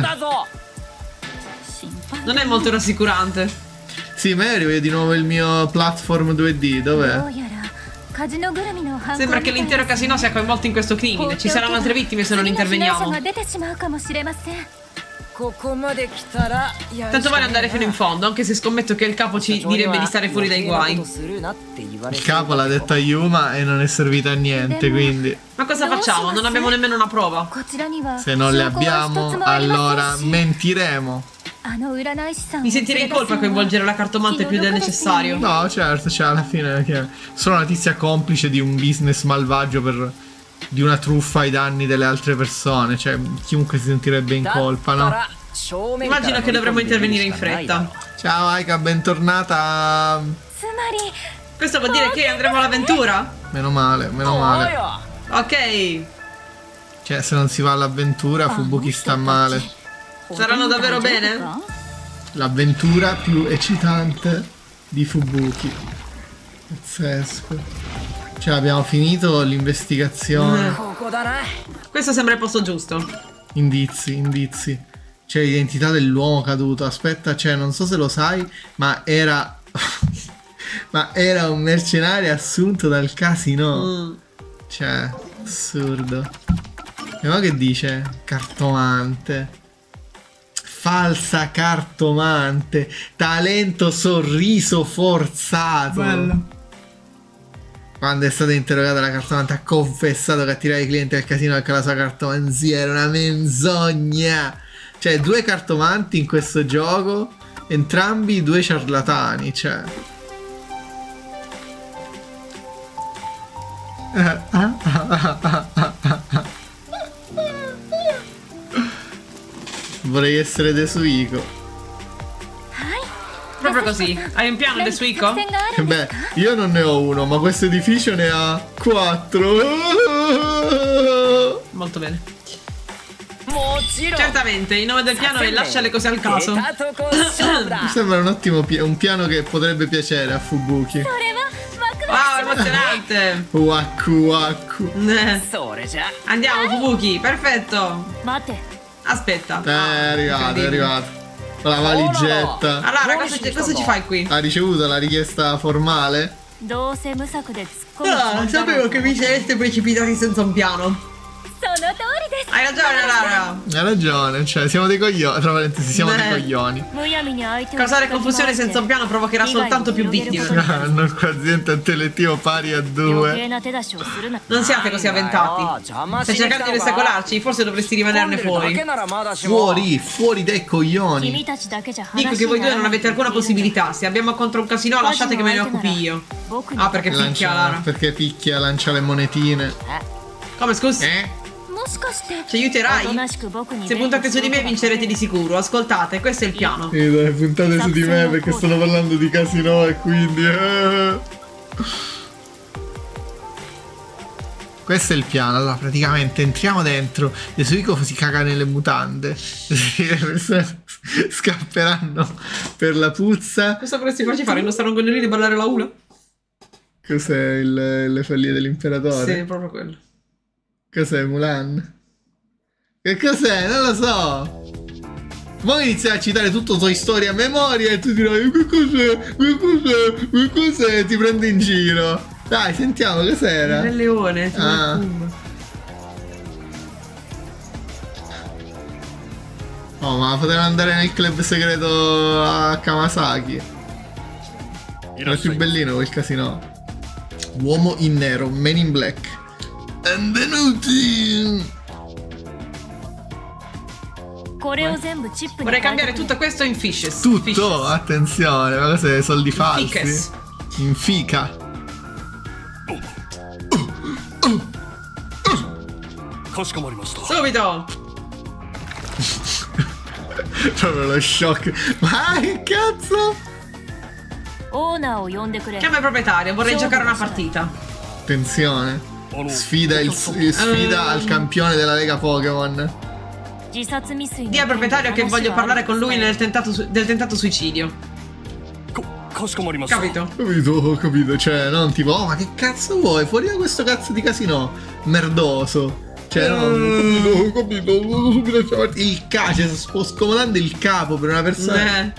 Non è molto rassicurante. Sì, ma io rivedo di nuovo il mio platform 2D, dov'è? Sembra che l'intero casino sia coinvolto in questo crimine. Ci saranno altre vittime se non interveniamo. Tanto vale andare fino in fondo, anche se scommetto che il capo ci direbbe di stare fuori dai guai. Il capo l'ha detto a Yuma e non è servito a niente, quindi... Ma cosa facciamo? Non abbiamo nemmeno una prova. Se non le abbiamo, allora mentiremo. Mi sentirei in colpa a coinvolgere la cartomante più del necessario. No, certo, cioè alla fine sono una tizia complice di un business malvagio di una truffa ai danni delle altre persone. Cioè, chiunque si sentirebbe in colpa, no? Immagino che dovremmo intervenire in fretta. Ciao Aika, bentornata. Questo vuol dire che andremo all'avventura? Meno male, meno male. Ok. Cioè, se non si va all'avventura, Fubuki sta male. Saranno davvero bene? L'avventura più eccitante di Fubuki. Pazzesco. Cioè, abbiamo finito l'investigazione. Questo sembra il posto giusto. Indizi, indizi. C'è l'identità dell'uomo caduto. Aspetta, cioè, non so se lo sai, ma era... ma era un mercenario assunto dal casino. Cioè, assurdo. E ma che dice? Cartomante. Falsa cartomante. Talento sorriso forzato. Bello. Quando è stata interrogata la cartomante ha confessato che attirare i clienti al casino perché la sua cartomanzia era una menzogna. Cioè, 2 cartomanti in questo gioco, entrambi 2 ciarlatani, cioè. Vorrei essere Desuiko. Proprio così. Hai un piano, Desuiko? Beh, io non ne ho uno, ma questo edificio ne ha 4. Molto bene. Certamente, il nome del piano è lascia le cose al caso. Mi sembra un ottimo un piano che potrebbe piacere a Fubuki. Wow, emozionante. Waku waku. Andiamo, Fubuki, perfetto. Aspetta. È arrivato, è arrivato. La valigetta. Allora, cosa ci fai qui? Ha ricevuto la richiesta formale? No, sapevo che vi sareste precipitati senza un piano. Hai ragione, Lara. Hai ragione, cioè siamo dei coglioni. Tra parentesi, siamo dei coglioni. Causare confusione senza un piano provocherà soltanto più vittime. Hanno un quoziente intellettivo pari a 2. Non siate così avventati. Stai cercando di ostacolarci, forse dovresti rimanerne fuori. Fuori dai coglioni. Dico che voi due non avete alcuna possibilità. Se abbiamo contro un casino, lasciate che me ne occupi io. Ah, perché picchia, Lara. Perché picchia, lancia le monetine. Come, scusi? Ci aiuterai? Se puntate su di me vincerete di sicuro. Ascoltate, questo è il piano. Sì, dai, puntate su di me perché stanno parlando di casino e quindi... Questo è il piano. Allora, praticamente entriamo dentro. Desuiko si caga nelle mutande. Le persone scapperanno per la puzza. Cosa vorresti farci fare? Il nostro rongolino di ballare la hula? Cos'è le follie dell'imperatore? Sì, proprio quello. Cos'è Mulan? Che cos'è? Non lo so. Poi iniziare a citare tutto Toy Story a memoria e tu dirai che cos'è? Che cos'è? Che cos'è? Ti prende in giro. Dai, sentiamo cos'era. Il leone. Ah. Oh, ma potevano andare nel club segreto a Kamasaki. Era più bellino quel casino. Uomo in nero, Men in Black. Benvenuti! Vorrei cambiare tutto questo in fishes. Tutto? Fishes. Attenzione, ma cos'è? Soldi falsi? Fiches. In fica. Subito. Proprio lo shock. Ma che cazzo? Chiama il proprietario, vorrei giocare una partita. Attenzione. Sfida al campione della Lega Pokémon. Dì al proprietario che voglio parlare con lui del tentato suicidio. Capito? Capito. Cioè, non tipo, oh, ma che cazzo vuoi? Fuori da questo cazzo di casino merdoso. Cioè, no, capito. Il cioè, sto scomodando il capo per una persona.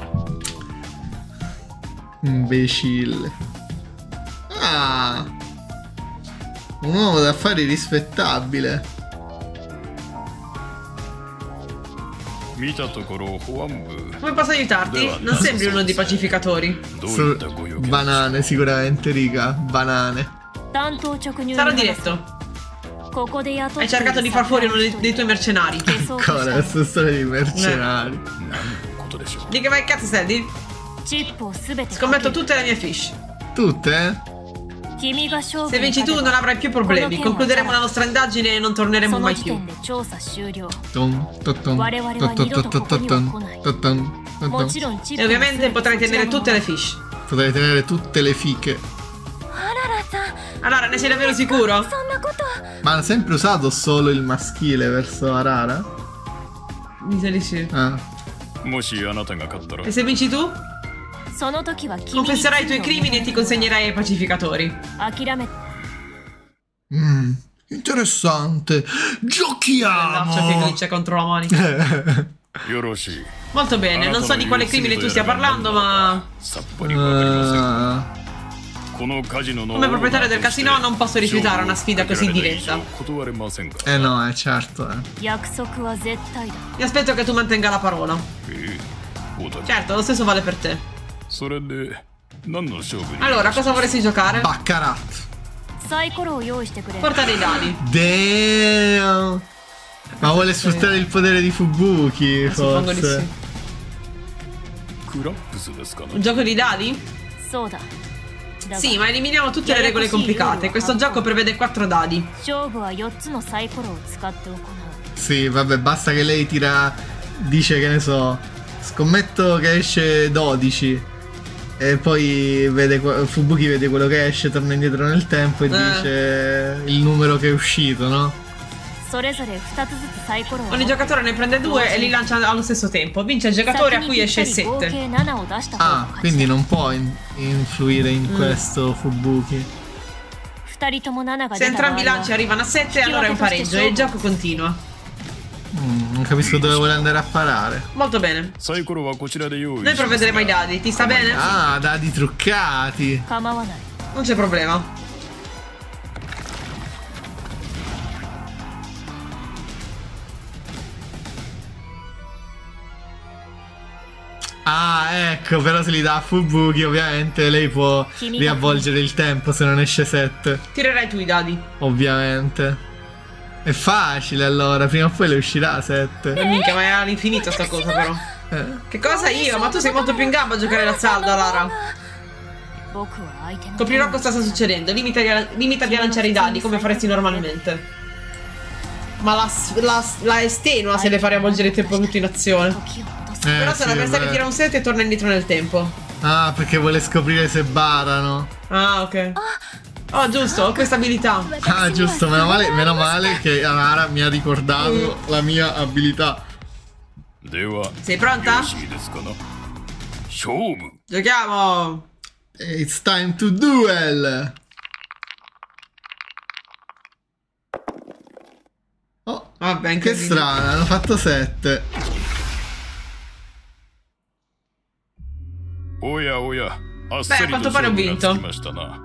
Imbecille. Ah. Un uomo d'affari rispettabile. Come posso aiutarti? Non sembri uno dei pacificatori. Banane sicuramente, riga. Banane. Sarò diretto. Hai cercato di far fuori uno dei tuoi mercenari. Ancora questa storia di mercenari. Di che vai cazzo Sandy? Scommetto tutte le mie fish. Tutte? Se vinci tu non avrai più problemi. Concluderemo la nostra indagine e non torneremo mai più. E ovviamente potrai tenere tutte le fish. Potrei tenere tutte le fiche. Allora, ne sei davvero sicuro? Ma hanno sempre usato solo il maschile verso Arara? Mi sa di sì. Ah. E se vinci tu? Confesserai i tuoi crimini e ti consegnerai ai pacificatori. Interessante. Giochiamo! L'occhio che glitcha contro la mani. Molto bene, non so di quale crimine tu stia parlando, ma... Come proprietario del casino non posso rifiutare una sfida così diretta. No, certo. Mi aspetto che tu mantenga la parola. Certo, lo stesso vale per te. Allora, cosa vorresti giocare? Baccarat. Porta dei dadi. Damn. Ma vuole sfruttare il potere di Fubuki, Suppongo di forse. sì. Un gioco di dadi? Sì, ma eliminiamo tutte le regole complicate. Questo gioco prevede 4 dadi. Sì, vabbè, basta che lei tira. Dice che ne so. Scommetto che esce 12. E poi vede, Fubuki vede quello che esce, torna indietro nel tempo e dice il numero che è uscito, no? Ogni giocatore ne prende 2 e li lancia allo stesso tempo. Vince il giocatore a cui esce il 7. Ah, quindi non può influire in questo Fubuki. Se entrambi i lanci arrivano a 7, allora è un pareggio e il gioco continua. Non capisco dove vuole andare a parare. Molto bene. Noi provvederemo ai dadi, ti sta bene? Ah, dadi truccati. Non c'è problema. Ah, ecco, però se li dà a Fubuki ovviamente lei può riavvolgere il tempo se non esce 7. Tirerai tu i dadi. Ovviamente. È facile allora, prima o poi le uscirà 7. Minchia, ma è all'infinito sta cosa però. Che cosa io? Ma tu sei molto più in gamba a giocare l'azzardo, Lara. Scoprirò cosa sta succedendo. Limitati a lanciare i dadi come faresti normalmente. Ma la estenua se le fa riavvolgere il tempo tutto in azione. Però se l'avversario tira un 7 torna indietro nel tempo. Ah, perché vuole scoprire se barano. Ah, ok. Oh, giusto, ho questa abilità. Ah, giusto, meno male che Anara mi ha ricordato la mia abilità. Sei pronta? Giochiamo. It's time to duel. Oh, vabbè, che strano, hanno fatto 7. Beh, a quanto pare ho vinto.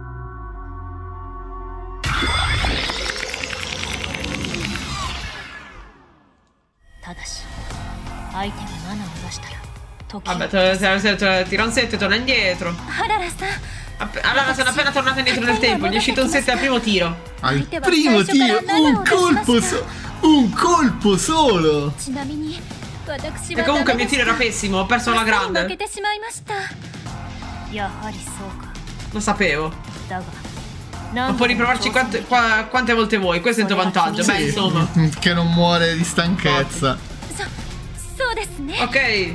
Vabbè, tira un 7 e torna indietro. Allora sono appena tornata indietro nel tempo. Gli è uscito un 7 al primo tiro. Al primo tiro? Un colpo solo. E comunque il mio tiro era pessimo. Ho perso alla grande. Lo sapevo. Ma puoi riprovarci quante volte vuoi. Questo è il tuo vantaggio. Beh, insomma. Che non muore di stanchezza. Ok.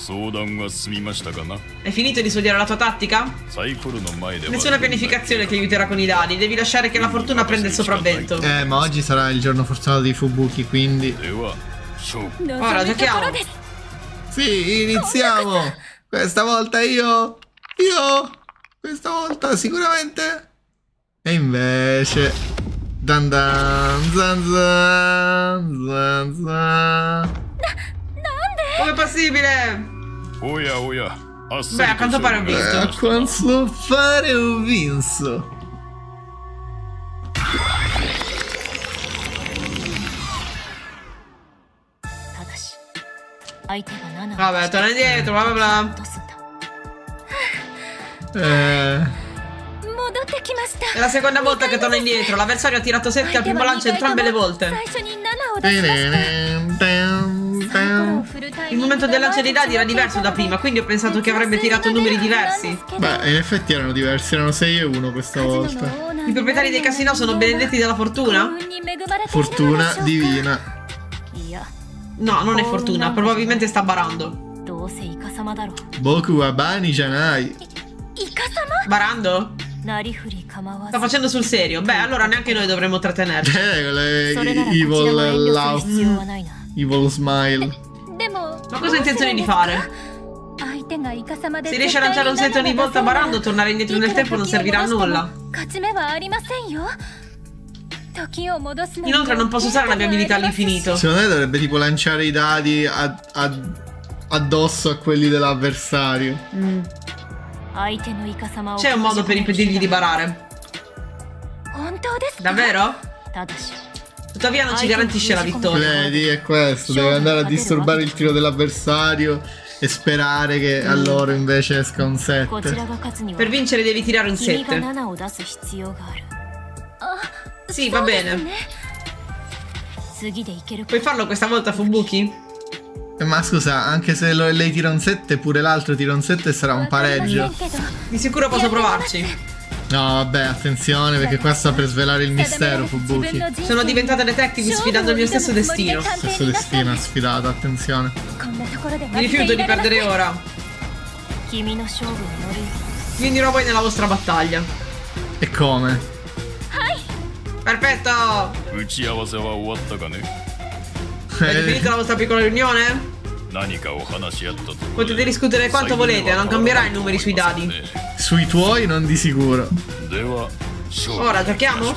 Hai finito di studiare la tua tattica? Nessuna pianificazione ti aiuterà con i dadi. Devi lasciare che la fortuna prenda il sopravvento. Ma oggi sarà il giorno fortunato di Fubuki, quindi ora giochiamo. Sì, iniziamo. Questa volta io questa volta sicuramente. E invece dan dan zan zan zan zan. Come è possibile? Beh, a quanto pare ho vinto. A quanto pare ho vinto. Vabbè, torna indietro, bla bla bla. È la seconda volta che torna indietro. L'avversario ha tirato 7 al primo lancio entrambe le volte. Il momento del lancio dei dadi era diverso da prima, quindi ho pensato che avrebbe tirato numeri diversi. Beh, in effetti erano diversi, erano 6 e 1 questa volta. I proprietari dei casinò sono benedetti dalla fortuna? Fortuna divina. No, non è fortuna, probabilmente sta barando. Boku wa bani janai. Barando? Sta facendo sul serio. Beh, allora neanche noi dovremmo trattenerci. Evil laugh. Evil smile. Ma cosa ha intenzione di fare? Se riesce a lanciare un set ogni volta barando, tornare indietro nel tempo non servirà a nulla. Inoltre non posso usare la mia abilità all'infinito. Secondo me dovrebbe tipo lanciare i dadi addosso a quelli dell'avversario. C'è un modo per impedirgli di barare. Davvero? Tuttavia non ci garantisce la vittoria. Vedi, è questo. Deve andare a disturbare il tiro dell'avversario e sperare che a loro invece esca un 7. Per vincere devi tirare un 7. Sì, va bene. Puoi farlo questa volta, Fubuki? Ma scusa, anche se lei tira un 7, pure l'altro tira un 7 sarà un pareggio. Di sicuro posso provarci. No, vabbè, attenzione, perché qua sta per svelare il mistero, Fubuki. Sono diventata detective sfidando il mio stesso destino. Stesso destino ha sfidato, attenzione. Mi rifiuto di perdere ora. Vi unirò voi nella vostra battaglia. E come? Perfetto! Avete finito la vostra piccola riunione? Potete discutere quanto volete, non cambierà i numeri sui dadi. Sui tuoi non di sicuro. Ora giochiamo?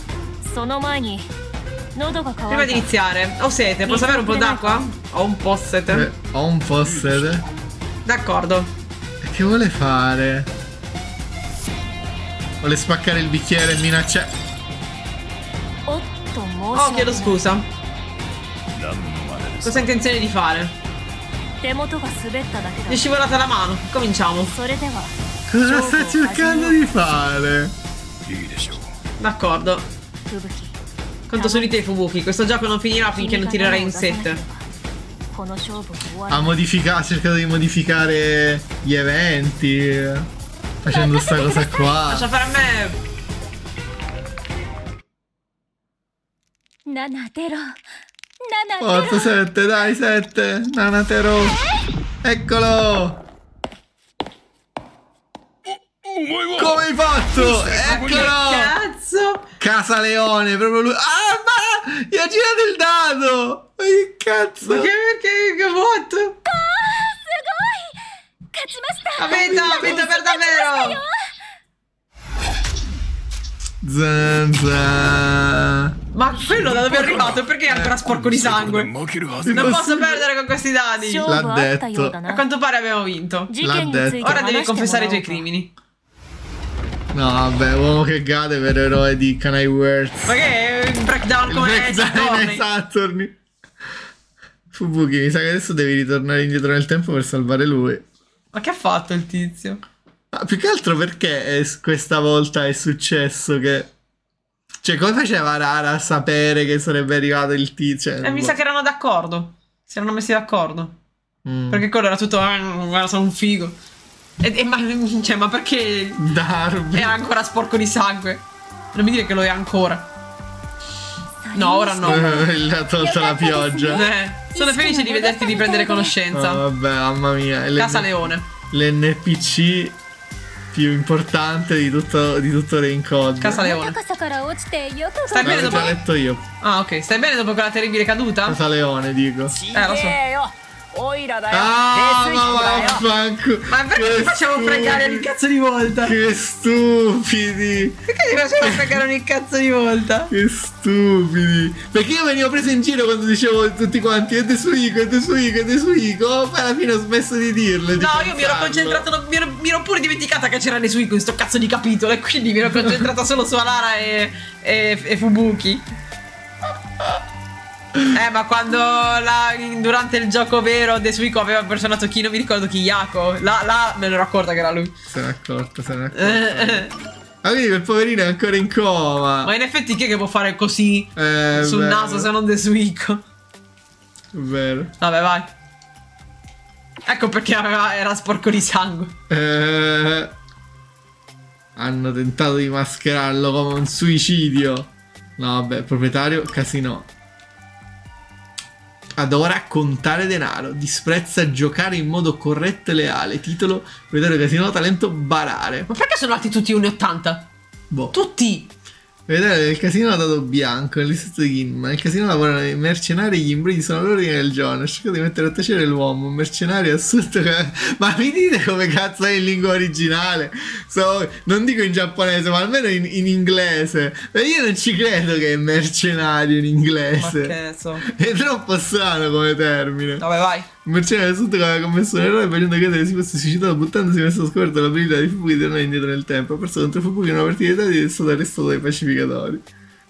Prima di iniziare, ho sete, posso avere un po' d'acqua? Ho un po' sete. Ho un po' sete. D'accordo. E che vuole fare? Vuole spaccare il bicchiere e minacciare. Oh, chiedo scusa. Cosa ha intenzione di fare? Mi è scivolata la mano. Cominciamo. Cosa sta cercando di fare? D'accordo. Conto su di te, Fubuki. Questo gioco non finirà finché non tirerai un 7. Ha cercato di modificare gli eventi facendo sta cosa qua. Lascia fare a me. Forza 7, dai 7. Nanatero. Eccolo. Come hai fatto? Eccolo. Che cazzo? Casa Leone, proprio lui. Ah, ma gli ha girato il dado. Ma che cazzo? Ma che ha fatto? Ha vinto per davvero. Zanza. Ma quello da dove è arrivato? Perché è ancora sporco di sangue? Non posso perdere con questi dadi. L'ha detto. A quanto pare abbiamo vinto. L'ha detto. Ora devi confessare i tuoi crimini. No, vabbè, uomo che gade per eroe di Kanai Words. Ma che è un breakdown come Saturni. Fubuki, mi sa che adesso devi ritornare indietro nel tempo per salvare lui. Ma che ha fatto il tizio? Ma più che altro perché questa volta è successo che... Cioè, come faceva Rara a sapere che sarebbe arrivato il tizio? Mi sa che erano d'accordo. Si erano messi d'accordo. Perché quello era tutto... Guarda, sono un figo. Ma perché... Darby era ancora sporco di sangue. Non mi dire che lo è ancora. No, ora no. Gli ha tolto la pioggia. Sono felice di vederti riprendere conoscenza. Vabbè, mamma mia. Casa Leone. L'NPC più importante di tutto Rain Code. Casa Leone. Stai bene dopo? L'ho già letto io. Ah, ok. Stai bene dopo quella terribile caduta? Casa Leone, dico. Lo so. Ma vaffanculo. Ma perché ti facciamo fregare ogni cazzo di volta? Che stupidi. Perché ti facciamo fregare ogni cazzo di volta? Che stupidi. Perché io venivo preso in giro quando dicevo tutti quanti Ed su Ico. Poi alla fine ho smesso di dirle. No, io mi ero concentrato. Mi ero pure dimenticata che c'era Nesuiko in sto cazzo di capitolo. E quindi mi ero concentrata solo su Alara e Fubuki. Ma quando durante il gioco vero De Suico aveva un personaggio chi non mi ricordo chi, Yako. Là me ne ero accorta che era lui. Se n'è accorta. Ah, quindi quel poverino è ancora in coma. Ma in effetti chi è che può fare così sul naso se non De Suico? Vero. Vabbè, vai. Ecco perché era sporco di sangue. Hanno tentato di mascherarlo come un suicidio. No, vabbè, proprietario casino. Adora contare denaro. Disprezza giocare in modo corretto e leale. Titolo: proprietario casino, talento barare. Ma perché sono alti tutti 1,80? Boh. Tutti! Vedere nel casino dato bianco, nell'istituto di Ginma. Nel casino lavorano i mercenari e gli imbrugli sono l'ordine del giorno. Ho cercato di mettere a tacere l'uomo. Un mercenario assurdo che... Ma mi dite come cazzo è in lingua originale? Non dico in giapponese, ma almeno in inglese. Ma io non ci credo che è mercenario in inglese. Ma che so. È troppo strano come termine. Vabbè, vai. Un mercenario assurdo che aveva commesso un errore facendo credere che si fosse suicidato buttandosi messo a scoperto l'abilità di Fubuki di tornare indietro nel tempo. Ha perso contro Fubuki in una partita di dadi ed è stato arrestato dai pacificatori.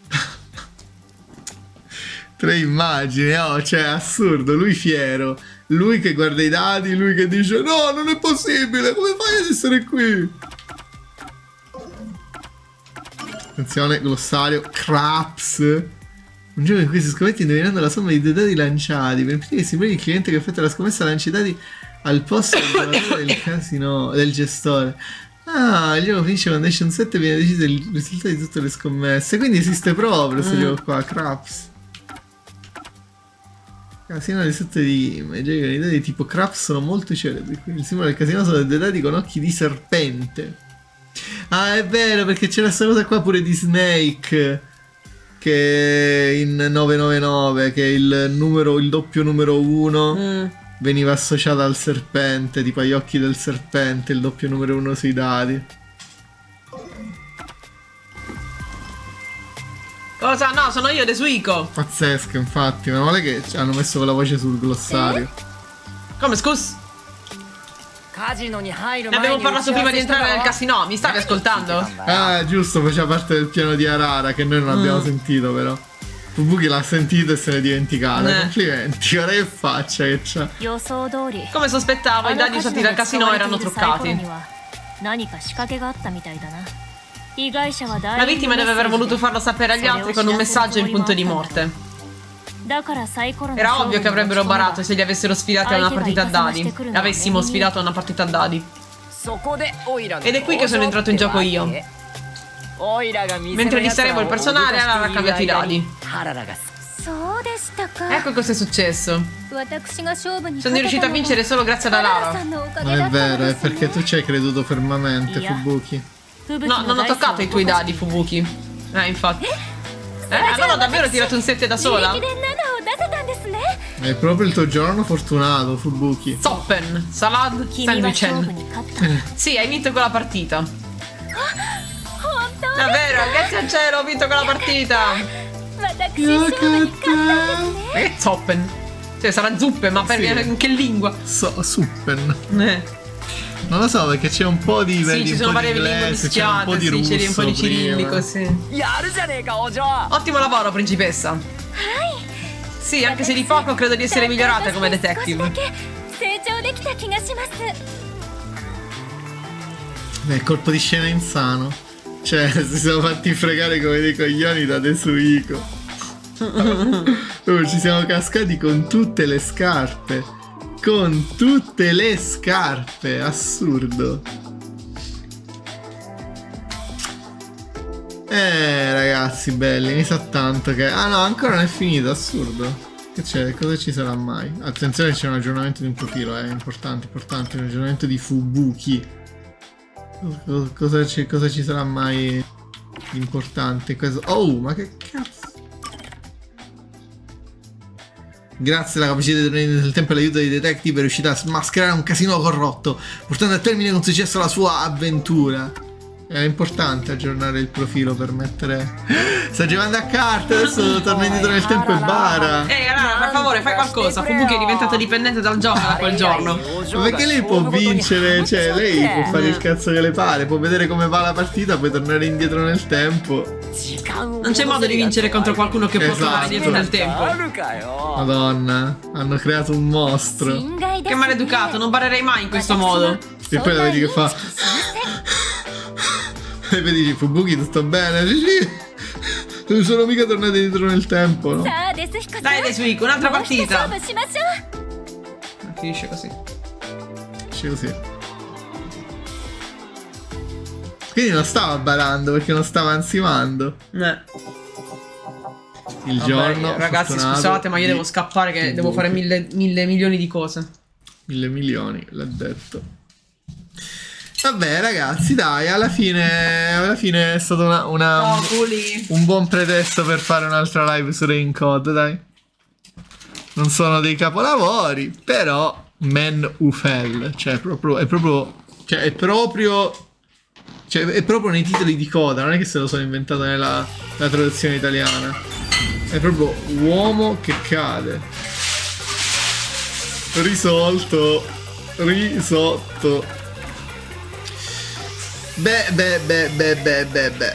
Tre immagini, cioè assurdo. Lui fiero, lui che guarda i dadi, lui che dice no, non è possibile, come fai ad essere qui? Attenzione, glossario, craps. Un gioco in cui si scommette indovinando la somma di due dadi lanciati. Per impedire che simboli il cliente che effettua la scommessa lanci i dadi al posto del giocatore del casino, del gestore. Ah, il gioco finisce quando esce un 7 e viene deciso il risultato di tutte le scommesse. Quindi esiste proprio questo gioco qua, Craps. Casino di 7 di Ginma. I giochi con i dadi tipo Craps sono molto celebri. Il simbolo del casino sono dei dadi con occhi di serpente. Ah, è vero, perché c'era questa cosa qua pure di Snake. Che in 999, che il doppio numero 1 veniva associato al serpente, tipo agli occhi del serpente, il doppio numero 1 sui dadi. Cosa? No, sono io, De Suico. Pazzesco, infatti, meno male che hanno messo quella voce sul glossario. Come, scusa? Ne abbiamo parlato prima di entrare nel casino, mi stavi ascoltando? Ah, giusto, faceva parte del piano di Arara che noi non abbiamo sentito però. Fubuki l'ha sentito e se ne è dimenticato. Complimenti, ora che faccia che c'ha. Come sospettavo, i dadi usati dal casino erano truccati. La vittima deve aver voluto farlo sapere agli altri con un messaggio in punto di morte. Era ovvio che avrebbero barato se li avessero sfidati a una partita a dadi. Avessimo sfidato a una partita a dadi. Ed è qui che sono entrato in gioco io. Mentre distraevo il personale, Arara ha cambiato i dadi. Ecco cosa è successo. Sono riuscito a vincere solo grazie ad Arara. Non è vero, è perché tu ci hai creduto fermamente, Fubuki. No, non ho toccato i tuoi dadi, Fubuki. Infatti. Allora davvero ho tirato un 7 da sola? È proprio il tuo giorno fortunato, Fubuki. Zoppen, Salad, Sandwichen. Sì, hai vinto quella partita. Davvero, grazie al cielo ho vinto quella partita. Ma che Zoppen? Cioè sarà zuppe, ma per in che lingua? Suppen. Non lo so, perché c'è un po' di... Sì, ci sono varie lingue mischiate, un po' di russo, c'è un po' di cirillico, sì. Ottimo lavoro, principessa. Sì, anche se di poco credo di essere migliorata come detective. Colpo di scena insano. Cioè, si sono fatti fregare come dei coglioni da De Suico. Ci siamo cascati con tutte le scarpe. Con tutte le scarpe, assurdo. Ragazzi belli, mi sa tanto che... Ah no, ancora non è finito, assurdo. Che c'è? Cosa ci sarà mai? Attenzione, c'è un aggiornamento di un profilo, importante, un aggiornamento di Fubuki. Cosa ci sarà mai importante? Oh, ma che cazzo? Grazie alla capacità di tornare nel tempo e l'aiuto dei detective è riuscita a smascherare un casino corrotto, portando a termine con successo la sua avventura. È importante aggiornare il profilo per mettere... Sta giocando a carte, adesso torna indietro nel tempo e bara. Allora, per favore, fai qualcosa. Fubuki è diventato dipendente dal gioco da quel giorno. Ma perché lei può vincere? Cioè, lei può fare il cazzo che le pare, può vedere come va la partita, poi tornare indietro nel tempo. Non c'è modo di vincere contro qualcuno che può tornare dietro nel tempo. Madonna, hanno creato un mostro. Che maleducato, non barerei mai in questo modo. E poi la vedi che fa. E vedi, Fubuki, tutto bene? Sì. Non sono mica tornati dietro nel tempo, no? Dai, Desuiko, un'altra partita. Finisce così. Finisce così. Quindi non stava barando perché non stava ansimando. Il giorno. Ragazzi, scusate, ma io devo scappare che devo fare mille milioni di cose. 1000 milioni, l'ha detto. Vabbè, ragazzi, dai, alla fine è stato un buon pretesto per fare un'altra live su Rain Code, dai. Non sono dei capolavori, però Man Who Fell, cioè è proprio nei titoli di coda, non è che se lo sono inventato nella traduzione italiana. È proprio uomo che cade. Risotto. Beh.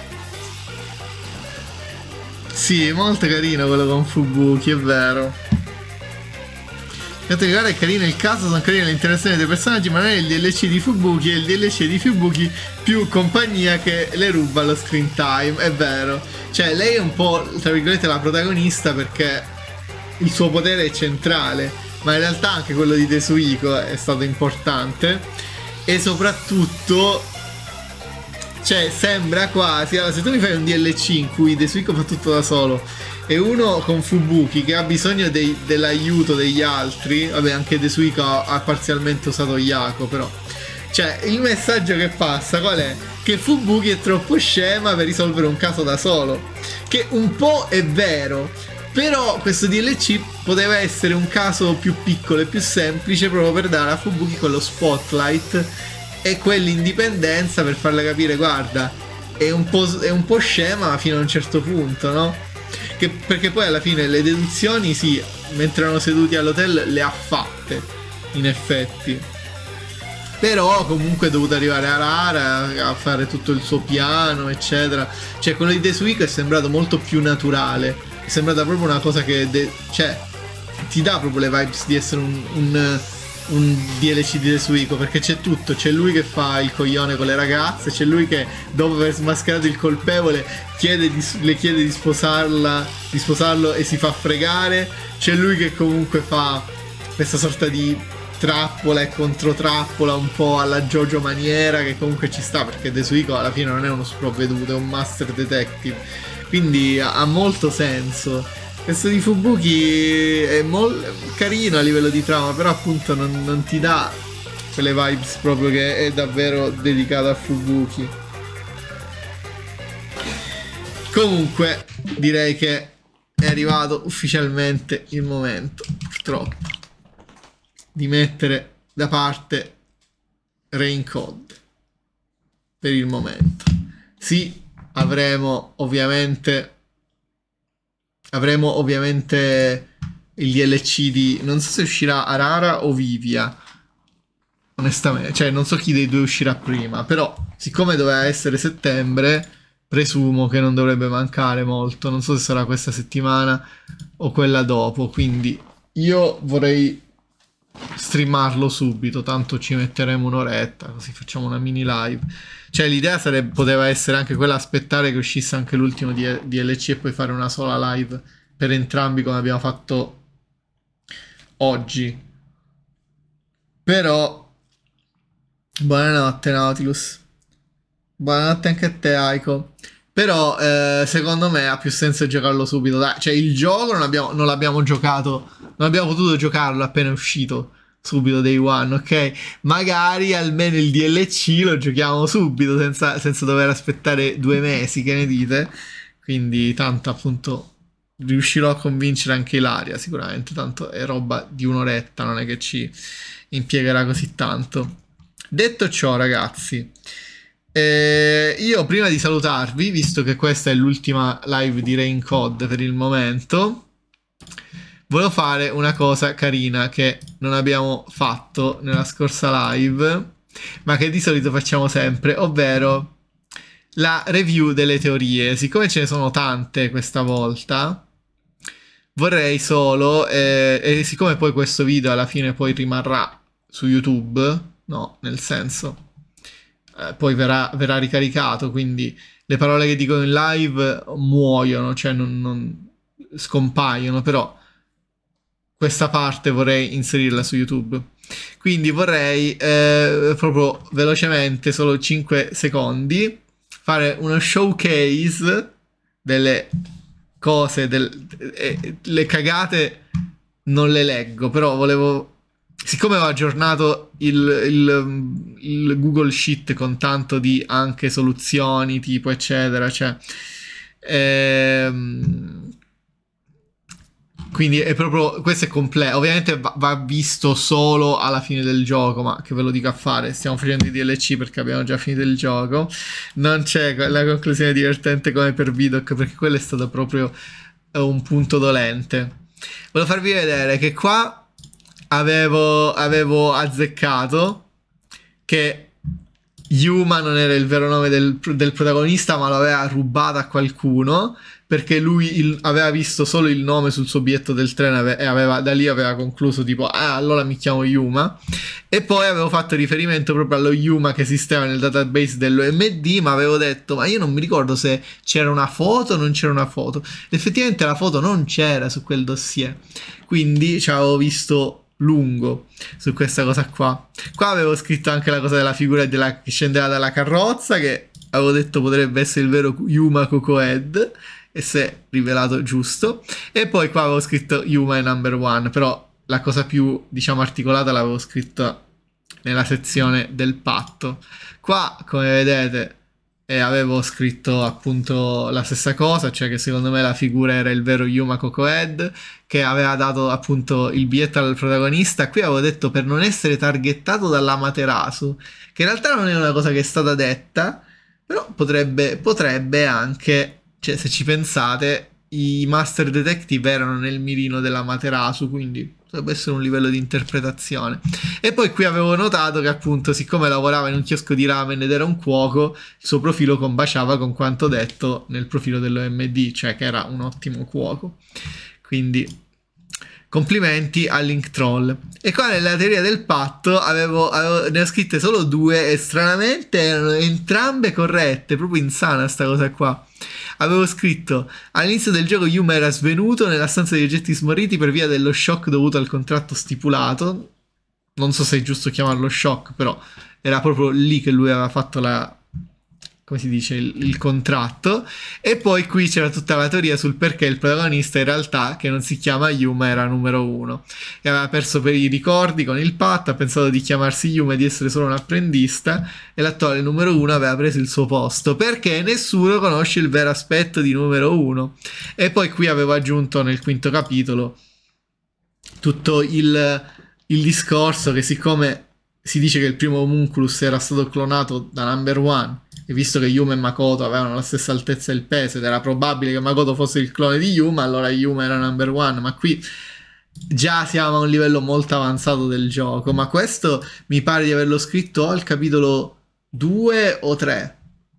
Sì, è molto carino quello con Fubuki, è vero. Guarda, è carino il caso, sono carine le interazioni dei personaggi, ma non è il DLC di Fubuki, è il DLC di Fubuki più compagnia che le ruba lo screen time, è vero. Cioè, lei è un po', tra virgolette, la protagonista perché il suo potere è centrale, ma in realtà anche quello di Desuiko è stato importante. E soprattutto, cioè, sembra quasi, allora, se tu mi fai un DLC in cui Desuiko fa tutto da solo e uno con Fubuki che ha bisogno dell'aiuto degli altri, vabbè, anche Desuiko ha parzialmente usato Yako, però, cioè, il messaggio che passa qual è? Che Fubuki è troppo scema per risolvere un caso da solo, che un po' è vero, però questo DLC poteva essere un caso più piccolo e più semplice proprio per dare a Fubuki quello spotlight e quell'indipendenza per farle capire, guarda, è un po' scema fino a un certo punto, no? Perché poi alla fine le deduzioni, sì, mentre erano seduti all'hotel le ha fatte, in effetti. Però comunque è dovuto arrivare a Arara a fare tutto il suo piano, eccetera. Cioè, quello di Desuiko è sembrato molto più naturale. È sembrata proprio una cosa che cioè, ti dà proprio le vibes di essere un DLC di Desuiko, perché c'è tutto, c'è lui che fa il coglione con le ragazze, c'è lui che dopo aver smascherato il colpevole le chiede di sposarlo e si fa fregare, c'è lui che comunque fa questa sorta di trappola e controtrappola un po' alla JoJo maniera, che comunque ci sta perché Desuiko alla fine non è uno sprovveduto, è un master detective, quindi ha molto senso. Questo di Fubuki è carino a livello di trama, però appunto non ti dà quelle vibes proprio che è davvero dedicato a Fubuki. Comunque direi che è arrivato ufficialmente il momento, purtroppo, di mettere da parte Rain Code per il momento. Sì, avremo ovviamente il DLC di, non so se uscirà Arara o Vivia, onestamente, cioè non so chi dei due uscirà prima, però siccome doveva essere settembre presumo che non dovrebbe mancare molto, non so se sarà questa settimana o quella dopo, quindi io vorrei streamarlo subito, tanto ci metteremo un'oretta, così facciamo una mini live. Cioè l'idea poteva essere anche quella, aspettare che uscisse anche l'ultimo DLC e poi fare una sola live per entrambi come abbiamo fatto oggi. Però buonanotte Nautilus, buonanotte anche a te Aiko. Però secondo me ha più senso giocarlo subito, dai. Cioè il gioco non l'abbiamo giocato, non abbiamo potuto giocarlo appena è uscito subito day one, ok? Magari almeno il DLC lo giochiamo subito senza dover aspettare 2 mesi, che ne dite? Quindi tanto appunto riuscirò a convincere anche Ilaria sicuramente, tanto è roba di un'oretta, non è che ci impiegherà così tanto. Detto ciò ragazzi, io prima di salutarvi, visto che questa è l'ultima live di Rain Code per il momento, volevo fare una cosa carina che non abbiamo fatto nella scorsa live, ma che di solito facciamo sempre, ovvero la review delle teorie. Siccome ce ne sono tante questa volta, vorrei solo, e siccome poi questo video alla fine poi rimarrà su YouTube, no, nel senso, poi verrà ricaricato, quindi le parole che dico in live muoiono, cioè non scompaiono, però questa parte vorrei inserirla su YouTube. Quindi vorrei proprio velocemente, solo 5 secondi, fare uno showcase delle cose, le cagate non le leggo, però volevo, siccome ho aggiornato il Google Sheet con tanto di anche soluzioni tipo eccetera, cioè quindi è proprio, questo è completo, ovviamente va visto solo alla fine del gioco, ma che ve lo dico a fare, stiamo facendo i DLC perché abbiamo già finito il gioco, non c'è la conclusione divertente come per Vidoc, perché quello è stato proprio un punto dolente. Volevo farvi vedere che qua avevo azzeccato che Yuma non era il vero nome del protagonista, ma lo aveva rubato a qualcuno, perché lui aveva visto solo il nome sul suo biglietto del treno e da lì aveva concluso tipo, ah, allora mi chiamo Yuma. E poi avevo fatto riferimento proprio allo Yuma che esisteva nel database dell'OMD, ma avevo detto, ma io non mi ricordo se c'era una foto o non c'era una foto. Effettivamente la foto non c'era su quel dossier, quindi ci avevo visto lungo su questa cosa qua. Qua avevo scritto anche la cosa della figura che scendeva dalla carrozza, che avevo detto potrebbe essere il vero Yuma Cocohead, e si è rivelato giusto. E poi qua avevo scritto Yuma è number one, però la cosa più, diciamo, articolata l'avevo scritta nella sezione del patto. Qua, come vedete, avevo scritto appunto la stessa cosa, cioè che secondo me la figura era il vero Yuma Cocohead, che aveva dato appunto il biglietto al protagonista. Qui avevo detto per non essere targettato dall'Amaterasu, che in realtà non è una cosa che è stata detta, però potrebbe anche, cioè se ci pensate, i Master Detective erano nel mirino dell'Amaterasu, quindi potrebbe essere un livello di interpretazione. E poi qui avevo notato che appunto, siccome lavorava in un chiosco di ramen ed era un cuoco, il suo profilo combaciava con quanto detto nel profilo dell'OMD, cioè che era un ottimo cuoco. Quindi complimenti a Link Troll. E qua nella teoria del patto ne ho scritte solo 2 e stranamente erano entrambe corrette, proprio insana sta cosa qua. Avevo scritto all'inizio del gioco Yuma era svenuto nella stanza degli oggetti smarriti per via dello shock dovuto al contratto stipulato. Non so se è giusto chiamarlo shock, però era proprio lì che lui aveva fatto come si dice, il contratto. E poi qui c'era tutta la teoria sul perché il protagonista in realtà, che non si chiama Yuma, era numero 1 e aveva perso per i ricordi con il patto, ha pensato di chiamarsi Yuma e di essere solo un apprendista, e l'attuale numero 1 aveva preso il suo posto perché nessuno conosce il vero aspetto di numero 1. E poi qui avevo aggiunto nel 5º capitolo tutto il discorso che, siccome si dice che il primo homunculus era stato clonato da number 1, e visto che Yuma e Makoto avevano la stessa altezza e il peso ed era probabile che Makoto fosse il clone di Yuma, allora Yuma era number 1. Ma qui già siamo a un livello molto avanzato del gioco, ma questo mi pare di averlo scritto al capitolo 2 o 3,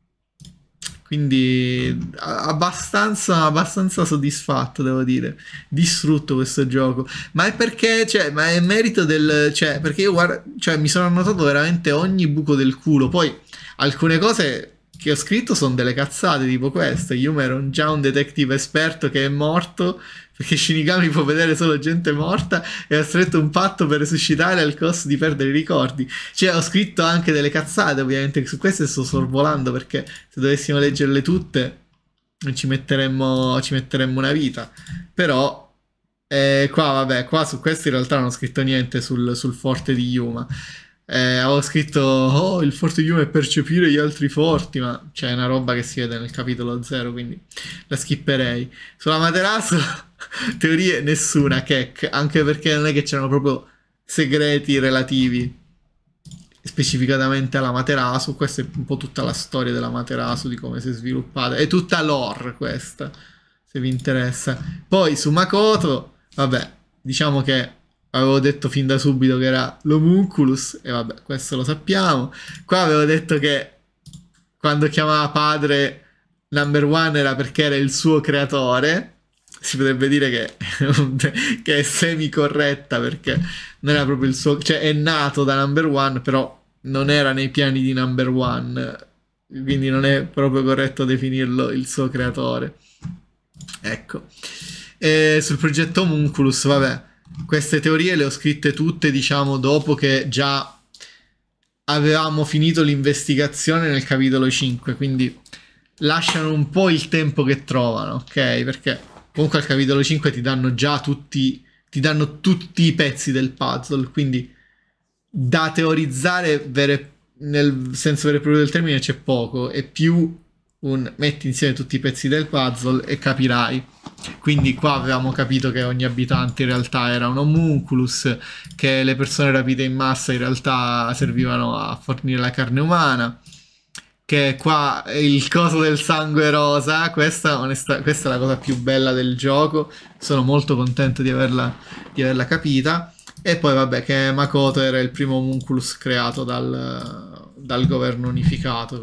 quindi abbastanza soddisfatto, devo dire. Distrutto questo gioco, ma è perché, cioè, ma è merito cioè, perché io cioè, mi sono annotato veramente ogni buco del culo. Poi alcune cose che ho scritto sono delle cazzate, tipo questa. Yuma era già un detective esperto che è morto perché Shinigami può vedere solo gente morta e ha stretto un patto per resuscitare al costo di perdere i ricordi. Cioè, ho scritto anche delle cazzate, ovviamente, su queste sto sorvolando, perché se dovessimo leggerle tutte ci metteremmo una vita. Però qua, vabbè, qua su questo in realtà non ho scritto niente sul forte di Yuma. Avevo scritto, oh, il forte di Yuma è percepire gli altri forti, ma c'è una roba che si vede nel capitolo 0, quindi la skipperei. Sulla Materasu teorie nessuna, Kek, anche perché non è che c'erano proprio segreti relativi specificatamente alla Materasu. Questa è un po' tutta la storia della Materasu, di come si è sviluppata, è tutta lore questa, se vi interessa. Poi su Makoto, vabbè, diciamo che avevo detto fin da subito che era l'homunculus, e vabbè, questo lo sappiamo. Qua avevo detto che quando chiamava padre Number One era perché era il suo creatore. Si potrebbe dire che è semi-corretta, perché non era proprio il suo... Cioè è nato da Number One, però non era nei piani di Number One, quindi non è proprio corretto definirlo il suo creatore. Ecco. E sul progetto Homunculus, vabbè, queste teorie le ho scritte tutte, diciamo, dopo che già avevamo finito l'investigazione nel capitolo 5, quindi lasciano un po' il tempo che trovano, ok? Perché comunque al capitolo 5 ti danno già tutti i pezzi del puzzle, quindi da teorizzare nel senso vero e proprio del termine c'è poco, è più un metti insieme tutti i pezzi del puzzle e capirai. Quindi qua avevamo capito che ogni abitante in realtà era un homunculus, che le persone rapite in massa in realtà servivano a fornire la carne umana, che qua il coso del sangue rosa, questa è la cosa più bella del gioco, sono molto contento di averla capita. E poi vabbè, che Makoto era il primo homunculus creato dal governo unificato,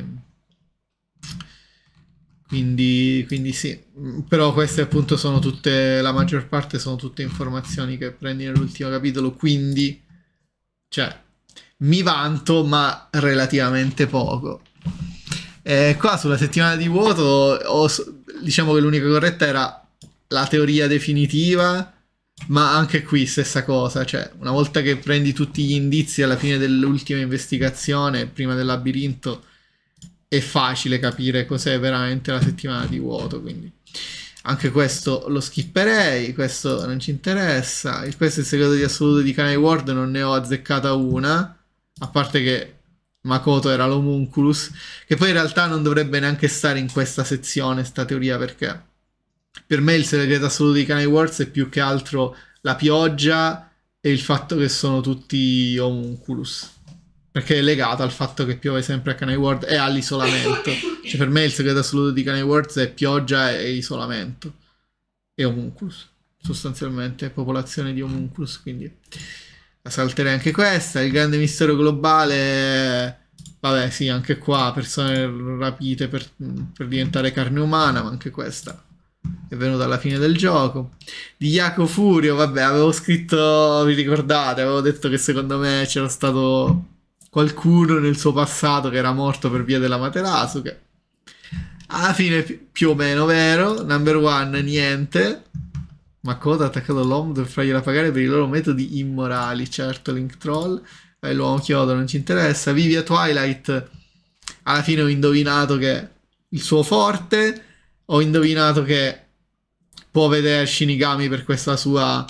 quindi sì, però queste appunto sono tutte, la maggior parte sono tutte informazioni che prendi nell'ultimo capitolo, quindi cioè mi vanto ma relativamente poco. Qua sulla settimana di vuoto diciamo che l'unica corretta era la teoria definitiva, ma anche qui stessa cosa, cioè una volta che prendi tutti gli indizi alla fine dell'ultima investigazione, prima del labirinto, è facile capire cos'è veramente la settimana di vuoto, quindi anche questo lo skipperei, questo non ci interessa. Questo è il segreto di assoluto di Kanai Ward, non ne ho azzeccata una, a parte che Makoto era l'homunculus, che poi in realtà non dovrebbe neanche stare in questa sezione, sta teoria, perché per me il segreto assoluto di Kanai Ward è più che altro la pioggia e il fatto che sono tutti homunculus, perché è legato al fatto che piove sempre a Kanai Ward e all'isolamento. Cioè per me il segreto assoluto di Kanai Ward è pioggia e isolamento e homunculus, sostanzialmente popolazione di homunculus, quindi la salterei anche questa. Il grande mistero globale, vabbè sì, anche qua persone rapite per diventare carne umana, ma anche questa è venuta alla fine del gioco. Di Jaco Furio, vabbè, avevo scritto, vi ricordate, avevo detto che secondo me c'era stato qualcuno nel suo passato che era morto per via della Materasu, che alla fine più o meno vero. Number One niente. Makoto ha attaccato l'uomo per fargliela pagare per i loro metodi immorali. Certo, Link Troll. L'uomo chiodo non ci interessa. Vivia Twilight, alla fine ho indovinato che il suo forte, ho indovinato che può vedere Shinigami per questa sua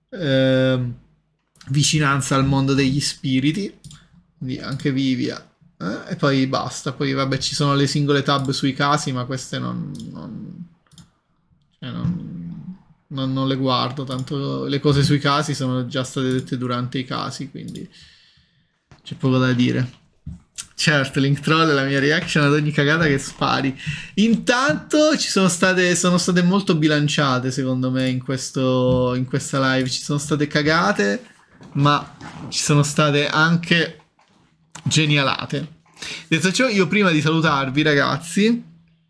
vicinanza al mondo degli spiriti, quindi anche Vivia. E poi basta. Poi vabbè, ci sono le singole tab sui casi, ma queste non le guardo, tanto le cose sui casi sono già state dette durante i casi, quindi c'è poco da dire. Certo, Link Troll è la mia reaction ad ogni cagata che spari. Intanto sono state molto bilanciate secondo me in questa live. Ci sono state cagate, ma ci sono state anche genialate. Detto ciò, io prima di salutarvi, ragazzi,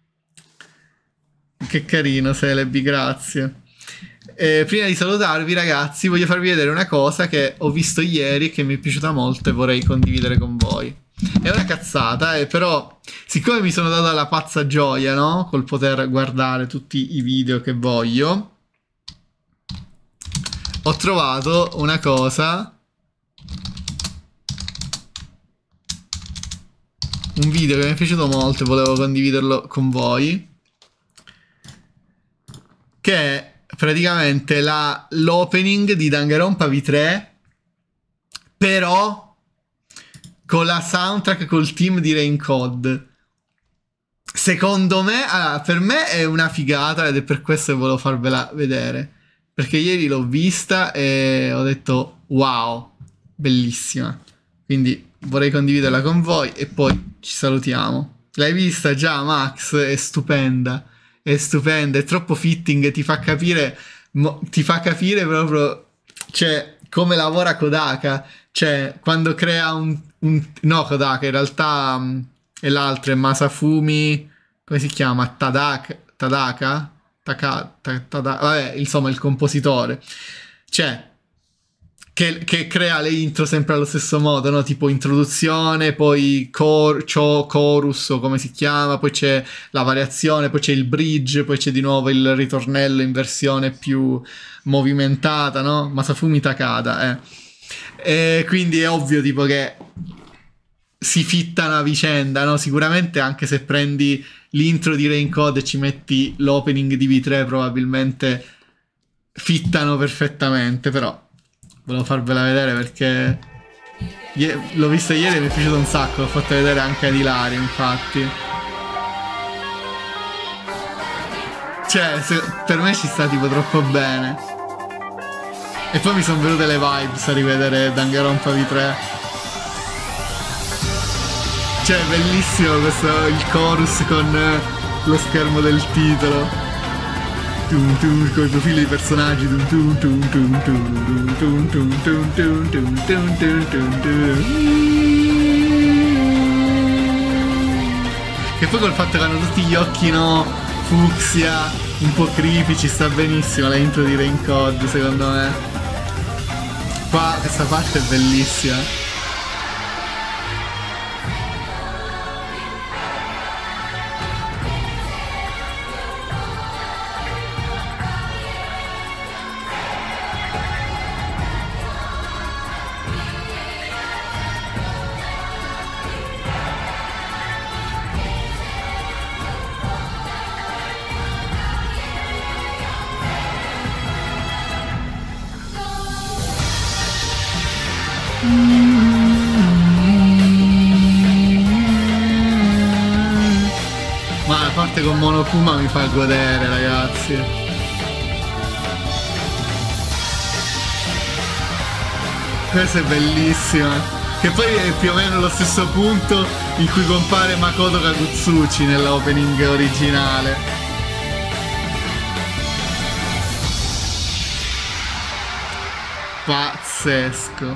che carino Celebi, grazie. Prima di salutarvi, ragazzi, voglio farvi vedere una cosa che ho visto ieri e che mi è piaciuta molto e vorrei condividere con voi. È una cazzata, però siccome mi sono data la pazza gioia, no? Col poter guardare tutti i video che voglio, ho trovato una cosa, un video che mi è piaciuto molto e volevo condividerlo con voi, che è praticamente l'opening di Danganronpa V3, però con la soundtrack, col team di Rain Code. Secondo me, per me è una figata ed è per questo che volevo farvela vedere, perché ieri l'ho vista e ho detto wow, bellissima, quindi vorrei condividerla con voi e poi ci salutiamo. L'hai vista già, Max? È stupenda, è stupenda, è troppo fitting, ti fa capire proprio, cioè, come lavora Kodaka, cioè quando crea no, Kodaka in realtà e l'altro è Masafumi, come si chiama? Tadaka? Vabbè, insomma, il compositore. Cioè, che crea le intro sempre allo stesso modo, no? Tipo introduzione, poi chorus, o come si chiama, poi c'è la variazione, poi c'è il bridge, poi c'è di nuovo il ritornello in versione più movimentata, no? Masafumi Takada, E quindi è ovvio tipo che si fittano a vicenda, no? Sicuramente anche se prendi l'intro di Rain Code e ci metti l'opening di V3 probabilmente fittano perfettamente, però volevo farvela vedere perché l'ho vista ieri e mi è piaciuto un sacco, l'ho fatta vedere anche ad Ilaria, infatti. Cioè, per me ci sta tipo troppo bene. E poi mi sono venute le vibes a rivedere Danganronpa V3. Cioè, è bellissimo questo, il chorus con lo schermo del titolo. Con i profili dei personaggi. Che poi col fatto che hanno tutti gli occhi, no, fucsia, un po' creepy, ci sta benissimo la intro di Rain Code, secondo me. Qua questa parte è bellissima. Ma la parte con Monokuma mi fa godere, ragazzi. Questa è bellissima. Che poi è più o meno lo stesso punto in cui compare Makoto Kagutsuchi nell'opening originale. Pazzesco.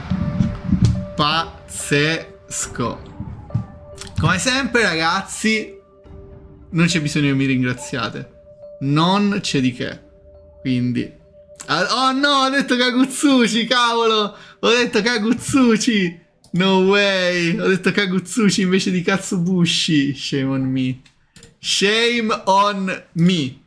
Pazzesco. Come sempre, ragazzi, non c'è bisogno che mi ringraziate. Non c'è di che. Quindi... oh no, ho detto Kagutsuchi, cavolo! Ho detto Kagutsuchi! No way! Ho detto Kagutsuchi invece di Katsubushi. Shame on me. Shame on me.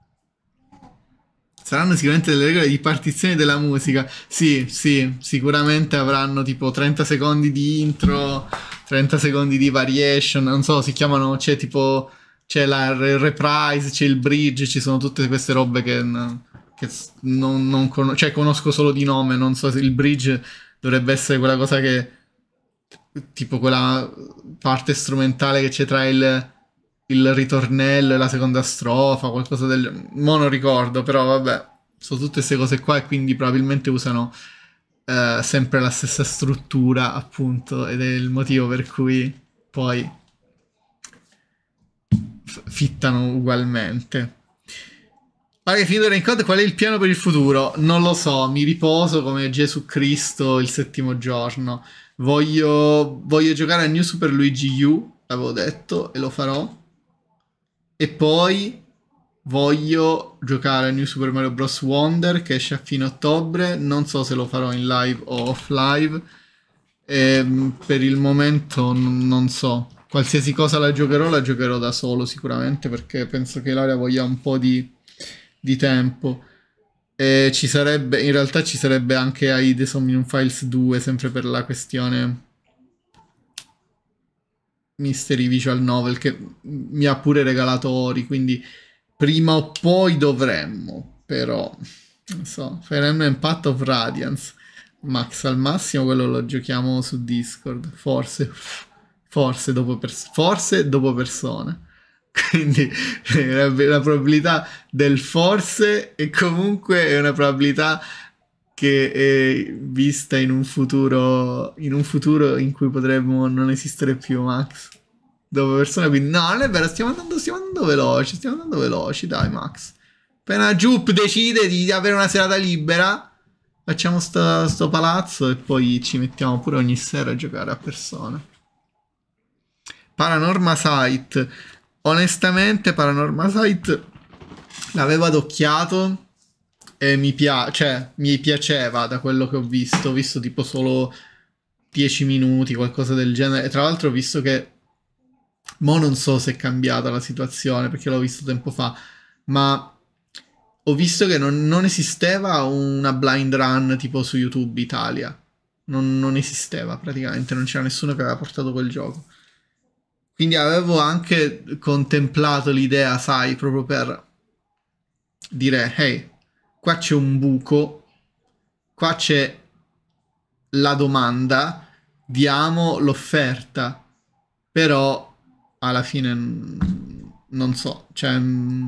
Saranno sicuramente delle regole di partizione della musica. Sì, sì, sicuramente avranno tipo 30 secondi di intro, 30 secondi di variation, non so, si chiamano, c'è tipo, c'è la reprise, c'è il bridge, ci sono tutte queste robe che non conosco, cioè conosco solo di nome, non so se il bridge dovrebbe essere quella cosa che, tipo quella parte strumentale che c'è tra il ritornello e la seconda strofa, qualcosa del... mo non ricordo, però vabbè, sono tutte queste cose qua e quindi probabilmente usano sempre la stessa struttura, appunto, ed è il motivo per cui poi fittano ugualmente. Ok, finito Rain Code, qual è il piano per il futuro? Non lo so, mi riposo come Gesù Cristo il 7° giorno. Voglio giocare a New Super Luigi U, l'avevo detto, e lo farò. E poi voglio giocare a New Super Mario Bros. Wonder che esce a fine ottobre. Non so se lo farò in live o off live. Per il momento non so. Qualsiasi cosa la giocherò da solo sicuramente, perché penso che Ilaria voglia un po' di tempo. E ci sarebbe, in realtà ci sarebbe anche Aides Omnium Files 2, sempre per la questione Mystery Visual Novel, che mi ha pure regalato Ori, quindi prima o poi dovremmo, però non so, Fire Emblem Path of Radiance Max, al massimo quello lo giochiamo su Discord, forse dopo persona, quindi la probabilità del forse e comunque è una probabilità che è vista in un futuro in cui potremmo non esistere più, Max. Dopo persona, quindi no, non è vero, stiamo andando veloci, dai, Max. Appena Jup decide di avere una serata libera, facciamo sto palazzo e poi ci mettiamo pure ogni sera a giocare a persona. Paranormal Sight, onestamente Paranormal Sight l'avevo adocchiato e mi piaceva da quello che ho visto tipo solo 10 minuti, qualcosa del genere, e tra l'altro ho visto che mo non so se è cambiata la situazione perché l'ho visto tempo fa, ma ho visto che non esisteva una blind run tipo su YouTube Italia, non esisteva praticamente, non c'era nessuno che aveva portato quel gioco. Quindi avevo anche contemplato l'idea, sai, proprio per dire, hey, qua c'è un buco, qua c'è la domanda, diamo l'offerta, però alla fine non so, cioè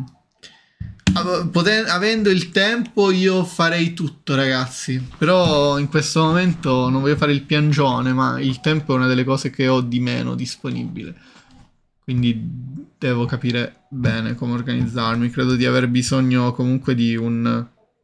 avendo il tempo io farei tutto, ragazzi, però in questo momento non voglio fare il piangione, ma il tempo è una delle cose che ho di meno disponibile, quindi devo capire bene come organizzarmi. Credo di aver bisogno comunque di un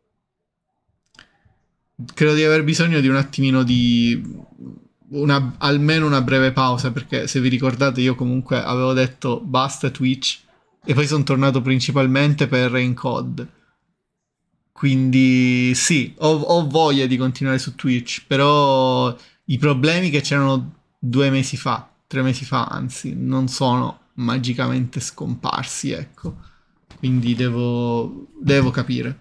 attimino di almeno una breve pausa, perché se vi ricordate io comunque avevo detto basta Twitch e poi sono tornato principalmente per Rain COD, quindi sì, ho voglia di continuare su Twitch, però i problemi che c'erano 2 mesi fa, 3 mesi fa anzi, non sono magicamente scomparsi, ecco, quindi devo capire.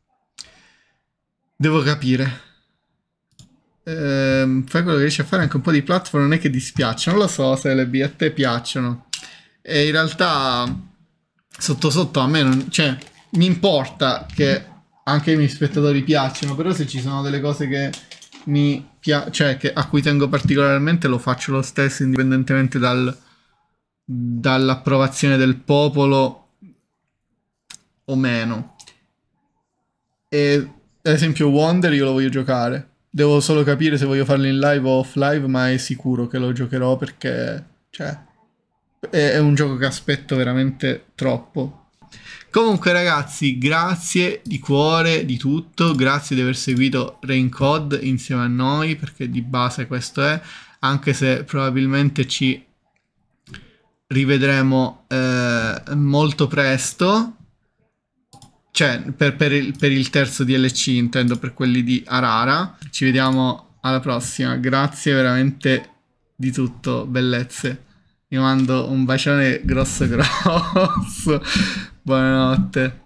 Fai quello che riesci a fare, anche un po' di platform non è che dispiacciono, non lo so se le a te piacciono, e in realtà sotto sotto a me non, cioè mi importa che anche i miei spettatori piacciono, però se ci sono delle cose che mi cioè a cui tengo particolarmente, lo faccio lo stesso indipendentemente dall'approvazione del popolo o meno. E ad esempio Wonder io lo voglio giocare, devo solo capire se voglio farlo in live o off live, ma è sicuro che lo giocherò perché cioè è un gioco che aspetto veramente troppo. Comunque ragazzi, grazie di cuore di tutto, grazie di aver seguito Rain COD insieme a noi, perché di base questo è, anche se probabilmente ci rivedremo molto presto, cioè per il terzo DLC intendo, per quelli di Arara. Ci vediamo alla prossima, grazie veramente di tutto, bellezze. Vi mando un bacione grosso grosso. Buonanotte.